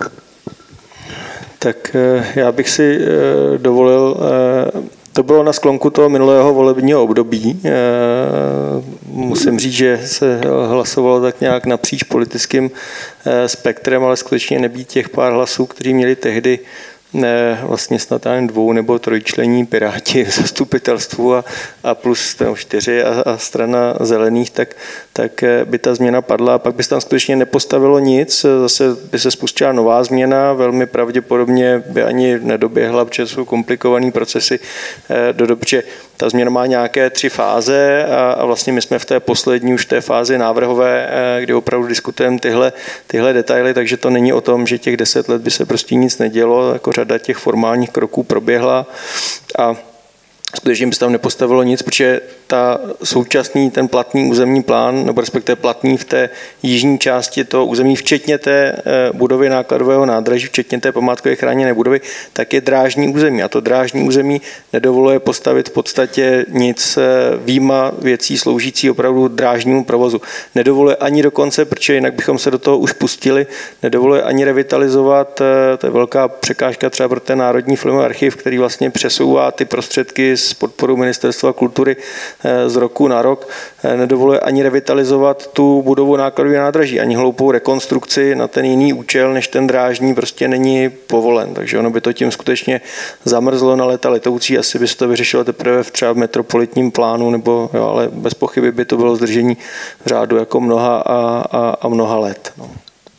Tak já bych si dovolil, to bylo na sklonku toho minulého volebního období. Musím říct, že se hlasovalo tak nějak napříč politickým spektrem, ale skutečně nebýt těch pár hlasů, kteří měli tehdy ne, vlastně snad jen dvou nebo trojčlení Piráti v zastupitelstvu a, a plus čtyři a, a strana zelených, tak, tak by ta změna padla a pak by se tam skutečně nepostavilo nic, zase by se spustila nová změna, velmi pravděpodobně by ani nedoběhla, protože jsou komplikované procesy do doby, že ta změna má nějaké tři fáze a, a vlastně my jsme v té poslední už té fázi návrhové, kdy opravdu diskutujeme tyhle, tyhle detaily, takže to není o tom, že těch deset let by se prostě nic nedělo, jako řada těch formálních kroků proběhla a skutečně by se tam nepostavilo nic, protože ta současný, ten platný územní plán, nebo respektive platný v té jižní části toho území, včetně té budovy nákladového nádraží, včetně té památkové chráněné budovy, tak je drážní území. A to drážní území nedovoluje postavit v podstatě nic výjima věcí sloužící opravdu drážnímu provozu. Nedovoluje ani dokonce, protože jinak bychom se do toho už pustili, nedovoluje ani revitalizovat, to je velká překážka třeba pro ten Národní filmový archiv, který vlastně přesouvá ty prostředky s podporou Ministerstva kultury z roku na rok, nedovoluje ani revitalizovat tu budovu nákladového nádraží, ani hloupou rekonstrukci na ten jiný účel, než ten drážní prostě není povolen. Takže ono by to tím skutečně zamrzlo na léta letoucí, asi by se to vyřešilo teprve v třeba v metropolitním plánu, nebo, jo, ale bez pochyby by to bylo zdržení v řádu jako mnoha a, a, a mnoha let. No.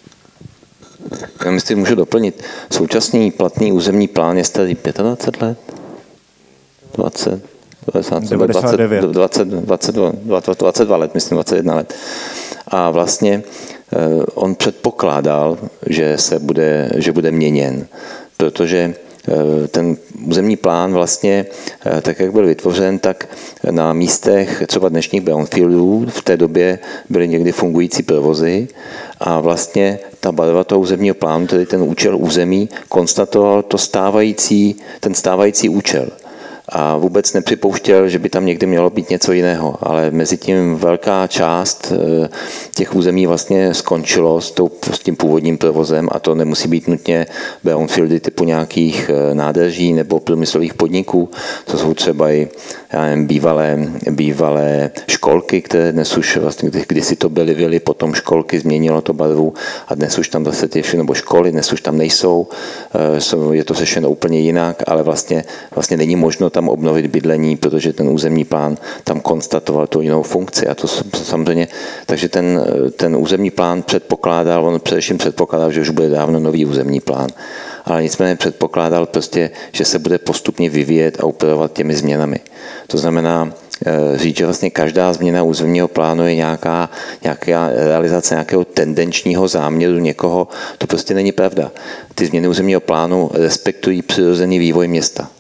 Já myslím, můžu doplnit. Současný platný územní plán je starý dvacet pět let? dvacet, devadesát devět. dvacet, dvacet, dvacet, dvacet dva let, myslím dvacet jedna let. A vlastně on předpokládal, že se bude, že bude měněn, protože ten územní plán vlastně, tak jak byl vytvořen, tak na místech třeba dnešních brownfieldů v té době byly někdy fungující provozy a vlastně ta barva toho územního plánu, tedy ten účel území, konstatoval to stávající, ten stávající účel. A vůbec nepřipouštěl, že by tam někdy mělo být něco jiného, ale mezi tím velká část těch území vlastně skončilo s, tou, s tím původním provozem a to nemusí být nutně brownfieldy typu nějakých nádrží nebo průmyslových podniků, to jsou třeba i já nevím, bývalé, bývalé školky, které dnes už vlastně, kdysi to byly vily, potom školky, změnilo to barvu a dnes už tam zase ty nebo školy, dnes už tam nejsou, je to řešeno úplně jinak, ale vlastně, vlastně není možno tam obnovit bydlení, protože ten územní plán tam konstatoval tu jinou funkci a to samozřejmě, takže ten, ten územní plán předpokládal, on především předpokládal, že už bude dávno nový územní plán, ale nicméně předpokládal prostě, že se bude postupně vyvíjet a upravovat těmi změnami. To znamená říct, že vlastně každá změna územního plánu je nějaká, nějaká realizace nějakého tendenčního záměru někoho, to prostě není pravda. Ty změny územního plánu respektují přirozený vývoj města.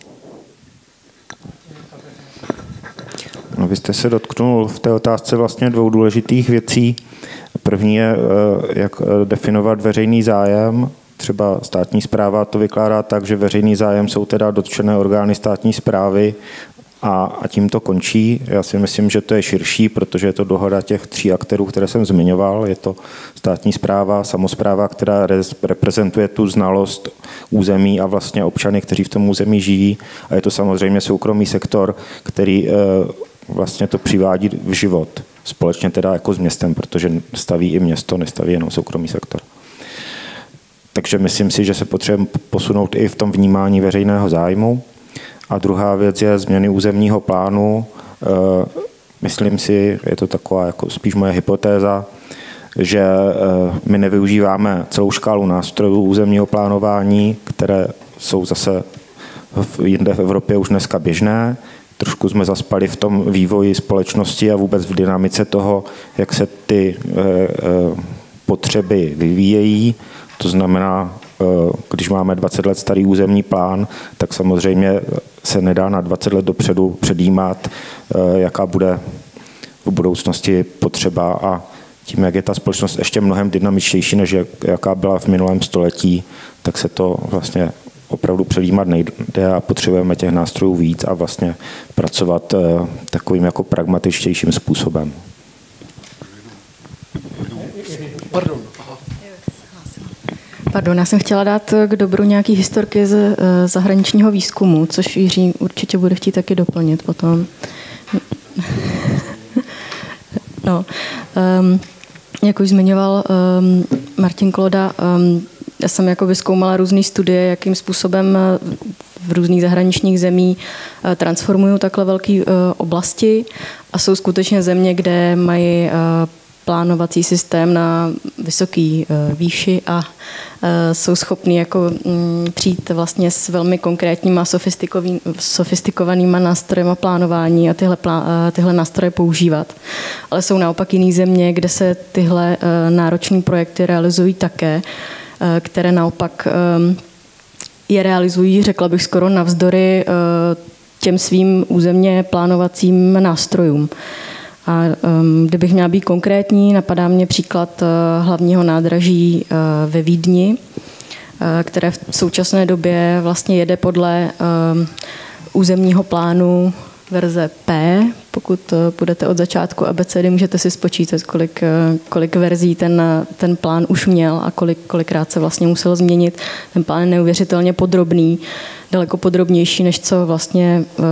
No, vy jste se dotknul v té otázce vlastně dvou důležitých věcí. První je, jak definovat veřejný zájem. Třeba státní správa to vykládá tak, že veřejný zájem jsou teda dotčené orgány státní správy a, a tím to končí. Já si myslím, že to je širší, protože je to dohoda těch tří aktérů, které jsem zmiňoval. Je to státní správa, samospráva, která reprezentuje tu znalost území a vlastně občany, kteří v tom území žijí. A je to samozřejmě soukromý sektor, který vlastně to přivádí v život. Společně teda jako s městem, protože staví i město, nestaví jenom soukromý sektor. Takže myslím si, že se potřebujeme posunout i v tom vnímání veřejného zájmu. A druhá věc je změny územního plánu. Myslím si, je to taková jako spíš moje hypotéza, že my nevyužíváme celou škálu nástrojů územního plánování, které jsou zase jinde v Evropě už dneska běžné. Trošku jsme zaspali v tom vývoji společnosti a vůbec v dynamice toho, jak se ty potřeby vyvíjejí. To znamená, když máme dvacet let starý územní plán, tak samozřejmě se nedá na dvacet let dopředu předjímat, jaká bude v budoucnosti potřeba a tím, jak je ta společnost ještě mnohem dynamičtější, než jaká byla v minulém století, tak se to vlastně opravdu předjímat nejde a potřebujeme těch nástrojů víc a vlastně pracovat takovým jako pragmatičtějším způsobem. Pardon. Pardon, já jsem chtěla dát k dobru nějaký historky z zahraničního výzkumu, což Jiří určitě bude chtít taky doplnit potom. No, um, jak už zmiňoval um, Martin Kloda, um, já jsem jako vyzkoumala různé studie, jakým způsobem v různých zahraničních zemí transformují takhle velké uh, oblasti a jsou skutečně země, kde mají uh, plánovací systém na vysoký uh, výši a uh, jsou schopní jako um, přijít vlastně s velmi konkrétníma sofistikovanýma nástrojem plánování a tyhle, plá, uh, tyhle nástroje používat. Ale jsou naopak jiné země, kde se tyhle uh, náročné projekty realizují také, uh, které naopak um, je realizují, řekla bych skoro navzdory uh, těm svým územně plánovacím nástrojům. A um, kdybych měla být konkrétní, napadá mě příklad uh, hlavního nádraží uh, ve Vídni, uh, které v současné době vlastně jede podle uh, územního plánu verze P. Pokud uh, půjdete od začátku abecedy, můžete si spočítat, kolik, uh, kolik verzí ten, ten plán už měl a kolik, kolikrát se vlastně musel změnit. Ten plán je neuvěřitelně podrobný, daleko podrobnější, než co vlastně uh,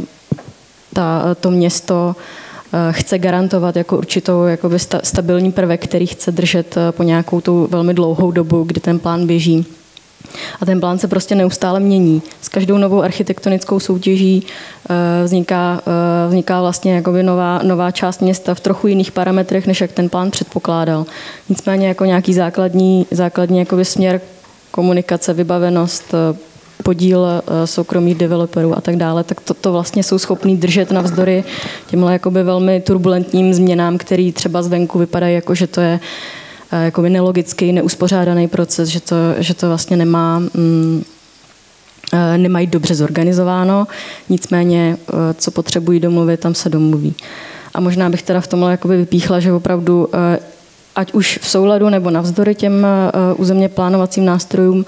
ta, to město chce garantovat jako určitou jakoby stabilní prvek, který chce držet po nějakou tu velmi dlouhou dobu, kdy ten plán běží. A ten plán se prostě neustále mění. S každou novou architektonickou soutěží vzniká, vzniká vlastně jakoby nová, nová část města v trochu jiných parametrech, než jak ten plán předpokládal. Nicméně jako nějaký základní, základní jakoby směr komunikace, vybavenost, podíl soukromých developerů a tak dále, tak to, to vlastně jsou schopní držet navzdory těmhle jakoby velmi turbulentním změnám, který třeba zvenku vypadají jako, že to je jakoby nelogický, neuspořádaný proces, že to, že to vlastně nemá, mm, nemají dobře zorganizováno, nicméně co potřebují domluvit, tam se domluví. A možná bych teda v tomhle jakoby vypíchla, že opravdu ať už v souladu nebo navzdory těm územně plánovacím nástrojům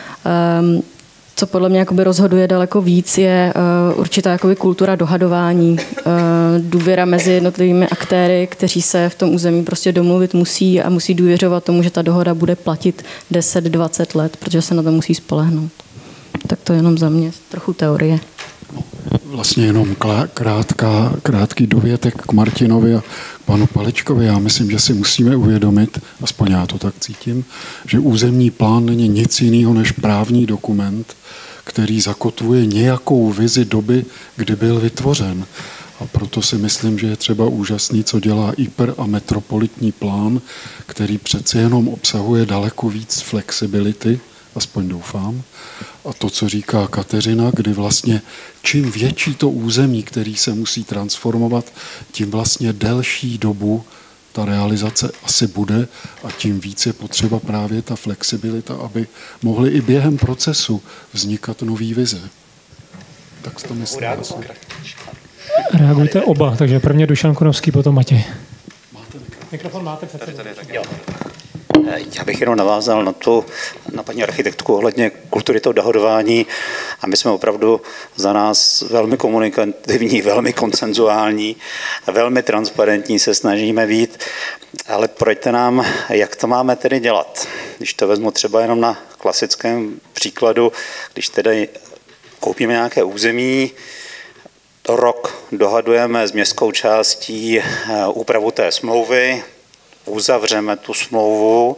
co podle mě jakoby rozhoduje daleko víc, je uh, určitá jakoby kultura dohadování, uh, důvěra mezi jednotlivými aktéry, kteří se v tom území prostě domluvit musí a musí důvěřovat tomu, že ta dohoda bude platit deset dvacet let, protože se na to musí spolehnout. Tak to je jenom za mě trochu teorie. Vlastně jenom krátká, krátký dovětek k Martinovi a k panu Paličkovi. Já myslím, že si musíme uvědomit, aspoň já to tak cítím, že územní plán není nic jiného než právní dokument, který zakotvuje nějakou vizi doby, kdy byl vytvořen. A proto si myslím, že je třeba úžasný, co dělá I P R a metropolitní plán, který přece jenom obsahuje daleko víc flexibility, aspoň doufám. A to, co říká Kateřina, kdy vlastně čím větší to území, který se musí transformovat, tím vlastně delší dobu ta realizace asi bude a tím víc je potřeba právě ta flexibilita, aby mohly i během procesu vznikat nový vize. Tak to myslím. Reagujte oba, takže prvně Dušan Kunovský, potom Matěj. Mikrofon máte před sebou. Já bych jenom navázal na tu, na paní architektku ohledně kultury toho dohodování a my jsme opravdu za nás velmi komunikativní, velmi konsenzuální, velmi transparentní se snažíme být, ale pojďte nám, jak to máme tedy dělat. Když to vezmu třeba jenom na klasickém příkladu, když tedy koupíme nějaké území, rok dohadujeme s městskou částí úpravu té smlouvy, uzavřeme tu smlouvu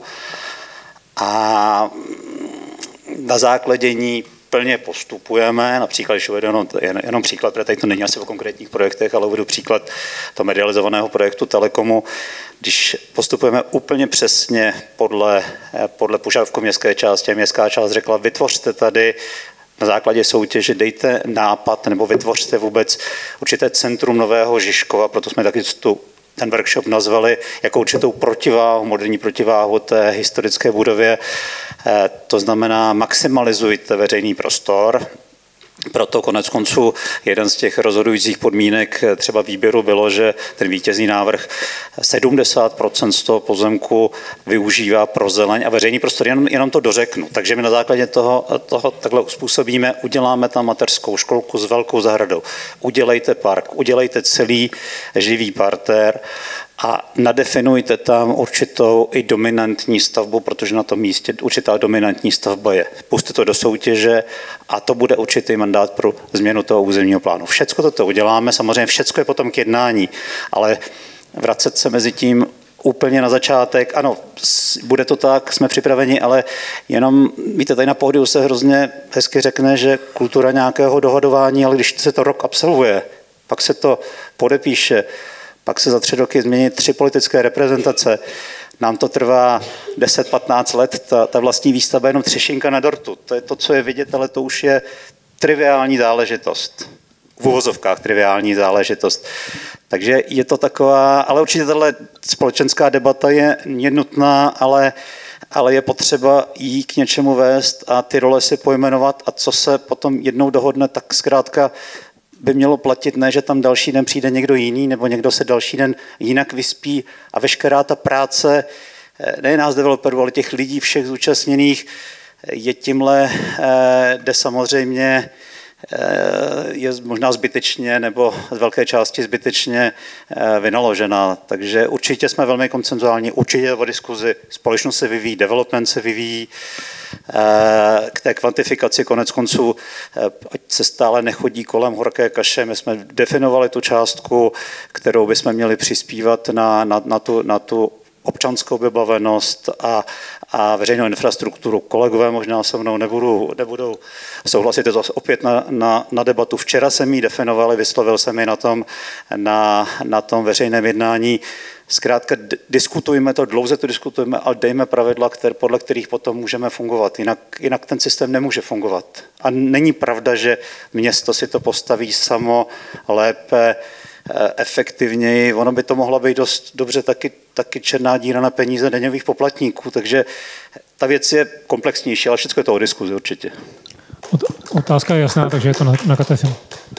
a na základě ní plně postupujeme. Například, když uvedu jenom, jenom příklad, protože tady to není asi o konkrétních projektech, ale uvedu příklad toho medializovaného projektu Telekomu. Když postupujeme úplně přesně podle, podle požadavku městské části a městská část řekla, vytvořte tady na základě soutěže, dejte nápad nebo vytvořte vůbec určité centrum Nového Žižkova, proto jsme taky tu ten workshop nazvali jako určitou protiváhu, moderní protiváhu té historické budově. To znamená, maximalizujte veřejný prostor. Proto konec konců jeden z těch rozhodujících podmínek třeba výběru bylo, že ten vítězný návrh sedmdesát procent z toho pozemku využívá pro zeleň a veřejný prostor, jenom, jenom to dořeknu. Takže my na základě toho, toho takhle uspůsobíme, uděláme tam mateřskou školku s velkou zahradou, udělejte park, udělejte celý živý parter a nadefinujte tam určitou i dominantní stavbu, protože na tom místě určitá dominantní stavba je. Pusťte to do soutěže a to bude určitý mandát pro změnu toho územního plánu. Všecko toto uděláme, samozřejmě všecko je potom k jednání, ale vracet se mezi tím úplně na začátek, ano, bude to tak, jsme připraveni, ale jenom, víte, tady na pódiu se hrozně hezky řekne, že kultura nějakého dohadování, ale když se to rok absolvuje, pak se to podepíše, pak se za tři roky změní tři politické reprezentace. Nám to trvá deset patnáct let, ta, ta vlastní výstavba je jenom třešinka na dortu. To je to, co je vidět, ale to už je triviální záležitost. V uvozovkách triviální záležitost. Takže je to taková, ale určitě tato společenská debata je, je nutná, ale, ale je potřeba jí k něčemu vést a ty role si pojmenovat a co se potom jednou dohodne, tak zkrátka by mělo platit, ne, že tam další den přijde někdo jiný, nebo někdo se další den jinak vyspí a veškerá ta práce, ne nás developerů, ale těch lidí všech zúčastněných, je tímhle, jde samozřejmě je možná zbytečně nebo z velké části zbytečně vynaložena. Takže určitě jsme velmi konsenzuální, určitě o diskuzi, společnost se vyvíjí, development se vyvíjí, k té kvantifikaci konec konců, ať se stále nechodí kolem horké kaše, my jsme definovali tu částku, kterou bychom měli přispívat na, na, na, tu, na tu občanskou vybavenost a, a veřejnou infrastrukturu. Kolegové možná se mnou nebudou, nebudou souhlasit, je to opět na, na, na debatu. Včera jsem ji definovali, vyslovil jsem ji na tom, na, na tom veřejném jednání. Zkrátka diskutujme to, dlouze to diskutujeme, ale dejme pravidla, které, podle kterých potom můžeme fungovat. Jinak, jinak ten systém nemůže fungovat. A není pravda, že město si to postaví samo lépe, efektivněji. Ono by to mohla být dost dobře taky, taky černá díra na peníze daňových poplatníků, takže ta věc je komplexnější, ale všechno je to o diskuzi určitě. Otázka je jasná, takže je to na, na katefinu.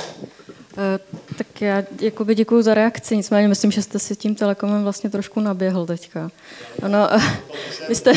Tak já jakoby děkuju za reakci, nicméně myslím, že jste si tím Telekomem vlastně trošku naběhl teďka. Ano, vy jste...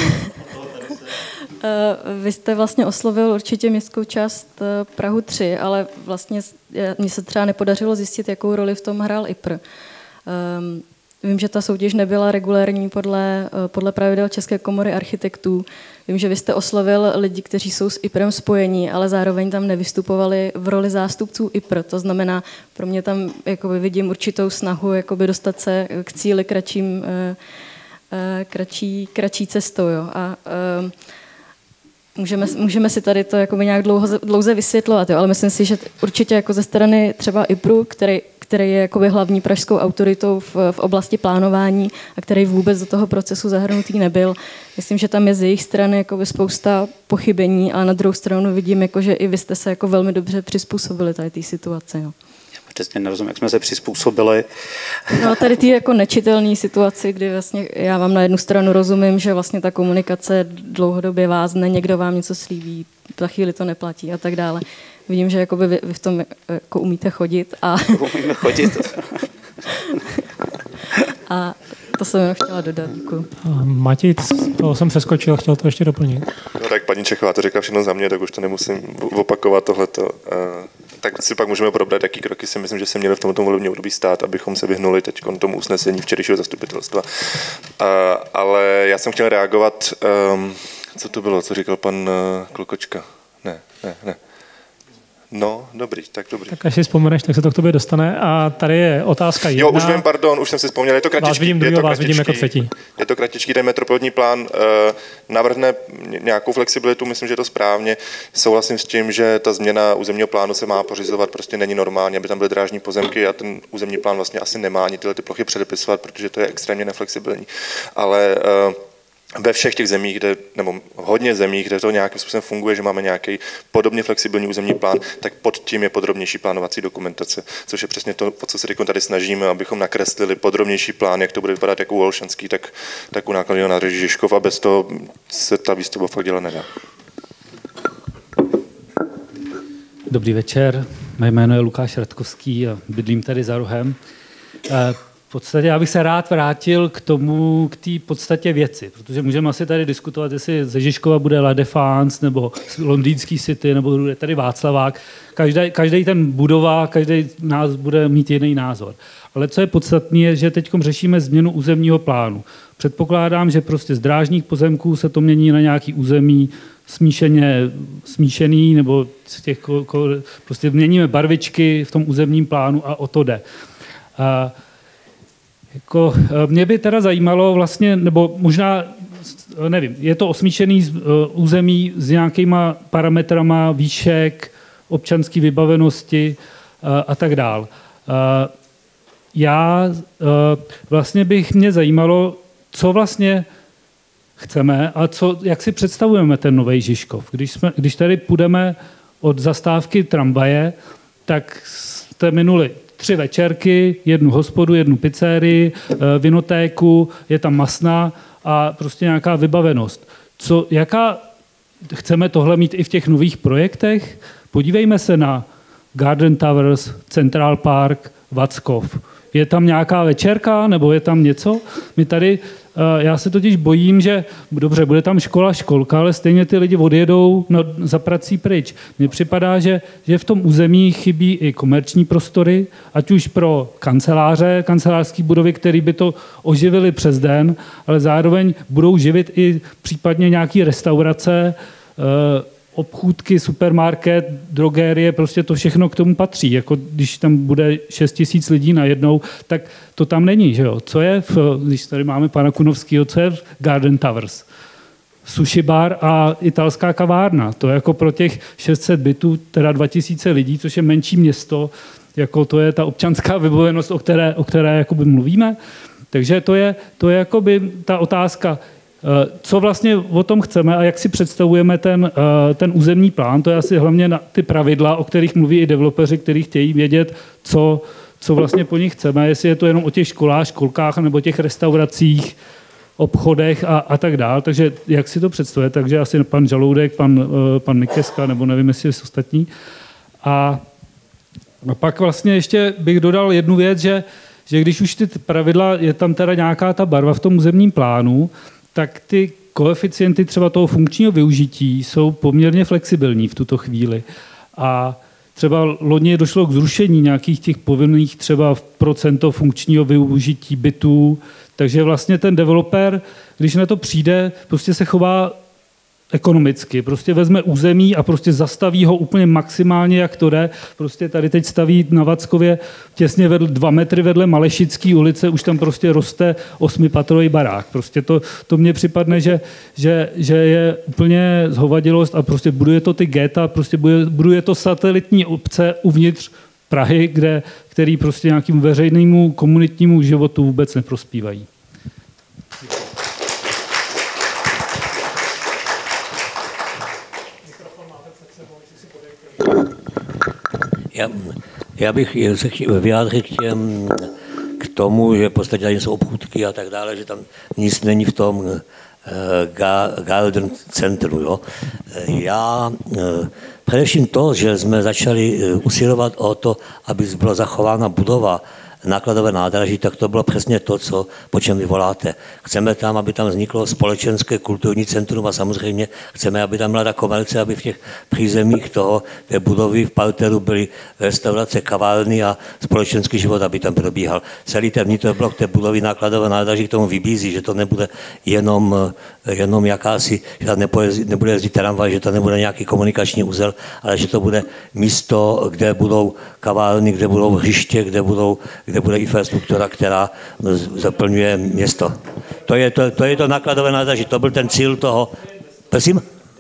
Vy jste vlastně oslovil určitě městskou část Prahu tři, ale vlastně mně se třeba nepodařilo zjistit, jakou roli v tom hrál I P R. Vím, že ta soutěž nebyla regulérní podle, podle pravidel České komory architektů. Vím, že vy jste oslovil lidi, kteří jsou s I P R em spojení, ale zároveň tam nevystupovali v roli zástupců I P R. To znamená, pro mě tam jakoby vidím určitou snahu jakoby dostat se k cíli kratším, kratší, kratší cestou. Jo. A, Můžeme, můžeme si tady to jakoby nějak dlouho, dlouze vysvětlovat, jo, ale myslím si, že určitě jako ze strany třeba I P R u, který, který je jakoby hlavní pražskou autoritou v, v oblasti plánování a který vůbec do toho procesu zahrnutý nebyl, myslím, že tam je z jejich strany jakoby spousta pochybení, ale na druhou stranu vidím, jako, že i vy jste se jako velmi dobře přizpůsobili tady té situaci. Jo. Přesně nerozumím, jak jsme se přizpůsobili. No tady ty jako nečitelné situaci, kdy vlastně já vám na jednu stranu rozumím, že vlastně ta komunikace dlouhodobě vázne, někdo vám něco slíbí, za chvíli to neplatí a tak dále. Vidím, že jakoby vy, vy v tom jako umíte chodit. A umíme chodit. A to jsem jenom chtěla dodat. Děkuji. Matěj, toho jsem přeskočil, chtěl to ještě doplnit. No tak paní Čechová to řekla všechno za mě, tak už to nemusím opakovat tohleto. Tak si pak můžeme probrat, jaký kroky si myslím, že se měly v tomto volebním období stát, abychom se vyhnuli teď tomu usnesení včerejšího zastupitelstva. Ale já jsem chtěl reagovat, co to bylo, co říkal pan Klokočka. Ne, ne, ne. No, dobrý, tak dobrý. Tak až si vzpomeneš, tak se to k tobě dostane. A tady je otázka jedna. Jo, už vím, pardon, už jsem si vzpomněl, je to kratičký. Vás vidím druhého, vás vidím jako třetí. Je to kratičký, ten metropolitní plán eh, navrhne nějakou flexibilitu, myslím, že je to správně. Souhlasím s tím, že ta změna územního plánu se má pořizovat, prostě není normální, aby tam byly drážní pozemky a ten územní plán vlastně asi nemá ani tyhle ty plochy předepisovat, protože to je extrémně neflexibilní. Ale eh, ve všech těch zemích, kde, nebo hodně zemích, kde to nějakým způsobem funguje, že máme nějaký podobně flexibilní územní plán, tak pod tím je podrobnější plánovací dokumentace, což je přesně to, o co se tady snažíme, abychom nakreslili podrobnější plán, jak to bude vypadat jak u Olšanský, tak, tak u nákladního nádraží Žižkov a bez toho se ta výstavba fakt dělat nedá. Dobrý večer, mé jméno je Lukáš Radkovský a bydlím tady za rohem. V podstatě já bych se rád vrátil k tomu, k té podstatě věci, protože můžeme asi tady diskutovat, jestli ze Žižkova bude La Défense, nebo londýnský City, nebo bude tady Václavák. Každý, každý ten budova, každý nás bude mít jiný názor. Ale co je podstatné, je, že teď řešíme změnu územního plánu. Předpokládám, že prostě z drážních pozemků se to mění na nějaký území smíšeně, smíšený, nebo z těch, prostě měníme barvičky v tom územním plánu a o to jde. A Jako, mě by teda zajímalo vlastně, nebo možná, nevím, je to osmíšený území s nějakýma parametrama výšek, občanské vybavenosti a tak dál. Já vlastně bych mě zajímalo, co vlastně chceme a co, jak si představujeme ten nový Žižkov. Když, jsme, když tady půjdeme od zastávky tramvaje, tak jste minuli tři večerky, jednu hospodu, jednu pizzerii, vinotéku, je tam masna a prostě nějaká vybavenost. Co, jaká chceme tohle mít i v těch nových projektech? Podívejme se na Garden Towers, Central Park, Vackov. Je tam nějaká večerka nebo je tam něco? My tady, já se totiž bojím, že dobře, bude tam škola, školka, ale stejně ty lidi odjedou no, za prací pryč. Mně připadá, že, že v tom území chybí i komerční prostory, ať už pro kanceláře, kancelářské budovy, které by to oživily přes den, ale zároveň budou živit i případně nějaké restaurace, obchůdky, supermarket, drogérie, prostě to všechno k tomu patří. Jako když tam bude šest tisíc lidí najednou, tak to tam není. Že jo? Co je, v, když tady máme pana Kunovského, co je v Garden Towers? Sushi bar a italská kavárna. To je jako pro těch šest set bytů, teda dva tisíce lidí, což je menší město, jako to je ta občanská vybavenost, o které, o které jakoby mluvíme. Takže to je, to je jakoby ta otázka, co vlastně o tom chceme a jak si představujeme ten, ten územní plán, to je asi hlavně na ty pravidla, o kterých mluví i developeři, kteří chtějí vědět, co, co vlastně po nich chceme, jestli je to jenom o těch školách, školkách nebo těch restauracích, obchodech a, a tak dál. Takže jak si to představuje? Takže asi pan Žaloudek, pan, pan Mikeska, nebo nevím, jestli jsou ostatní. A, a pak vlastně ještě bych dodal jednu věc, že, že když už ty pravidla, je tam teda nějaká ta barva v tom územním plánu, tak ty koeficienty třeba toho funkčního využití jsou poměrně flexibilní v tuto chvíli. A třeba loni došlo k zrušení nějakých těch povinných třeba procento funkčního využití bytů, takže vlastně ten developer, když na to přijde, prostě se chová ekonomicky. Prostě vezme území a prostě zastaví ho úplně maximálně, jak to jde. Prostě tady teď staví na Vackově těsně vedle, dva metry vedle Malešický ulice, už tam prostě roste osmipatrový barák. Prostě to, to mně připadne, že, že, že je úplně zhovadilost a prostě buduje to ty geta, prostě buduje, buduje to satelitní obce uvnitř Prahy, kde, který prostě nějakému veřejnému komunitnímu životu vůbec neprospívají. Já, já bych se chtěl vyjádřit k, těm, k tomu, že v podstatě tady jsou obchůdky a tak dále, že tam nic není v tom uh, Garden centru. Jo. Já uh, především to, že jsme začali usilovat o to, aby byla zachována budova nákladové nádraží, tak to bylo přesně to, co, po čem vy voláte. Chceme tam, aby tam vzniklo společenské kulturní centrum a samozřejmě chceme, aby tam byla ta komerce, aby v těch přízemích toho, té budovy v parteru byly restaurace, kavárny a společenský život, aby tam probíhal. Celý ten vnitroblok té budovy nákladové nádraží k tomu vybízí, že to nebude jenom, jenom jakási, že tam nebude jezdit tramvaj, že to nebude nějaký komunikační úzel, ale že to bude místo, kde budou kavárny, kde budou hřiště, kde budou kde bude infrastruktura, která zaplňuje město. To je to, to, je to nákladové nádraží, to byl ten cíl toho. Prosím?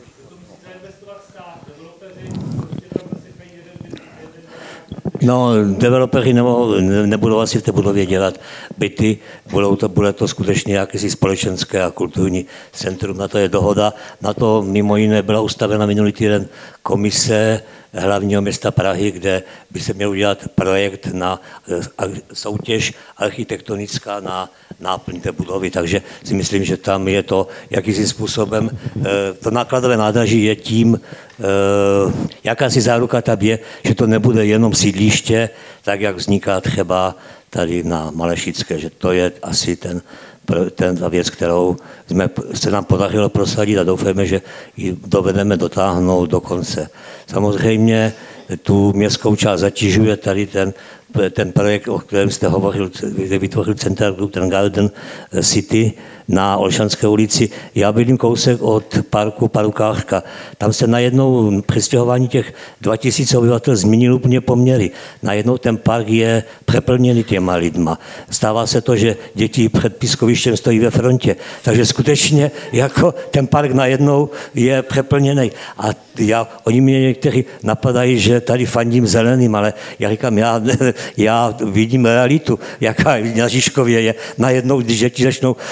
No, developeři nemohou, nebudou asi v té budově dělat byty, budou to, bude to skutečně jakési společenské a kulturní centrum. Na to je dohoda, na to mimo jiné byla ustavena minulý týden komise hlavního města Prahy, kde by se měl udělat projekt na soutěž architektonická na náplň té budovy. Takže si myslím, že tam je to jakýsi způsobem, to nákladové nádraží je tím, jakási záruka tam je, že to nebude jenom sídliště, tak jak vzniká třeba tady na Malešické, že to je asi ten, ten ta věc, kterou jsme, se nám podařilo prosadit a doufáme, že ji dovedeme dotáhnout do konce. Samozřejmě tu městskou část zatěžuje tady ten, ten projekt, o kterém jste hovořil, kde vytvořil Central Group, ten Garden City na Olšanské ulici. Já bydlím kousek od parku Parukářka. Tam se najednou přestěhování těch dva tisíce obyvatel změnil úplně poměry. Najednou ten park je přeplněný těma lidma. Stává se to, že děti před pískovištěm stojí ve frontě. Takže skutečně jako ten park najednou je přeplněný. A já, oni mě někteří napadají, že tady fandím zeleným, ale já říkám, já, já vidím realitu, jaká na Žižkově je. Najednou, když děti začnou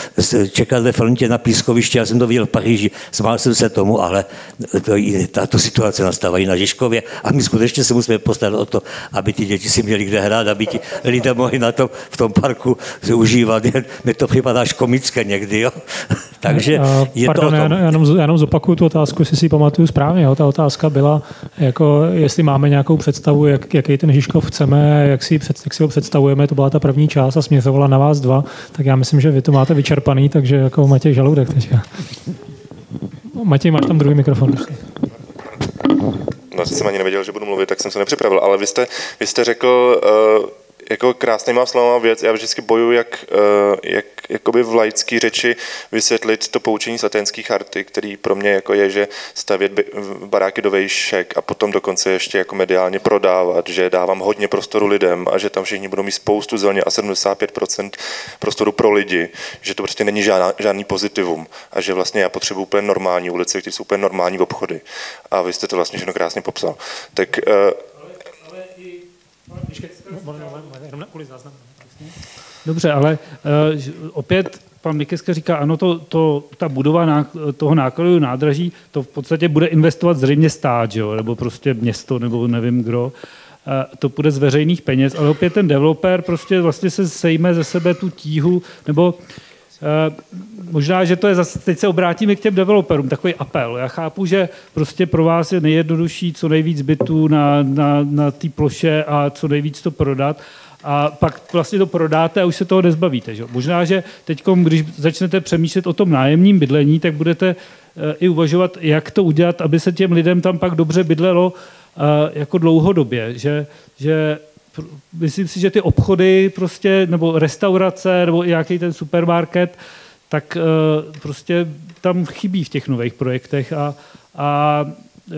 čekat ve frontě na pískoviště, já jsem to viděl v Paříži, smál jsem se tomu, ale to, tato situace nastávají na Žižkově a my skutečně se musíme postarat o to, aby ty děti si měli kde hrát, aby ti lidé mohli na tom, v tom parku si užívat. Mně to připadá až komické někdy, jo. Takže a, je pardon, to o tom. Já jenom, já jenom zopakuju tu otázku, jestli si ji pamatuju správně. Jo. Ta otázka byla, jako, jestli máme nějakou představu, jak, jaký ten Žižkov chceme, jak si, před, jak si ho představujeme, to byla ta první část a směřovala na vás dva, tak já myslím, že vy to máte vyčerpaný, takže jako Matěj žaludek teďka. Matěj, máš tam druhý mikrofon. No, jsem ani nevěděl, že budu mluvit, tak jsem se nepřipravil, ale vy jste, vy jste řekl uh, jako krásnýma slovama věc, já vždycky bojuji, jak, uh, jak jakoby v laické řeči vysvětlit to poučení z Aténské charty, který pro mě jako je, že stavět by, baráky do vejšek a potom dokonce ještě jako mediálně prodávat, že dávám hodně prostoru lidem a že tam všichni budou mít spoustu zeleně a sedmdesát pět procent prostoru pro lidi, že to prostě není žádná, žádný pozitivum a že vlastně já potřebuji úplně normální ulice, které jsou úplně normální obchody. A vy jste to vlastně všechno krásně popsal. Tak Dobře, ale uh, opět pan Mikeska říká, ano, to, to, ta budova ná, toho nákladového nádraží, to v podstatě bude investovat zřejmě stát, jo, nebo prostě město, nebo nevím kdo. Uh, to půjde z veřejných peněz, ale opět ten developer prostě vlastně se sejme ze sebe tu tíhu, nebo Uh, možná, že to je zase, teď se obrátíme k těm developerům, takový apel. Já chápu, že prostě pro vás je nejjednodušší co nejvíc bytů na, na, na té ploše a co nejvíc to prodat. A pak vlastně to prodáte a už se toho nezbavíte. Že? Možná, že teď, když začnete přemýšlet o tom nájemním bydlení, tak budete uh, i uvažovat, jak to udělat, aby se těm lidem tam pak dobře bydlelo uh, jako dlouhodobě. Že, že myslím si, že ty obchody prostě, nebo restaurace, nebo nějaký ten supermarket, tak uh, prostě tam chybí v těch nových projektech a, a uh,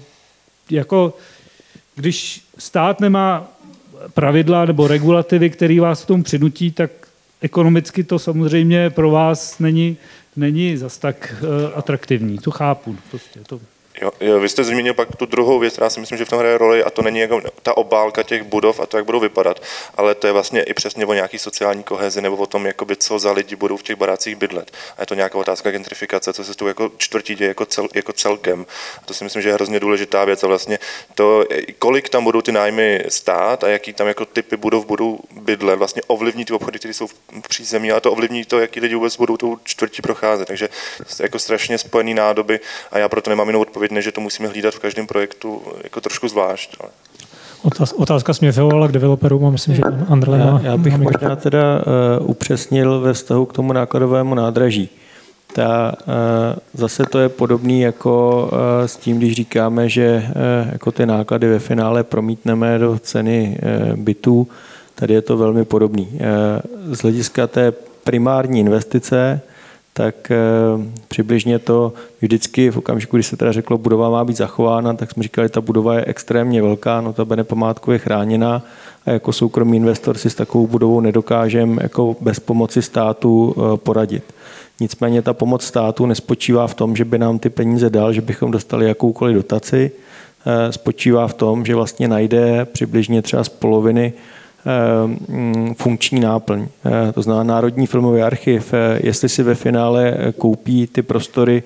jako když stát nemá pravidla nebo regulativy, které vás k tomu přinutí, tak ekonomicky to samozřejmě pro vás není, není zas tak uh, atraktivní. To chápu. Prostě to... Jo, jo, vy jste zmínil pak tu druhou věc, která si myslím, že v tom hraje roli, a to není jako ta obálka těch budov a to, jak budou vypadat, ale to je vlastně i přesně o nějaký sociální kohezi nebo o tom, jakoby, co za lidi budou v těch barácích bydlet. A je to nějaká otázka gentrifikace, co se s tou jako čtvrtí děje jako, cel, jako celkem. A to si myslím, že je hrozně důležitá věc a vlastně to, kolik tam budou ty nájmy stát a jaký tam jako typy budov budou bydlet, vlastně ovlivní ty obchody, které jsou v přízemí, a to ovlivní to, jaký lidi vůbec budou tou čtvrtí procházet. Takže jako strašně spojený nádoby a já proto nemám jinou odpověď, než že to musíme hlídat v každém projektu jako trošku zvlášť. Ale... Otázka směřovala k developerům a myslím, že Andrej má... Já, já bych možná teda uh, upřesnil ve vztahu k tomu nákladovému nádraží. Ta, uh, zase to je podobný jako uh, s tím, když říkáme, že uh, jako ty náklady ve finále promítneme do ceny uh, bytů. Tady je to velmi podobný. Uh, z hlediska té primární investice tak e, přibližně to vždycky v okamžiku, když se teda řeklo, budova má být zachována, tak jsme říkali, ta budova je extrémně velká, notabene památkově chráněná a jako soukromý investor si s takovou budovou nedokážeme jako bez pomoci státu e, poradit. Nicméně ta pomoc státu nespočívá v tom, že by nám ty peníze dal, že bychom dostali jakoukoliv dotaci, e, spočívá v tom, že vlastně najde přibližně třeba z poloviny funkční náplň. To znamená Národní filmový archiv, jestli si ve finále koupí ty prostory,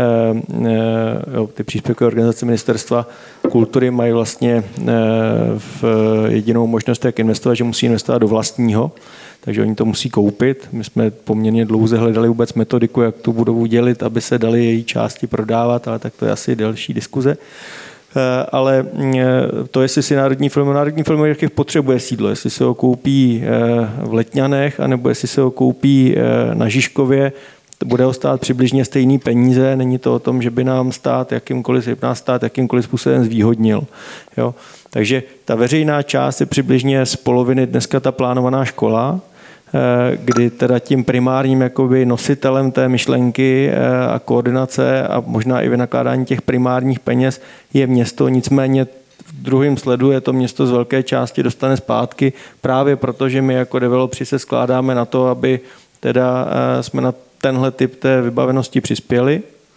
ty příspěvkové organizace ministerstva kultury mají vlastně v jedinou možnost, jak investovat, že musí investovat do vlastního, takže oni to musí koupit. My jsme poměrně dlouze hledali vůbec metodiku, jak tu budovu dělit, aby se dali její části prodávat, ale tak to je asi delší diskuze. Ale to, jestli si Národní film, Národní filmový archiv potřebuje sídlo, jestli se ho koupí v Letňanech, anebo jestli se ho koupí na Žižkově, bude ho stát přibližně stejný peníze, není to o tom, že by nám stát jakýmkoliv, nás stát jakýmkoliv způsobem zvýhodnil. Jo? Takže ta veřejná část je přibližně z poloviny dneska ta plánovaná škola, kdy teda tím primárním jakoby nositelem té myšlenky a koordinace a možná i vynakládání těch primárních peněz je město, nicméně v druhém sledu je to město z velké části dostane zpátky, právě proto, že my jako developři se skládáme na to, aby teda jsme na tenhle typ té vybavenosti přispěli.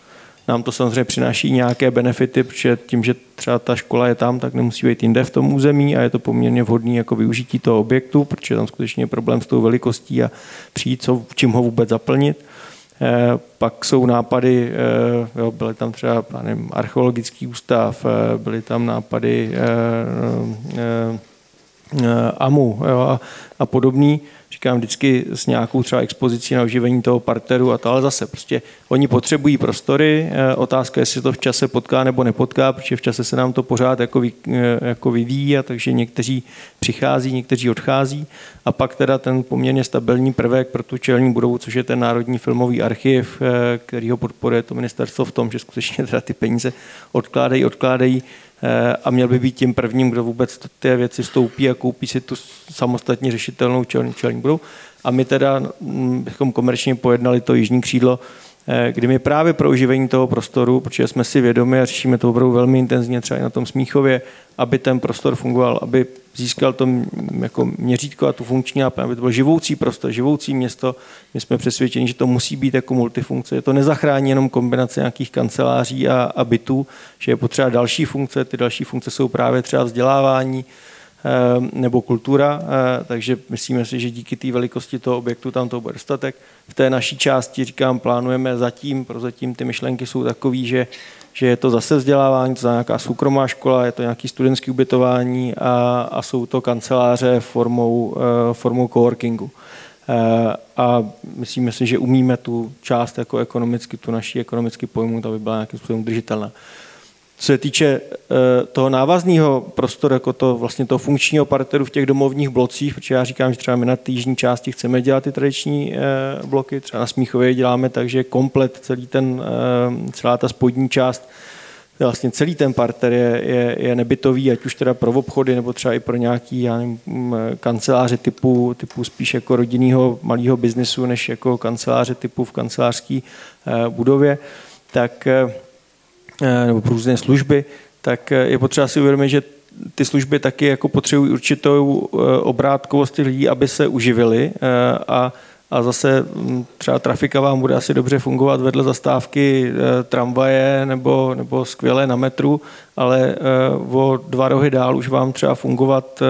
Nám to samozřejmě přináší nějaké benefity, protože tím, že třeba ta škola je tam, tak nemusí být jinde v tom území a je to poměrně vhodné jako využití toho objektu, protože tam skutečně je problém s tou velikostí a přijít, co, čím ho vůbec zaplnit. Eh, pak jsou nápady, eh, jo, byly tam třeba nevím, archeologický ústav, eh, byly tam nápady eh, eh, eh, A M U jo, a, a podobný. Říkám vždycky s nějakou třeba expozicí na oživení toho parteru a to, ale zase prostě oni potřebují prostory, eh, otázka, jestli to v čase potká nebo nepotká, protože v čase se nám to pořád jako, vy, eh, jako vyvíjí a takže někteří přichází, někteří odchází a pak teda ten poměrně stabilní prvek pro tu čelní budovu, což je ten Národní filmový archiv, eh, který ho podporuje to ministerstvo v tom, že skutečně teda ty peníze odkládají, odkládají a měl by být tím prvním, kdo vůbec ty věci vstoupí a koupí si tu samostatně řešitelnou čelní, čelní budovu. A my teda bychom komerčně pojednali to jižní křídlo, kdy my právě pro oživení toho prostoru, protože jsme si vědomi a řešíme to opravdu velmi intenzivně třeba i na tom Smíchově, aby ten prostor fungoval, aby získal to jako měřítko a tu funkční náplň, aby to byl živoucí prostor, živoucí město. My jsme přesvědčeni, že to musí být jako multifunkce. Je to nezachrání jenom kombinace nějakých kanceláří a, a bytů, že je potřeba další funkce. Ty další funkce jsou právě třeba vzdělávání nebo kultura, takže myslíme si, že díky té velikosti toho objektu tam to bude dostatek. V té naší části, říkám, plánujeme zatím, prozatím ty myšlenky jsou takové, že, že je to zase vzdělávání, to znamená nějaká soukromá škola, je to nějaký studentský ubytování a, a jsou to kanceláře formou, formou coworkingu. A myslíme si, že umíme tu část jako ekonomicky, tu naší ekonomicky pojmout, aby byla nějakým způsobem udržitelná. Co se týče toho návazného prostoru, jako to vlastně toho funkčního parteru v těch domovních blocích, protože já říkám, že třeba my na té jižní části chceme dělat ty tradiční bloky, třeba na Smíchově děláme tak, že komplet celý ten, celá ta spodní část, vlastně celý ten parter je, je, je nebytový, ať už teda pro obchody, nebo třeba i pro nějaký já nevím, kanceláře typu, typu spíš jako rodinného malého biznesu, než jako kanceláře typu v kancelářské budově, tak nebo pro různé služby, tak je potřeba si uvědomit, že ty služby taky jako potřebují určitou obrátkovost těch lidí, aby se uživili a, a zase třeba trafika vám bude asi dobře fungovat vedle zastávky tramvaje nebo, nebo skvěle na metru, ale o dva rohy dál už vám třeba fungovat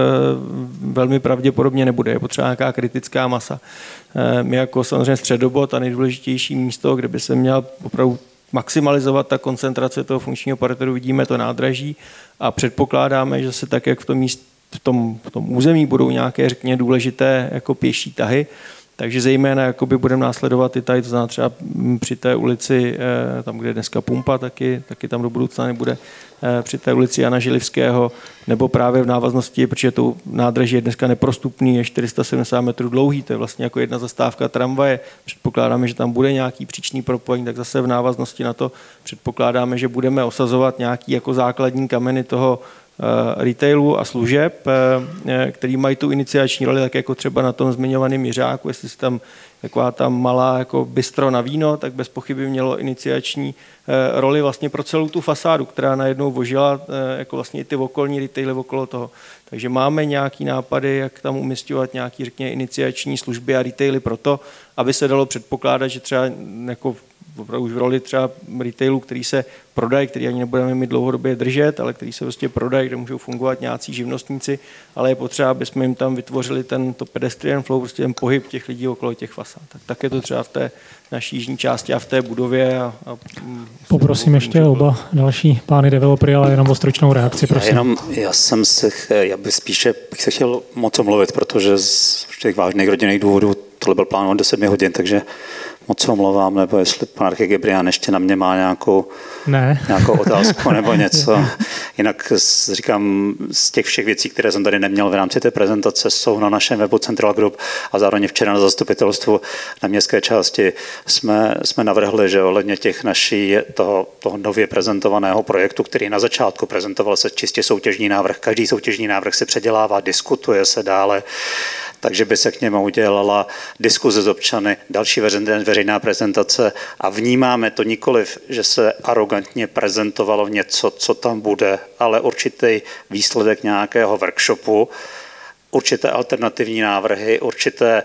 velmi pravděpodobně nebude. Je potřeba nějaká kritická masa. My jako samozřejmě středobod a nejdůležitější místo, kde by se měla opravdu maximalizovat ta koncentrace toho funkčního parteru, vidíme to nádraží a předpokládáme, že se tak, jak v tom, míst, v tom, v tom území budou nějaké, řekněme, důležité jako pěší tahy, takže zejména jakoby budeme následovat i tady, to znamená třeba při té ulici, tam, kde je dneska pumpa, taky, taky tam do budoucna nebude, při té ulici Jana Želivského, nebo právě v návaznosti, protože to nádraží je dneska neprostupný, je čtyři sta sedmdesát metrů dlouhý, to je vlastně jako jedna zastávka tramvaje. Předpokládáme, že tam bude nějaký příčný propojení, tak zase v návaznosti na to předpokládáme, že budeme osazovat nějaký jako základní kameny toho retailu a služeb, který mají tu iniciační roli, tak jako třeba na tom zmiňovaném Jiřáku, jestli si tam taková ta malá jako bistro na víno, tak bez pochyby mělo iniciační roli vlastně pro celou tu fasádu, která najednou vožila jako vlastně i ty okolní retaily okolo toho. Takže máme nějaký nápady, jak tam umisťovat nějaký, řekněme, iniciační služby a retaily pro to, aby se dalo předpokládat, že třeba jako opravdu už v roli třeba retailu, který se prodají, který ani nebudeme mít dlouhodobě držet, ale který se prostě prodají, kde můžou fungovat nějací živnostníci, ale je potřeba, aby jsme jim tam vytvořili tento pedestrian flow, prostě ten pohyb těch lidí okolo těch fasád. Tak, tak je to třeba v té naší jižní části a v té budově. A, a Poprosím ještě oba další pány developery, ale jenom o stručnou reakci, prosím. Já, jenom, já jsem se, já bych spíše bych se chtěl moc omluvit, protože z těch vážných rodinných důvodů tohle byl plánován do sedmi hodin, takže moc se omlouvám, nebo jestli pan archigebrián ještě na mě má nějakou, ne. nějakou otázku nebo něco. Jinak říkám, z těch všech věcí, které jsem tady neměl v rámci té prezentace, jsou na našem webu Central Group a zároveň včera na zastupitelstvu na městské části jsme, jsme navrhli, že ohledně těch naší, toho, toho nově prezentovaného projektu, který na začátku prezentoval se čistě soutěžní návrh, každý soutěžní návrh se předělává, diskutuje se dále, takže by se k němu udělala diskuze s občany, další veřejná prezentace a vnímáme to nikoliv, že se arrogantně prezentovalo něco, co tam bude, ale určitý výsledek nějakého workshopu, určité alternativní návrhy, určité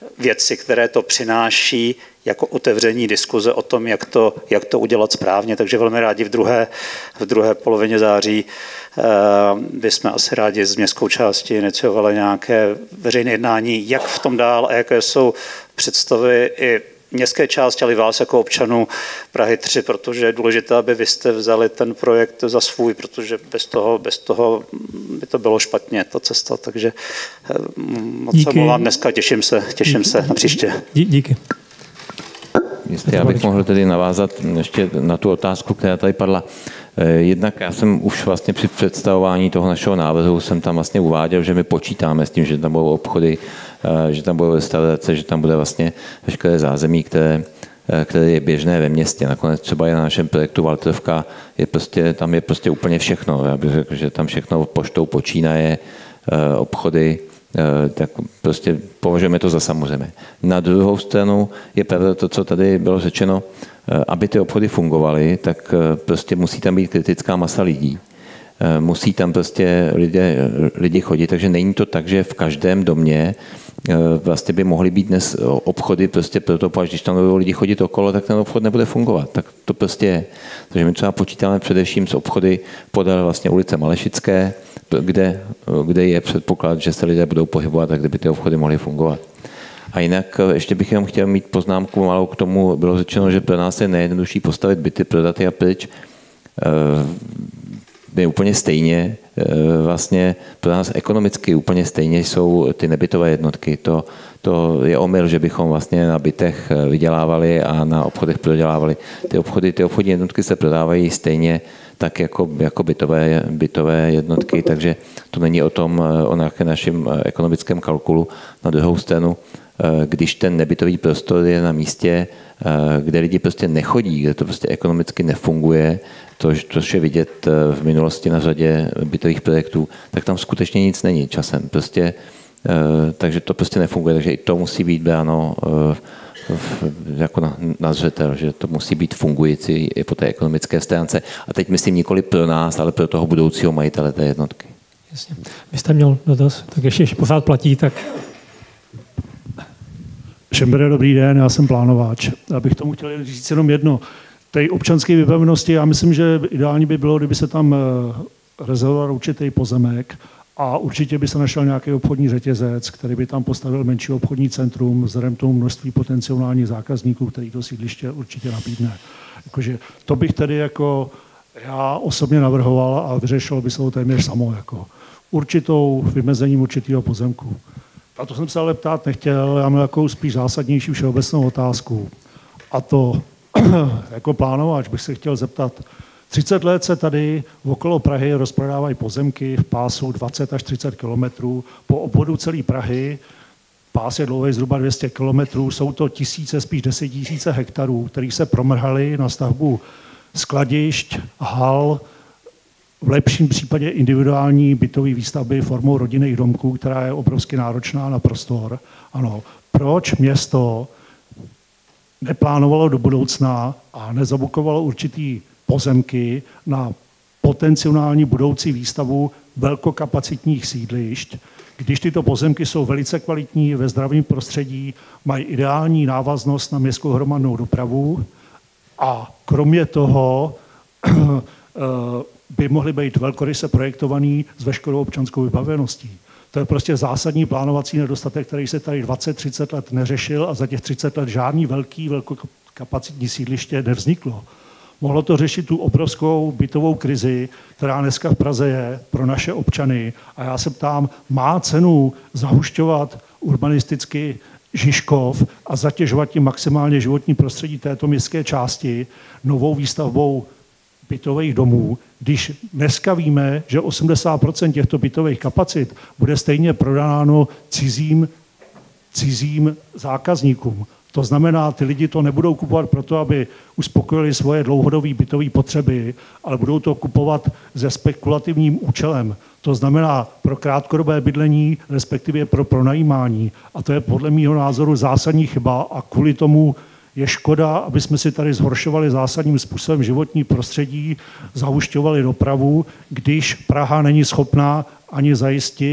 věci, které to přináší, jako otevření diskuze o tom, jak to, jak to udělat správně. Takže velmi rádi v druhé, v druhé polovině září bychom asi rádi z městskou části iniciovali nějaké veřejné jednání, jak v tom dál a jaké jsou představy i městské části, ale vás jako občanů Prahy tři, protože je důležité, aby vy jste vzali ten projekt za svůj, protože bez toho, bez toho by to bylo špatně, ta cesta. Takže moc se omlouvám dneska, těším se, těším se na příště. Díky. Jestli já bych mohl tedy navázat ještě na tu otázku, která tady padla. Jednak já jsem už vlastně při představování toho našeho návrhu jsem tam vlastně uváděl, že my počítáme s tím, že tam budou obchody, že tam budou restaurace, že tam bude vlastně veškeré zázemí, které, které je běžné ve městě. Nakonec třeba i na našem projektu Walterovka je prostě, tam je prostě úplně všechno. Já bych řekl, že tam všechno poštou počínaje, obchody, tak prostě považujeme to za samozřejmé. Na druhou stranu je pravda to, co tady bylo řečeno, aby ty obchody fungovaly, tak prostě musí tam být kritická masa lidí. Musí tam prostě lidé, lidi chodit, takže není to tak, že v každém domě vlastně by mohly být dnes obchody prostě proto, až když tam budou lidi chodit okolo, tak ten obchod nebude fungovat. Tak to prostě je. Takže my třeba počítáme především s obchody podél vlastně ulice Malešické, kde, kde je předpoklad, že se lidé budou pohybovat a kde by ty obchody mohly fungovat. A jinak ještě bych jenom chtěl mít poznámku malou k tomu. Bylo řečeno, že pro nás je nejjednodušší postavit byty, prodat je a pryč. My úplně stejně, vlastně pro nás ekonomicky úplně stejně jsou ty nebytové jednotky. To, to je omyl, že bychom vlastně na bytech vydělávali a na obchodech prodělávali. Ty obchody, ty obchodní jednotky se prodávají stejně tak jako, jako bytové, bytové jednotky, takže to není o tom, o nějakém našem ekonomickém kalkulu. Na druhou stranu, když ten nebytový prostor je na místě, kde lidi prostě nechodí, kde to prostě ekonomicky nefunguje, to, což je vidět v minulosti na řadě bytových projektů, tak tam skutečně nic není časem. Prostě, takže to prostě nefunguje, takže i to musí být bráno jako na, na zřetel, že to musí být fungující i po té ekonomické stránce. A teď myslím nikoli pro nás, ale pro toho budoucího majitele té jednotky. Jasně. Vy jste měl dotaz, tak ještě, ještě pořád platí, tak... Šembere, dobrý den, já jsem plánováč. Já bych tomu chtěl říct jenom jedno. Té občanské vybavenosti, já myslím, že ideální by bylo, kdyby se tam rezervoval určitý pozemek a určitě by se našel nějaký obchodní řetězec, který by tam postavil menší obchodní centrum vzhledem k tomu množství potenciálních zákazníků, který to sídliště určitě nabídne. Jakože to bych tedy jako já osobně navrhoval a vyřešilo by se to téměř samo, jako určitou vymezením určitého pozemku. A to jsem se ale ptát nechtěl, já mám jako spíš zásadnější všeobecnou otázku. A to jako plánovač bych se chtěl zeptat, třicet let se tady okolo Prahy rozprodávají pozemky v pásu dvacet až třicet kilometrů. Po obvodu celé Prahy, pás je dlouhý zhruba dvě stě kilometrů, jsou to tisíce, spíš desetitisíce hektarů, které se promrhaly na stavbu skladišť, hal, v lepším případě individuální bytové výstavby formou rodinných domků, která je obrovsky náročná na prostor. Ano, proč město neplánovalo do budoucna a nezabukovalo určitý pozemky na potenciální budoucí výstavu velkokapacitních sídlišť, když tyto pozemky jsou velice kvalitní, ve zdravém prostředí, mají ideální návaznost na městskou hromadnou dopravu a kromě toho by mohly být velkoryse projektovaný s veškerou občanskou vybaveností. To je prostě zásadní plánovací nedostatek, který se tady dvacet třicet let neřešil a za těch třicet let žádný velký velkokapacitní sídliště nevzniklo. Mohlo to řešit tu obrovskou bytovou krizi, která dneska v Praze je pro naše občany. A já se ptám, má cenu zahušťovat urbanisticky Žižkov a zatěžovat tím maximálně životní prostředí této městské části novou výstavbou bytových domů, když dneska víme, že osmdesát procent těchto bytových kapacit bude stejně prodáno cizím, cizím zákazníkům. To znamená, ty lidi to nebudou kupovat proto, aby uspokojili svoje dlouhodobé bytové potřeby, ale budou to kupovat se spekulativním účelem. To znamená pro krátkodobé bydlení, respektive pro pronajímání. A to je podle mého názoru zásadní chyba a kvůli tomu je škoda, aby jsme si tady zhoršovali zásadním způsobem životní prostředí, zahušťovali dopravu, když Praha není schopná ani zajistit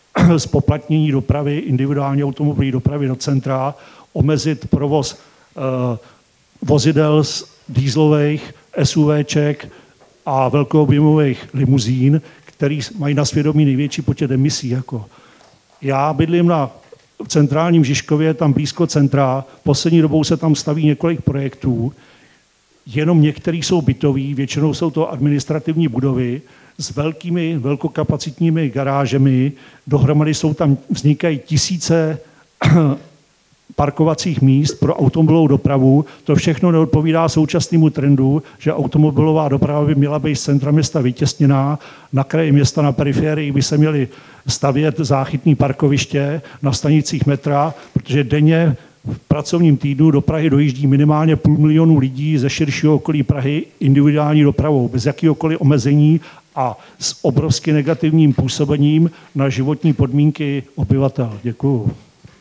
spoplatnění dopravy, individuální automobilové dopravy do centra, omezit provoz uh, vozidel z dieselových SUVček a velkoobjemových limuzín, který mají na svědomí největší počet emisí. Jako. Já bydlím na centrálním Žižkově, tam blízko centra, poslední dobou se tam staví několik projektů, jenom některý jsou bytový, většinou jsou to administrativní budovy s velkými, velkokapacitními garážemi, dohromady jsou tam, vznikají tisíce parkovacích míst pro automobilovou dopravu. To všechno neodpovídá současnému trendu, že automobilová doprava by měla být z centra města vytěsněná, na kraji města na periferii by se měly stavět záchytní parkoviště na stanicích metra, protože denně v pracovním týdnu do Prahy dojíždí minimálně půl milionu lidí ze širšího okolí Prahy individuální dopravou, bez jakýhokoliv omezení a s obrovsky negativním působením na životní podmínky obyvatel. Děkuju.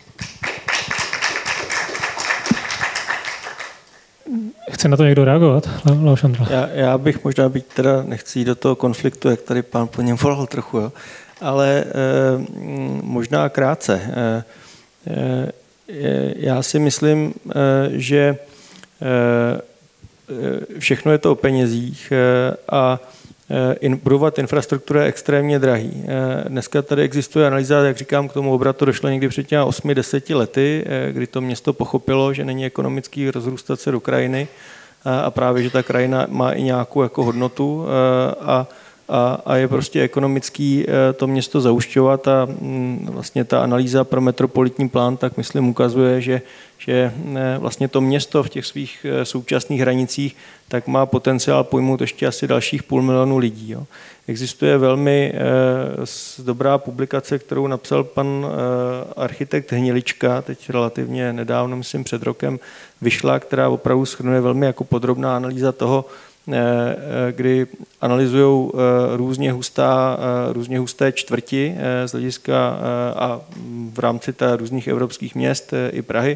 Chce na to někdo reagovat? Já, já bych možná, být teda nechci jít do toho konfliktu, jak tady pán po něm volal trochu, jo? Ale e, možná krátce. E, e, já si myslím, e, že e, všechno je to o penězích e, a In, budovat infrastrukturu je extrémně drahý. Dneska tady existuje analýza, jak říkám, k tomu obratu došlo někdy před těmi osmi deseti lety, kdy to město pochopilo, že není ekonomický rozrůstat se do krajiny a právě, že ta krajina má i nějakou jako hodnotu a, a, a je prostě ekonomický to město zaušťovat a vlastně ta analýza pro metropolitní plán, tak myslím ukazuje, že, že vlastně to město v těch svých současných hranicích tak má potenciál pojmout ještě asi dalších půl milionu lidí. Jo. Existuje velmi eh, dobrá publikace, kterou napsal pan eh, architekt Hnilička, teď relativně nedávno, myslím před rokem, vyšla, která opravdu shrnuje velmi jako podrobná analýza toho, eh, kdy analyzují eh, různě, hustá, eh, různě husté čtvrti eh, z hlediska eh, a v rámci ta různých evropských měst eh, i Prahy,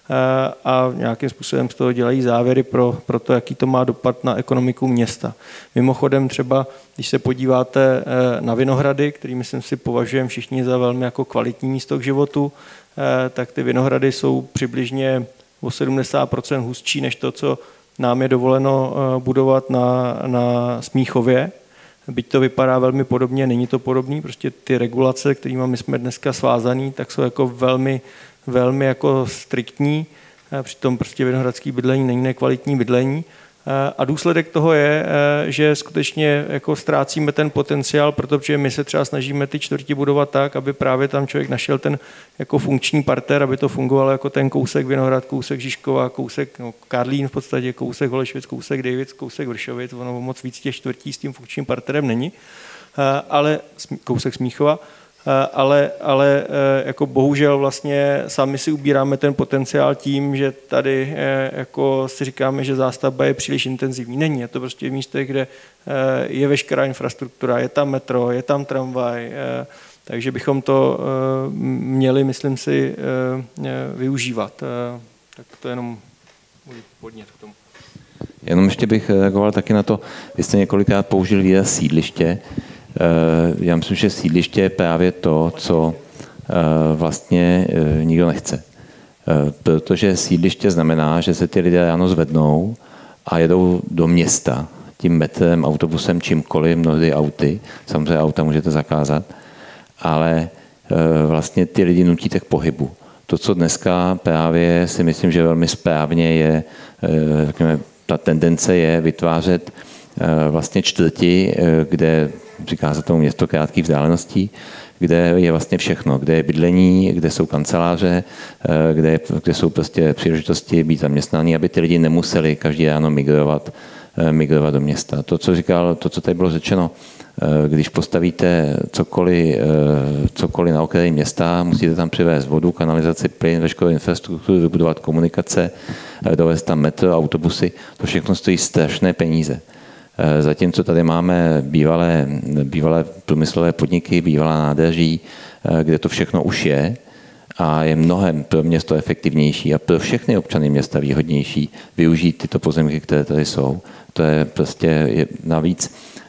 a nějakým způsobem z toho dělají závěry pro, pro to, jaký to má dopad na ekonomiku města. Mimochodem třeba, když se podíváte na Vinohrady, který myslím si považujeme všichni za velmi jako kvalitní místo k životu, tak ty Vinohrady jsou přibližně o sedmdesát procent hustší než to, co nám je dovoleno budovat na, na Smíchově. Byť to vypadá velmi podobně, není to podobný, prostě ty regulace, kterými my jsme dneska svázaný, tak jsou jako velmi velmi jako striktní, přitom prostě vinohradský bydlení není nekvalitní bydlení. A důsledek toho je, že skutečně jako ztrácíme ten potenciál, protože my se třeba snažíme ty čtvrti budovat tak, aby právě tam člověk našel ten jako funkční parter, aby to fungovalo jako ten kousek Vinohrad, kousek Žižkova, kousek no, Karlín v podstatě, kousek Holešovic, kousek Dejvic, kousek Vršovic, ono moc víc těch čtvrtí s tím funkčním parterem není, ale kousek Smíchova. Ale, ale jako bohužel vlastně sami si ubíráme ten potenciál tím, že tady jako si říkáme, že zástavba je příliš intenzivní. Není, je to prostě v místech, kde je veškerá infrastruktura, je tam metro, je tam tramvaj, takže bychom to měli, myslím si, využívat. Tak to je jenom můj podnět k tomu. Jenom ještě bych reagoval taky na to, vy jste několikrát použili výraz sídliště. Já myslím, že sídliště je právě to, co vlastně nikdo nechce. Protože sídliště znamená, že se ty lidé ráno zvednou a jedou do města tím metrem, autobusem, čímkoliv, mnohdy auty. Samozřejmě auta můžete zakázat, ale vlastně ty lidi nutíte k pohybu. To, co dneska právě si myslím, že velmi správně je, řekněme, ta tendence je vytvářet vlastně čtvrti, kde říká se tomu město krátkých vzdáleností, kde je vlastně všechno, kde je bydlení, kde jsou kanceláře, kde, kde jsou prostě příležitosti být zaměstnaný, aby ty lidi nemuseli každý ráno migrovat, migrovat do města. To, co říkal, to, co tady bylo řečeno, když postavíte cokoliv, cokoliv na okraji města, musíte tam přivést vodu, kanalizaci, plyn, veškerou infrastrukturu, vybudovat komunikace, dovést tam metro, autobusy, to všechno stojí strašné peníze. Zatímco tady máme bývalé, bývalé průmyslové podniky, bývalá nádraží, kde to všechno už je a je mnohem pro město efektivnější a pro všechny občany města výhodnější využít tyto pozemky, které tady jsou. To je prostě je navíc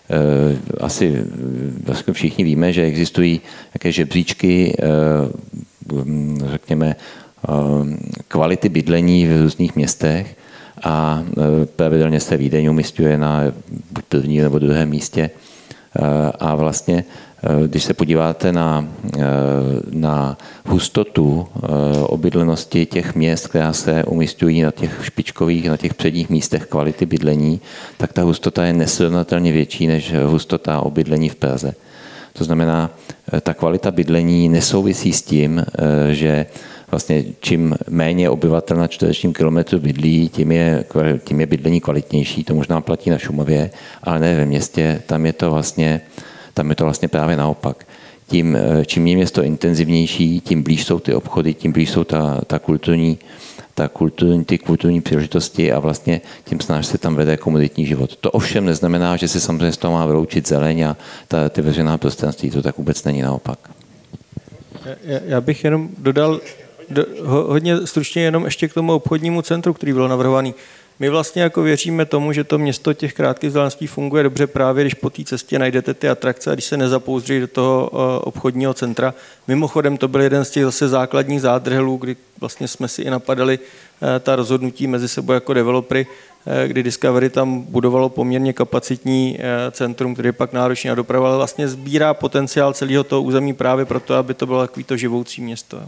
asi vlastně všichni víme, že existují nějaké žebříčky, řekněme, kvality bydlení v různých městech a pravidelně se Vídeň umísťuje na buď první nebo druhém místě. A vlastně, když se podíváte na, na hustotu obydlenosti těch měst, která se umísťují na těch špičkových, na těch předních místech kvality bydlení, tak ta hustota je nesrovnatelně větší než hustota obydlení v Praze. To znamená, ta kvalita bydlení nesouvisí s tím, že vlastně čím méně obyvatel na čtverečním kilometru bydlí, tím je, tím je bydlení kvalitnější. To možná platí na Šumavě, ale ne ve městě. Tam je to vlastně, tam je to vlastně právě naopak. Tím, čím je město intenzivnější, tím blíž jsou ty obchody, tím blíž jsou ta, ta kulturní, ta kulturní, ty kulturní příležitosti a vlastně tím snáž se tam vede komunitní život. To ovšem neznamená, že se samozřejmě z toho má vyloučit zeleň a ta, ty veřejná prostranství. To tak vůbec není, naopak. Já, já bych jenom dodal do, ho, hodně stručně jenom ještě k tomu obchodnímu centru, který byl navrhovaný. My vlastně jako věříme tomu, že to město těch krátkých vzdáleností funguje dobře právě, když po té cestě najdete ty atrakce a když se nezapouzdří do toho obchodního centra. Mimochodem to byl jeden z těch zase základních zádrhelů, kdy vlastně jsme si i napadali ta rozhodnutí mezi sebou jako developery, kdy Discovery tam budovalo poměrně kapacitní centrum, který je pak náročný na dopravu, ale vlastně sbírá potenciál celého toho území právě proto, aby to bylo takový to živoucí město.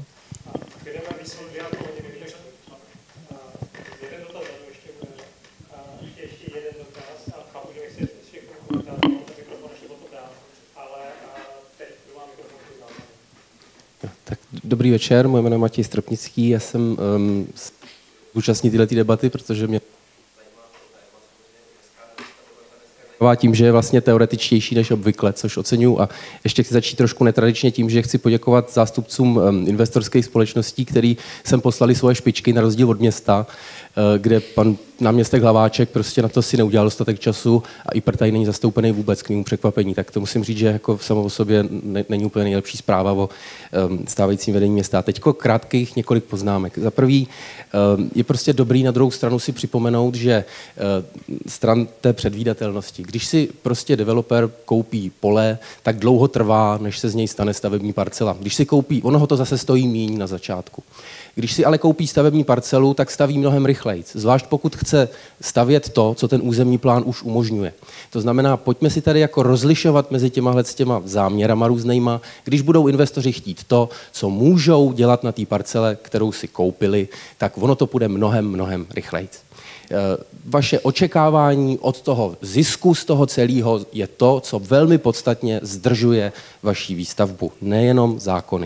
Tak dobrý večer, moje jméno je Matěj Stropnický, já jsem um, účastní této debaty, protože mě tím, že je vlastně teoretičtější než obvykle, což oceňuji. A ještě chci začít trošku netradičně tím, že chci poděkovat zástupcům um, investorských společností, který sem poslali svoje špičky na rozdíl od města, uh, kde pan náměstek Hlaváček prostě na to si neudělal dostatek času a i tady není zastoupený vůbec, k mému překvapení. Tak to musím říct, že jako samo o sobě ne, není úplně nejlepší zpráva o um, stávajícím vedení města. Teďko krátkých několik poznámek. Za prvý um, je prostě dobrý na druhou stranu si připomenout, že uh, stran té předvídatelnosti. Když si prostě developer koupí pole, tak dlouho trvá, než se z něj stane stavební parcela. Když si koupí, ono ho to zase stojí míň na začátku. Když si ale koupí stavební parcelu, tak staví mnohem rychleji. Zvlášť pokud chce stavět to, co ten územní plán už umožňuje. To znamená, pojďme si tady jako rozlišovat mezi těma těma záměrama různýma, když budou investoři chtít to, co můžou dělat na té parcele, kterou si koupili, tak ono to půjde mnohem, mnohem rychleji. Vaše očekávání od toho zisku z toho celého je to, co velmi podstatně zdržuje vaši výstavbu, nejenom zákony.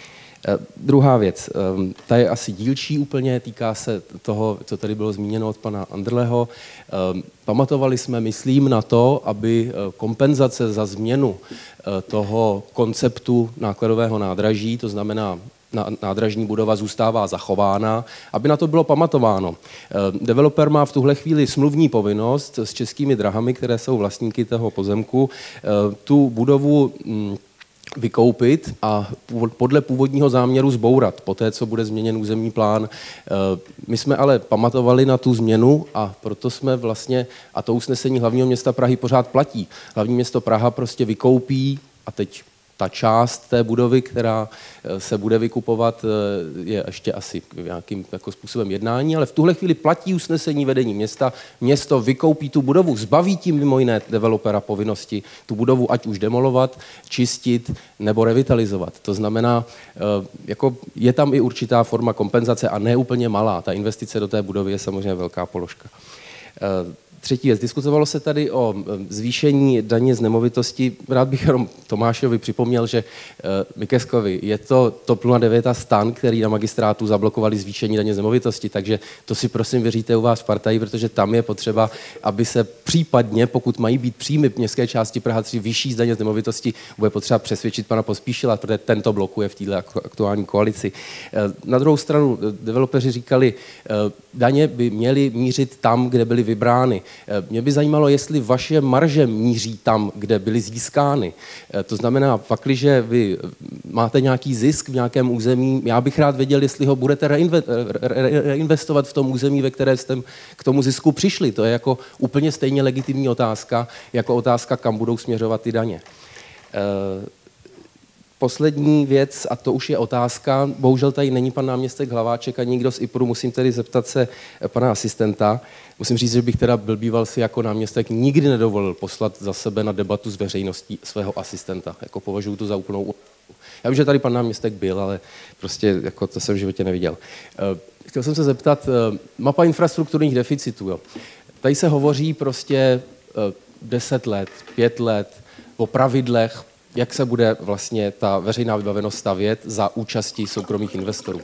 Druhá věc, ta je asi dílčí úplně, týká se toho, co tady bylo zmíněno od pana Andrleho. Pamatovali jsme, myslím, na to, aby kompenzace za změnu toho konceptu nákladového nádraží, to znamená nádražní budova zůstává zachována, aby na to bylo pamatováno. Developer má v tuhle chvíli smluvní povinnost s Českými drahami, které jsou vlastníky toho pozemku, tu budovu vykoupit a podle původního záměru zbourat, poté, co bude změněn územní plán. My jsme ale pamatovali na tu změnu a proto jsme vlastně, a to usnesení hlavního města Prahy pořád platí. Hlavní město Praha prostě vykoupí a teď ta část té budovy, která se bude vykupovat, je ještě asi nějakým jako způsobem jednání, ale v tuhle chvíli platí usnesení vedení města. Město vykoupí tu budovu, zbaví tím mimo jiné developera povinnosti tu budovu ať už demolovat, čistit nebo revitalizovat. To znamená, jako je tam i určitá forma kompenzace a ne úplně malá. Ta investice do té budovy je samozřejmě velká položka. Třetí věc. Diskutovalo se tady o zvýšení daně z nemovitosti. Rád bych jenom Tomášovi připomněl, že Mikeskovi je to TOP nula devět a STAN, který na magistrátu zablokovali zvýšení daně z nemovitosti, takže to si prosím věříte u vás v partaji, protože tam je potřeba, aby se případně, pokud mají být příjmy městské části Praha tři vyšší z daně z nemovitosti, bude potřeba přesvědčit pana Pospíšila, protože tento blokuje v této aktuální koalici. Na druhou stranu developeři říkali, daně by měly mířit tam, kde byly vybrány. Mě by zajímalo, jestli vaše marže míří tam, kde byly získány. To znamená, pakliže vy máte nějaký zisk v nějakém území, já bych rád věděl, jestli ho budete reinve- re- reinvestovat v tom území, ve které jste k tomu zisku přišli. To je jako úplně stejně legitimní otázka, jako otázka, kam budou směřovat ty daně. Poslední věc, a to už je otázka, bohužel tady není pan náměstek Hlaváček a nikdo z I P R U, musím tedy zeptat se pana asistenta. Musím říct, že bych teda byl býval si jako náměstek nikdy nedovolil poslat za sebe na debatu s veřejností svého asistenta. Jako považuji to za úplnou. Já vím, že tady pan náměstek byl, ale prostě jako to jsem v životě neviděl. Chtěl jsem se zeptat, mapa infrastrukturních deficitů. Jo. Tady se hovoří prostě deset let, pět let o pravidlech, jak se bude vlastně ta veřejná vybavenost stavět za účastí soukromých investorů.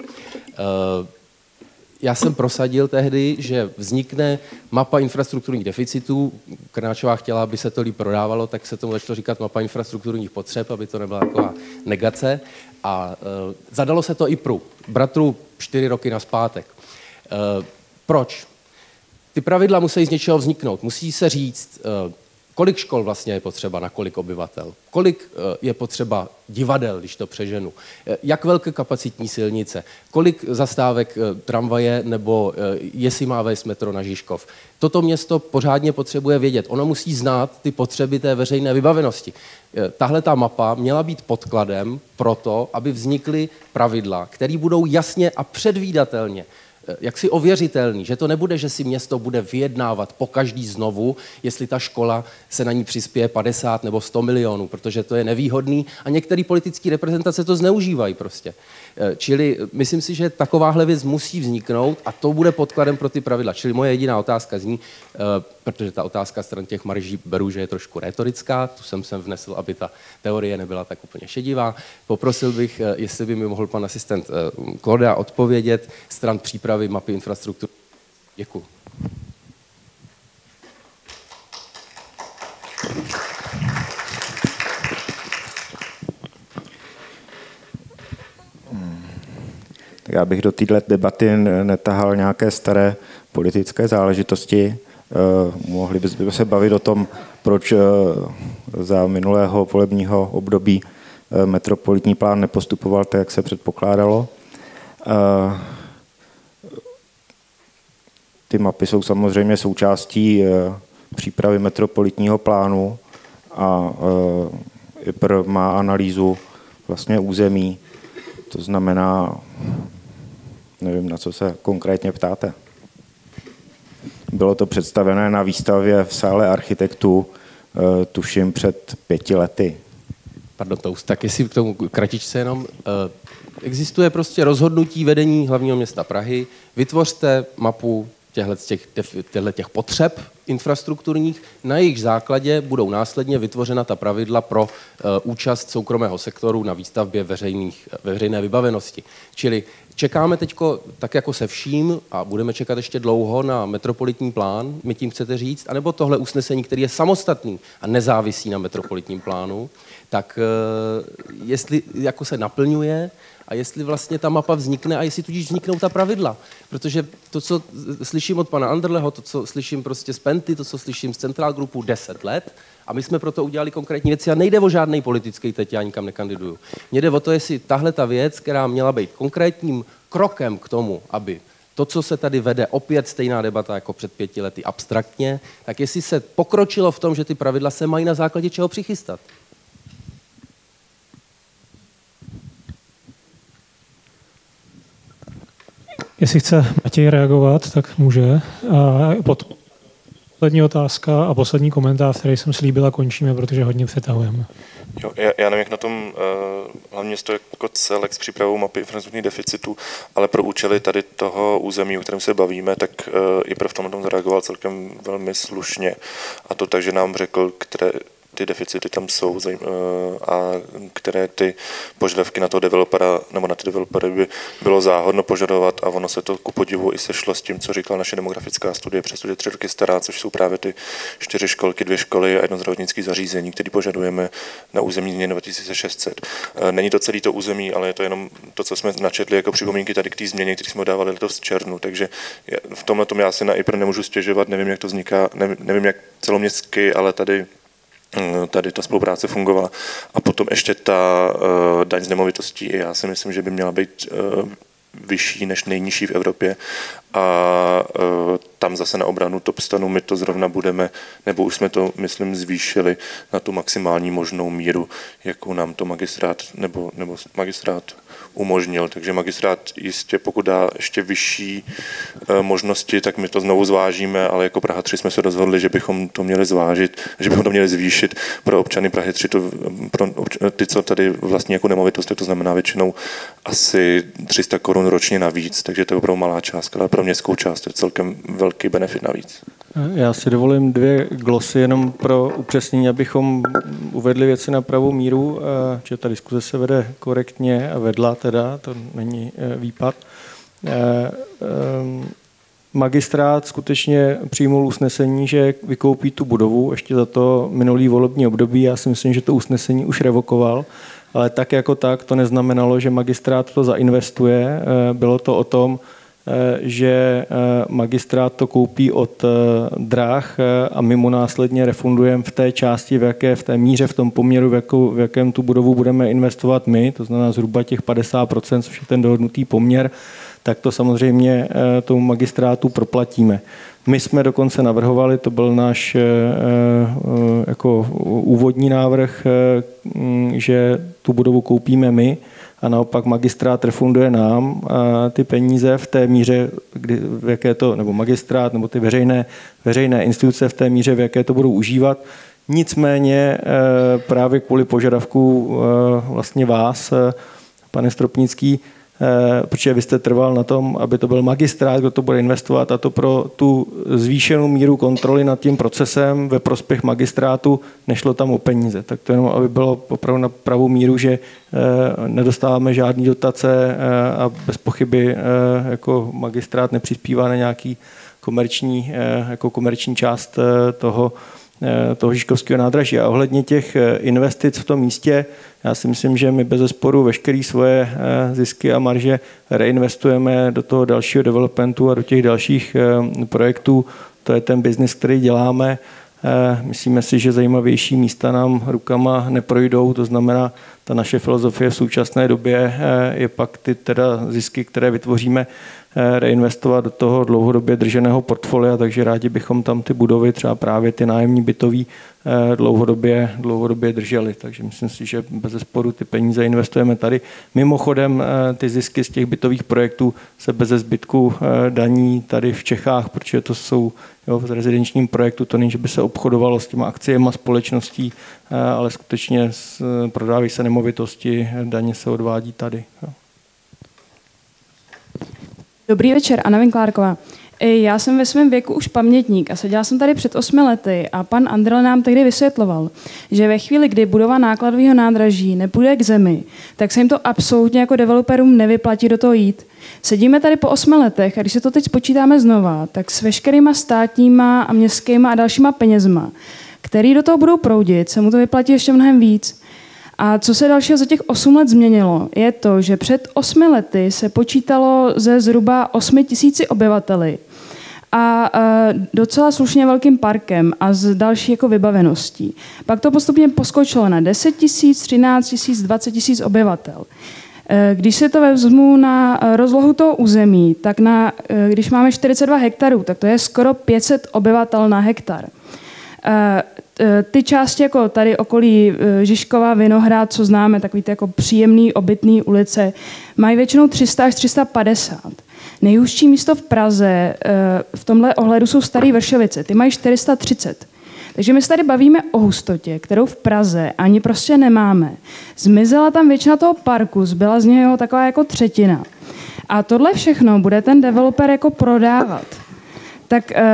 Já jsem prosadil tehdy, že vznikne mapa infrastrukturních deficitů. Krnáčová chtěla, aby se to líp prodávalo, tak se tomu začalo říkat mapa infrastrukturních potřeb, aby to nebyla taková negace. A uh, zadalo se to I P R U, bratru čtyři roky nazpátek. Uh, proč? Ty pravidla musí z něčeho vzniknout. Musí se říct, uh, kolik škol vlastně je potřeba na kolik obyvatel, kolik je potřeba divadel, když to přeženu, jak velké kapacitní silnice, kolik zastávek tramvaje nebo jestli má vést metro na Žižkov. Toto město pořádně potřebuje vědět. Ono musí znát ty potřeby té veřejné vybavenosti. Tahle ta mapa měla být podkladem pro to, aby vznikly pravidla, které budou jasně a předvídatelně jaksi ověřitelný, že to nebude, že si město bude vyjednávat po každý znovu, jestli ta škola se na ní přispěje padesát nebo sto milionů, protože to je nevýhodný a některé politické reprezentace to zneužívají prostě. Čili myslím si, že takováhle věc musí vzniknout a to bude podkladem pro ty pravidla. Čili moje jediná otázka zní, protože ta otázka stran těch marží beru, že je trošku retorická, tu jsem sem vnesl, aby ta teorie nebyla tak úplně šedivá. Poprosil bych, jestli by mi mohl pan asistent Kloda odpovědět stran přípravy mapy infrastruktury. Děkuji. Já bych do této debaty netahal nějaké staré politické záležitosti. Mohli bychom se bavit o tom, proč za minulého volebního období metropolitní plán nepostupoval tak, jak se předpokládalo. Ty mapy jsou samozřejmě součástí přípravy metropolitního plánu a I P R má analýzu vlastně území. To znamená, nevím, na co se konkrétně ptáte. Bylo to představené na výstavě v sále architektů, tuším, před pěti lety. Pardon, to už tak jestli k tomu kratičce jenom. Existuje prostě rozhodnutí vedení hlavního města Prahy. Vytvořte mapu těchto těch, těch potřeb infrastrukturních, na jejich základě budou následně vytvořena ta pravidla pro uh, účast soukromého sektoru na výstavbě veřejných, veřejné vybavenosti. Čili čekáme teď, tak jako se vším, a budeme čekat ještě dlouho na metropolitní plán, my tím chcete říct, anebo tohle usnesení, který je samostatný a nezávisí na metropolitním plánu, tak uh, jestli jako se naplňuje, a jestli vlastně ta mapa vznikne a jestli tudíž vzniknou ta pravidla. Protože to, co slyším od pana Anderleho, to, co slyším prostě z Penty, to, co slyším z Central Groupu deset let, a my jsme proto udělali konkrétní věci a nejde o žádný politický, teď já nikam nekandiduju. Mně jde o to, jestli tahle ta věc, která měla být konkrétním krokem k tomu, aby to, co se tady vede, opět stejná debata jako před pěti lety abstraktně, tak jestli se pokročilo v tom, že ty pravidla se mají na základě čeho přichystat. Jestli chce Matěj reagovat, tak může. A potom poslední otázka a poslední komentář, který jsem slíbil a končíme, protože hodně přetahujeme. Jo, já, já nevím, jak na tom uh, hlavně město jako celek s přípravou mapy infrastrukturních deficitů, ale pro účely tady toho území, o kterém se bavíme, tak uh, I P R v tomhle tom zareagoval celkem velmi slušně. A to tak, že nám řekl, které ty deficity tam jsou a které ty požadavky na toho developera nebo na ty developery by bylo záhodno požadovat a ono se to ku podivu i sešlo s tím, co říkala naše demografická studie, přestože tři roky stará, což jsou právě ty čtyři školky, dvě školy a jedno zdravotnické zařízení, které požadujeme na území dva tisíce šest set. Není to celé to území, ale je to jenom to, co jsme načetli jako připomínky tady k té změně, které jsme dávali letos v červnu. Takže v tomhle tom já si na I P R nemůžu stěžovat, nevím, jak to vzniká, nevím, jak celoměstsky, ale tady tady ta spolupráce fungovala. A potom ještě ta uh, daň z nemovitostí, já si myslím, že by měla být uh, vyšší než nejnižší v Evropě a uh, tam zase na obranu top stanu my to zrovna budeme, nebo už jsme to, myslím, zvýšili na tu maximální možnou míru, jakou nám to magistrát nebo, nebo magistrát umožnil. Takže magistrát jistě, pokud dá ještě vyšší uh, možnosti, tak my to znovu zvážíme, ale jako Praha tři jsme se rozhodli, že bychom to měli zvážit, že bychom to měli zvýšit pro občany Prahy tři, to, pro občany, ty, co tady vlastně jako nemovitosti, to znamená většinou asi tři sta korun ročně navíc, takže to je opravdu malá částka, ale pro městskou část je celkem velký benefit navíc. Já si dovolím dvě glosy jenom pro upřesnění, abychom uvedli věci na pravou míru, že ta diskuze se vede korektně a vedla teda, to není výpad. Magistrát skutečně přijmul usnesení, že vykoupí tu budovu ještě za to minulý volební období. Já si myslím, že to usnesení už revokoval, ale tak jako tak to neznamenalo, že magistrát to zainvestuje. Bylo to o tom, že magistrát to koupí od dráh a my mu následně refundujeme v té části, v jaké, v té míře, v tom poměru, v, jakou, v jakém tu budovu budeme investovat my, to znamená zhruba těch padesát procent, což je ten dohodnutý poměr, tak to samozřejmě tomu magistrátu proplatíme. My jsme dokonce navrhovali, to byl náš jako úvodní návrh, že tu budovu koupíme my a naopak magistrát refunduje nám ty peníze v té míře, kdy, v jaké to, nebo magistrát, nebo ty veřejné, veřejné instituce v té míře, v jaké to budou užívat. Nicméně právě kvůli požadavku vlastně vás, pane Stropnický, protože vy jste trval na tom, aby to byl magistrát, kdo to bude investovat a to pro tu zvýšenou míru kontroly nad tím procesem ve prospěch magistrátu nešlo tam o peníze. Tak to jenom, aby bylo opravdu na pravou míru, že nedostáváme žádný dotace a bez pochyby jako magistrát nepřispívá na nějaký komerční, jako komerční část toho, toho Žižkovského nádraží. A ohledně těch investic v tom místě, já si myslím, že my bez zesporu veškeré svoje zisky a marže reinvestujeme do toho dalšího developmentu a do těch dalších projektů. To je ten biznis, který děláme. Myslíme si, že zajímavější místa nám rukama neprojdou, to znamená, ta naše filozofie v současné době je pak ty teda zisky, které vytvoříme, reinvestovat do toho dlouhodobě drženého portfolia, takže rádi bychom tam ty budovy, třeba právě ty nájemní bytový, dlouhodobě, dlouhodobě drželi. Takže myslím si, že bez zesporu ty peníze investujeme tady. Mimochodem ty zisky z těch bytových projektů se bez zbytku daní tady v Čechách, protože to jsou jo, v rezidenčním projektu, to není, že by se obchodovalo s těma akciemi společností, ale skutečně prodávají se nemovitosti, daně se odvádí tady. Jo. Dobrý večer, Anna Vinklárková. Já jsem ve svém věku už pamětník a seděla jsem tady před osmi lety a pan Andrel nám tehdy vysvětloval, že ve chvíli, kdy budova nákladového nádraží nepůjde k zemi, tak se jim to absolutně jako developerům nevyplatí do toho jít. Sedíme tady po osmi letech a když se to teď spočítáme znova, tak s veškerýma státníma a městskýma a dalšíma penězma, který do toho budou proudit, se mu to vyplatí ještě mnohem víc. A co se dalšího za těch osm let změnilo, je to, že před osmi lety se počítalo ze zhruba osmi tisíci obyvateli a docela slušně velkým parkem a s další jako vybaveností. Pak to postupně poskočilo na deset tisíc, třináct tisíc, dvacet tisíc obyvatel. Když se to vezmu na rozlohu toho území, tak na, když máme čtyřicet dva hektarů, tak to je skoro pět set obyvatel na hektar. Ty části jako tady okolí Žižkova, Vinohrad, co známe, takový ty jako příjemný obytný ulice, mají většinou tři sta až tři sta padesát. Nejúžší místo v Praze v tomhle ohledu jsou Staré Vršovice, ty mají čtyři sta třicet. Takže my se tady bavíme o hustotě, kterou v Praze ani prostě nemáme. Zmizela tam většina toho parku, zbyla z něho taková jako třetina. A tohle všechno bude ten developer jako prodávat. Tak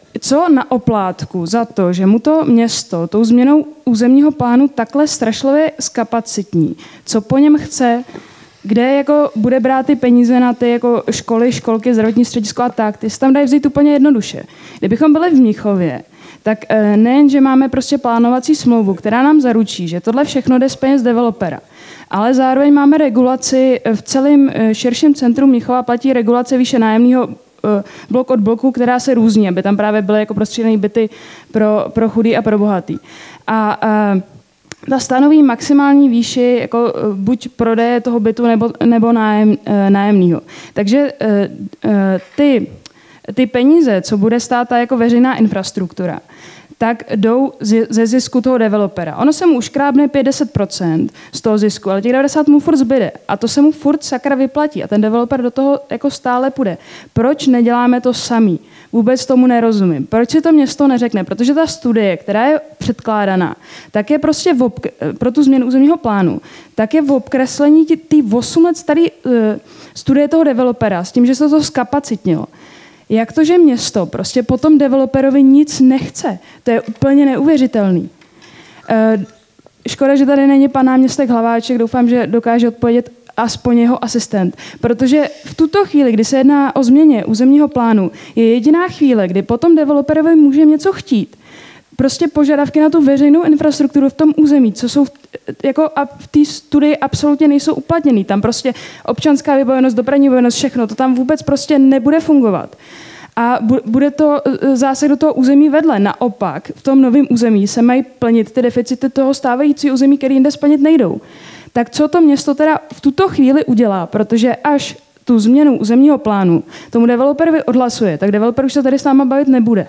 co na oplátku za to, že mu to město tou změnou územního plánu takhle strašlivě zkapacitní, co po něm chce, kde jako bude brát ty peníze na ty jako školy, školky, zdravotní středisko a tak, ty se tam dají vzít úplně jednoduše. Kdybychom byli v Mnichově, tak nejen, že máme prostě plánovací smlouvu, která nám zaručí, že tohle všechno jde z peněz developera, ale zároveň máme regulaci v celém širším centru Mnichova, platí regulace výše nájemného blok od bloku, která se různí, aby tam právě byly jako prostřídané byty pro, pro chudý a pro bohatý. A, a ta stanoví maximální výši jako buď prodeje toho bytu nebo, nebo nájem, nájemného. Takže ty, ty peníze, co bude stát ta jako veřejná infrastruktura, tak jdou ze zisku toho developera. Ono se mu uškrábne pět až deset procent z toho zisku, ale těch devadesát mu furt zbyde. A to se mu furt sakra vyplatí. A ten developer do toho jako stále půjde. Proč neděláme to sami? Vůbec tomu nerozumím. Proč si to město neřekne? Protože ta studie, která je předkládaná, tak je prostě v obk- pro tu změnu územního plánu, tak je v obkreslení ty osm let starý uh, studie toho developera s tím, že se to zkapacitnilo. Jak to, že město prostě potom developerovi nic nechce? To je úplně neuvěřitelný. Škoda, že tady není pan náměstek Hlaváček, doufám, že dokáže odpovědět aspoň jeho asistent. Protože v tuto chvíli, kdy se jedná o změně územního plánu, je jediná chvíle, kdy potom developerovi může něco chtít. Prostě požadavky na tu veřejnou infrastrukturu v tom území, co jsou v, jako v té studii absolutně nejsou uplatněný. Tam prostě občanská vybavenost, dopravní vybavenost, všechno, to tam vůbec prostě nebude fungovat. A bude to zásah do toho území vedle. Naopak, v tom novém území se mají plnit ty deficity toho stávající území, které jinde splnit nejdou. Tak co to město teda v tuto chvíli udělá? Protože až tu změnu územního plánu tomu developerovi odhlasuje, tak developer už se tady s náma bavit nebude.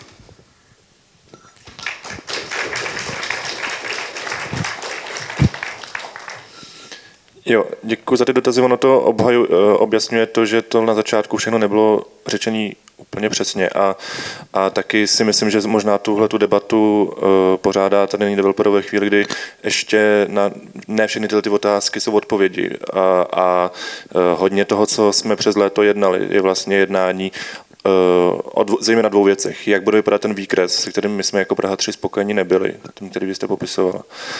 Jo, děkuji za ty dotazy. Ono to obhaju, objasňuje to, že to na začátku všechno nebylo řečené úplně přesně a, a taky si myslím, že možná tuhle tu debatu uh, pořádá tady není developer ve chvíli, kdy ještě na ne všechny tyhle ty otázky jsou odpovědi a, a uh, hodně toho, co jsme přes léto jednali, je vlastně jednání o dvou, zejména dvou věcech. Jak bude vypadat ten výkres, se kterým my jsme jako Praha tři spokojeni nebyli, ten, který byste popisovala.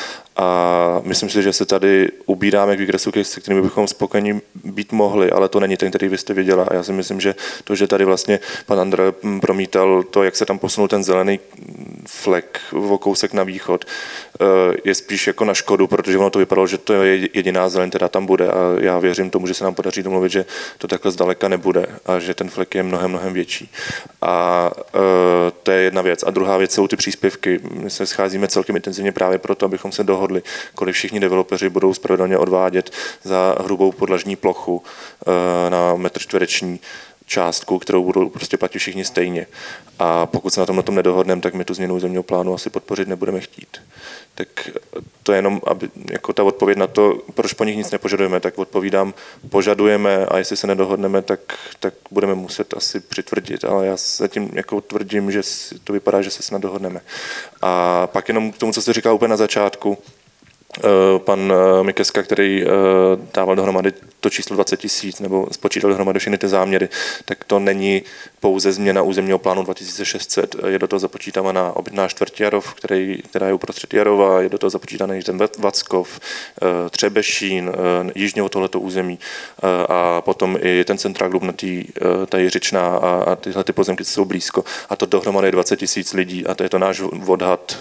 A myslím si, že se tady ubíráme k výkresu, se kterými bychom spokojeni být mohli, ale to není ten, který vy jste viděla. A já si myslím, že to, že tady vlastně pan Andrej promítal to, jak se tam posunul ten zelený flek o kousek na východ, je spíš jako na škodu, protože ono to vypadalo, že to je jediná zeleň, která tam bude a já věřím tomu, že se nám podaří domluvit, že to takhle zdaleka nebude a že ten flek je mnohem, mnohem větší. A to je jedna věc. A druhá věc jsou ty příspěvky. My se scházíme celkem intenzivně právě proto, abychom se dohodli, kolik všichni developeři budou spravedlně odvádět za hrubou podlažní plochu na metr čtvereční částku, kterou budou prostě platit všichni stejně. A pokud se na tom na tom nedohodneme, tak my tu změnu územního plánu asi podpořit nebudeme chtít. Tak to je jenom, aby, jako ta odpověď na to, proč po nich nic nepožadujeme, tak odpovídám, požadujeme a jestli se nedohodneme, tak, tak budeme muset asi přitvrdit, ale já zatím jako tvrdím, že to vypadá, že se snad dohodneme. A pak jenom k tomu, co jste říkal úplně na začátku, pan Mikeska, který dával dohromady to číslo dvacet tisíc nebo spočítal dohromady všechny ty záměry, tak to není pouze změna územního plánu dva tisíce šest set. Je do toho započítána obytná čtvrť Jarov, který, která je uprostřed Jarova, je do toho započítaný ten Vackov, Třebešín, jižně od tohleto území a potom i ten centrál Glubnatý, ta Jiřičná a, a tyhle ty pozemky jsou blízko. A to dohromady je dvacet tisíc lidí a to je to náš odhad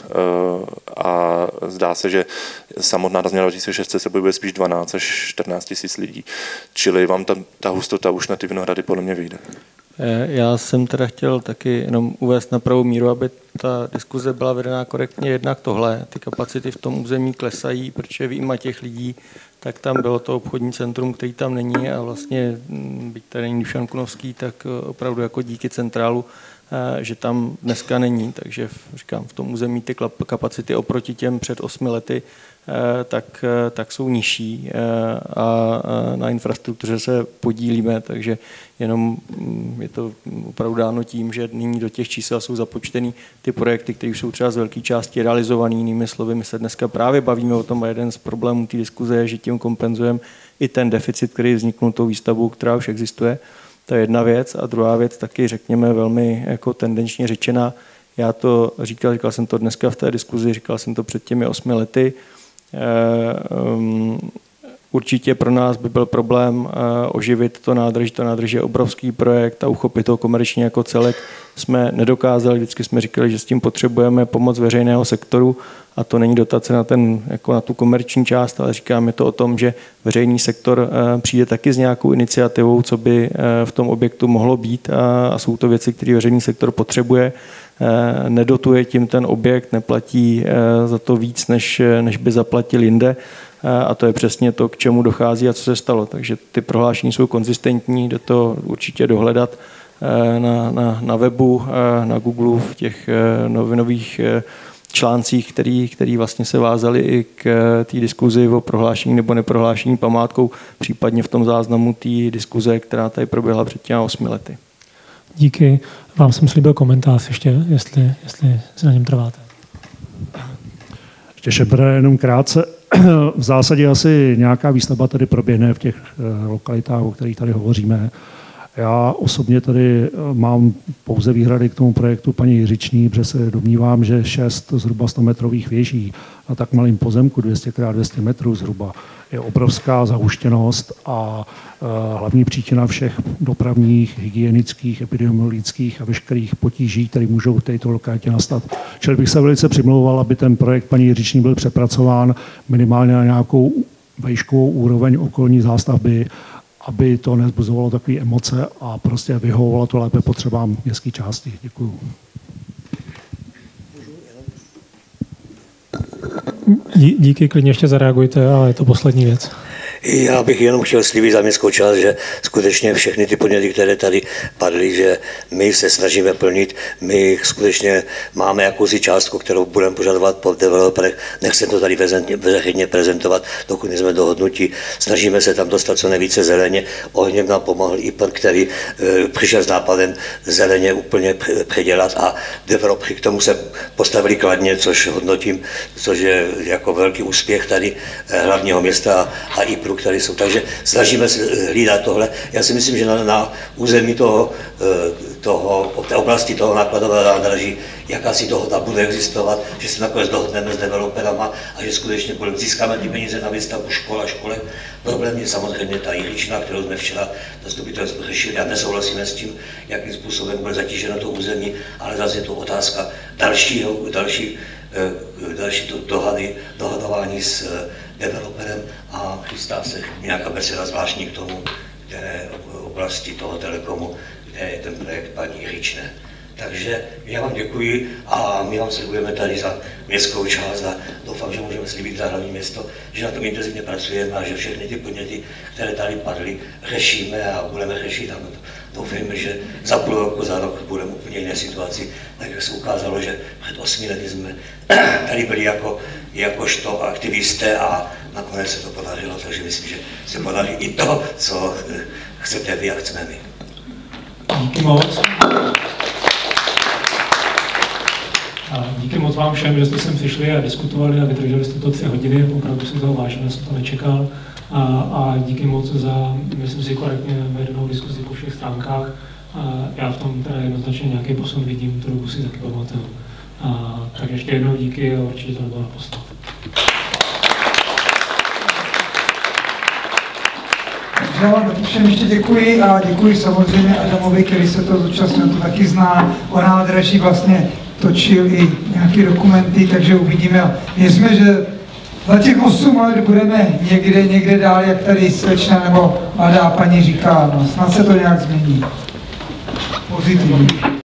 a zdá se, že samotná ta změna dva tisíce šest set se pohybuje spíš dvanáct až čtrnáct tisíc lidí. Čili vám ta, ta hustota už na ty Vinohrady podle mě vyjde. Já jsem teda chtěl taky jenom uvést na pravou míru, aby ta diskuze byla vedená korektně. Jednak tohle, ty kapacity v tom území klesají, protože výjima těch lidí, tak tam bylo to obchodní centrum, který tam není a vlastně, byť tady není Dušan Kunovský, tak opravdu jako díky centrálu, že tam dneska není, takže říkám, v tom území ty kapacity oproti těm před osmi lety tak, tak jsou nižší a na infrastruktuře se podílíme, takže jenom je to opravdu dáno tím, že nyní do těch čísel jsou započtený ty projekty, které už jsou třeba z velké části realizované. Jinými slovy, my se dneska právě bavíme o tom a jeden z problémů té diskuze je, že tím kompenzujeme i ten deficit, který vzniknul tou výstavbou, která už existuje. To je jedna věc. A druhá věc taky, řekněme, velmi jako tendenčně řečená. Já to říkal, říkal jsem to dneska v té diskuzi, říkal jsem to před těmi osmi lety. Určitě pro nás by byl problém oživit to nádraží. To nádraží je obrovský projekt a uchopit to komerčně jako celek jsme nedokázali. Vždycky jsme říkali, že s tím potřebujeme pomoc veřejného sektoru a to není dotace na, ten, jako na tu komerční část, ale říkáme to o tom, že veřejný sektor přijde taky s nějakou iniciativou, co by v tom objektu mohlo být a jsou to věci, které veřejný sektor potřebuje. Nedotuje tím ten objekt, neplatí za to víc, než, než by zaplatil jinde. A to je přesně to, k čemu dochází a co se stalo. Takže ty prohlášení jsou konzistentní, jde to určitě dohledat na, na, na webu, na Google, v těch novinových článcích, který, který vlastně se vázaly i k té diskuzi o prohlášení nebo neprohlášení památkou, případně v tom záznamu té diskuze, která tady proběhla před těmi osmi lety. Díky. Vám jsem slíbil komentář ještě, jestli, jestli se na něm trváte. Ještě Šepere, jenom krátce. V zásadě asi nějaká výstavba tady proběhne v těch lokalitách, o kterých tady hovoříme. Já osobně tady mám pouze výhrady k tomu projektu paní Jiřiční, protože se domnívám, že šest zhruba sto metrových věží na tak malém pozemku, dvě stě krát dvě stě metrů zhruba, je obrovská zahuštěnost a hlavní příčina všech dopravních, hygienických, epidemiologických a veškerých potíží, které můžou v této lokalitě nastat. Čili bych se velice přimlouval, aby ten projekt paní Jiřiční byl přepracován minimálně na nějakou vejškovou úroveň okolní zástavby, aby to nezbuzovalo takové emoce a prostě vyhovovalo to lépe potřebám městské části. Děkuju. Díky, klidně ještě zareagujte, ale je to poslední věc. Já bych jenom chtěl slíbit za městskou část, že skutečně všechny ty podněty, které tady padly, že my se snažíme plnit, my skutečně máme jakousi částku, kterou budeme požadovat po developerech. Nechceme to tady veřejně prezentovat, dokud nejsme dohodnutí. Snažíme se tam dostat co nejvíce zeleně. Ohněm nám pomohl I P R, který e, přišel s nápadem zeleně úplně předělat a developeři k tomu se postavili kladně, což hodnotím, což je jako velký úspěch tady hlavního města a I P R, které jsou. Takže snažíme se hlídat tohle. Já si myslím, že na, na území toho, toho, té oblasti toho nákladového nádraží jakási dohoda bude existovat, že se nakonec dohodneme s developerama a že skutečně budeme získáme ty peníze na výstavbu škol a školek. Problém je samozřejmě ta Jiřičná, kterou jsme včera zastupitelstvo řešili a nesouhlasíme s tím, jakým způsobem bude zatíženo to území, ale zase je to otázka dalšího, další, další dohady, dohadování s developerem a chystá se nějaká beseda zvláštní k tomu, které oblasti toho telekomu, kde je ten projekt paní Jiřičné. Takže já vám děkuji a my vám slibujeme tady za městskou část a doufám, že můžeme slíbit za hlavní město, že na tom intenzivně pracujeme a že všechny ty podněty, které tady padly, řešíme a budeme řešit a doufejme, že za půl roku, za rok budeme úplně jiné situaci, tak jak se ukázalo, že před osmi lety jsme tady byli jako, jakožto aktivisté a nakonec se to podařilo, takže myslím, že se podaří i to, co chcete vy a chceme my. Díky moc. A díky moc vám všem, že jste sem přišli a diskutovali a vydrželi jste to tři hodiny, opravdu si toho vážím, jsem to nečekal. A, a díky moc za, myslím si, korektně vedenou diskuzi po všech stránkách. A já v tom teda jednoznačně nějaký posun vidím, tu dobu si taky pamatuju. A, tak ještě jednou díky a určitě to nebylo naposled. Já vám všem ještě děkuji a děkuji samozřejmě Adamovi, který se to zúčastnil, to taky zná. O nádraží vlastně točil i nějaké dokumenty, takže uvidíme a věřme, že za těch osm let budeme někde, někde dál, jak tady slečna nebo mladá paní říká, no snad se to nějak změní. Pozitivně.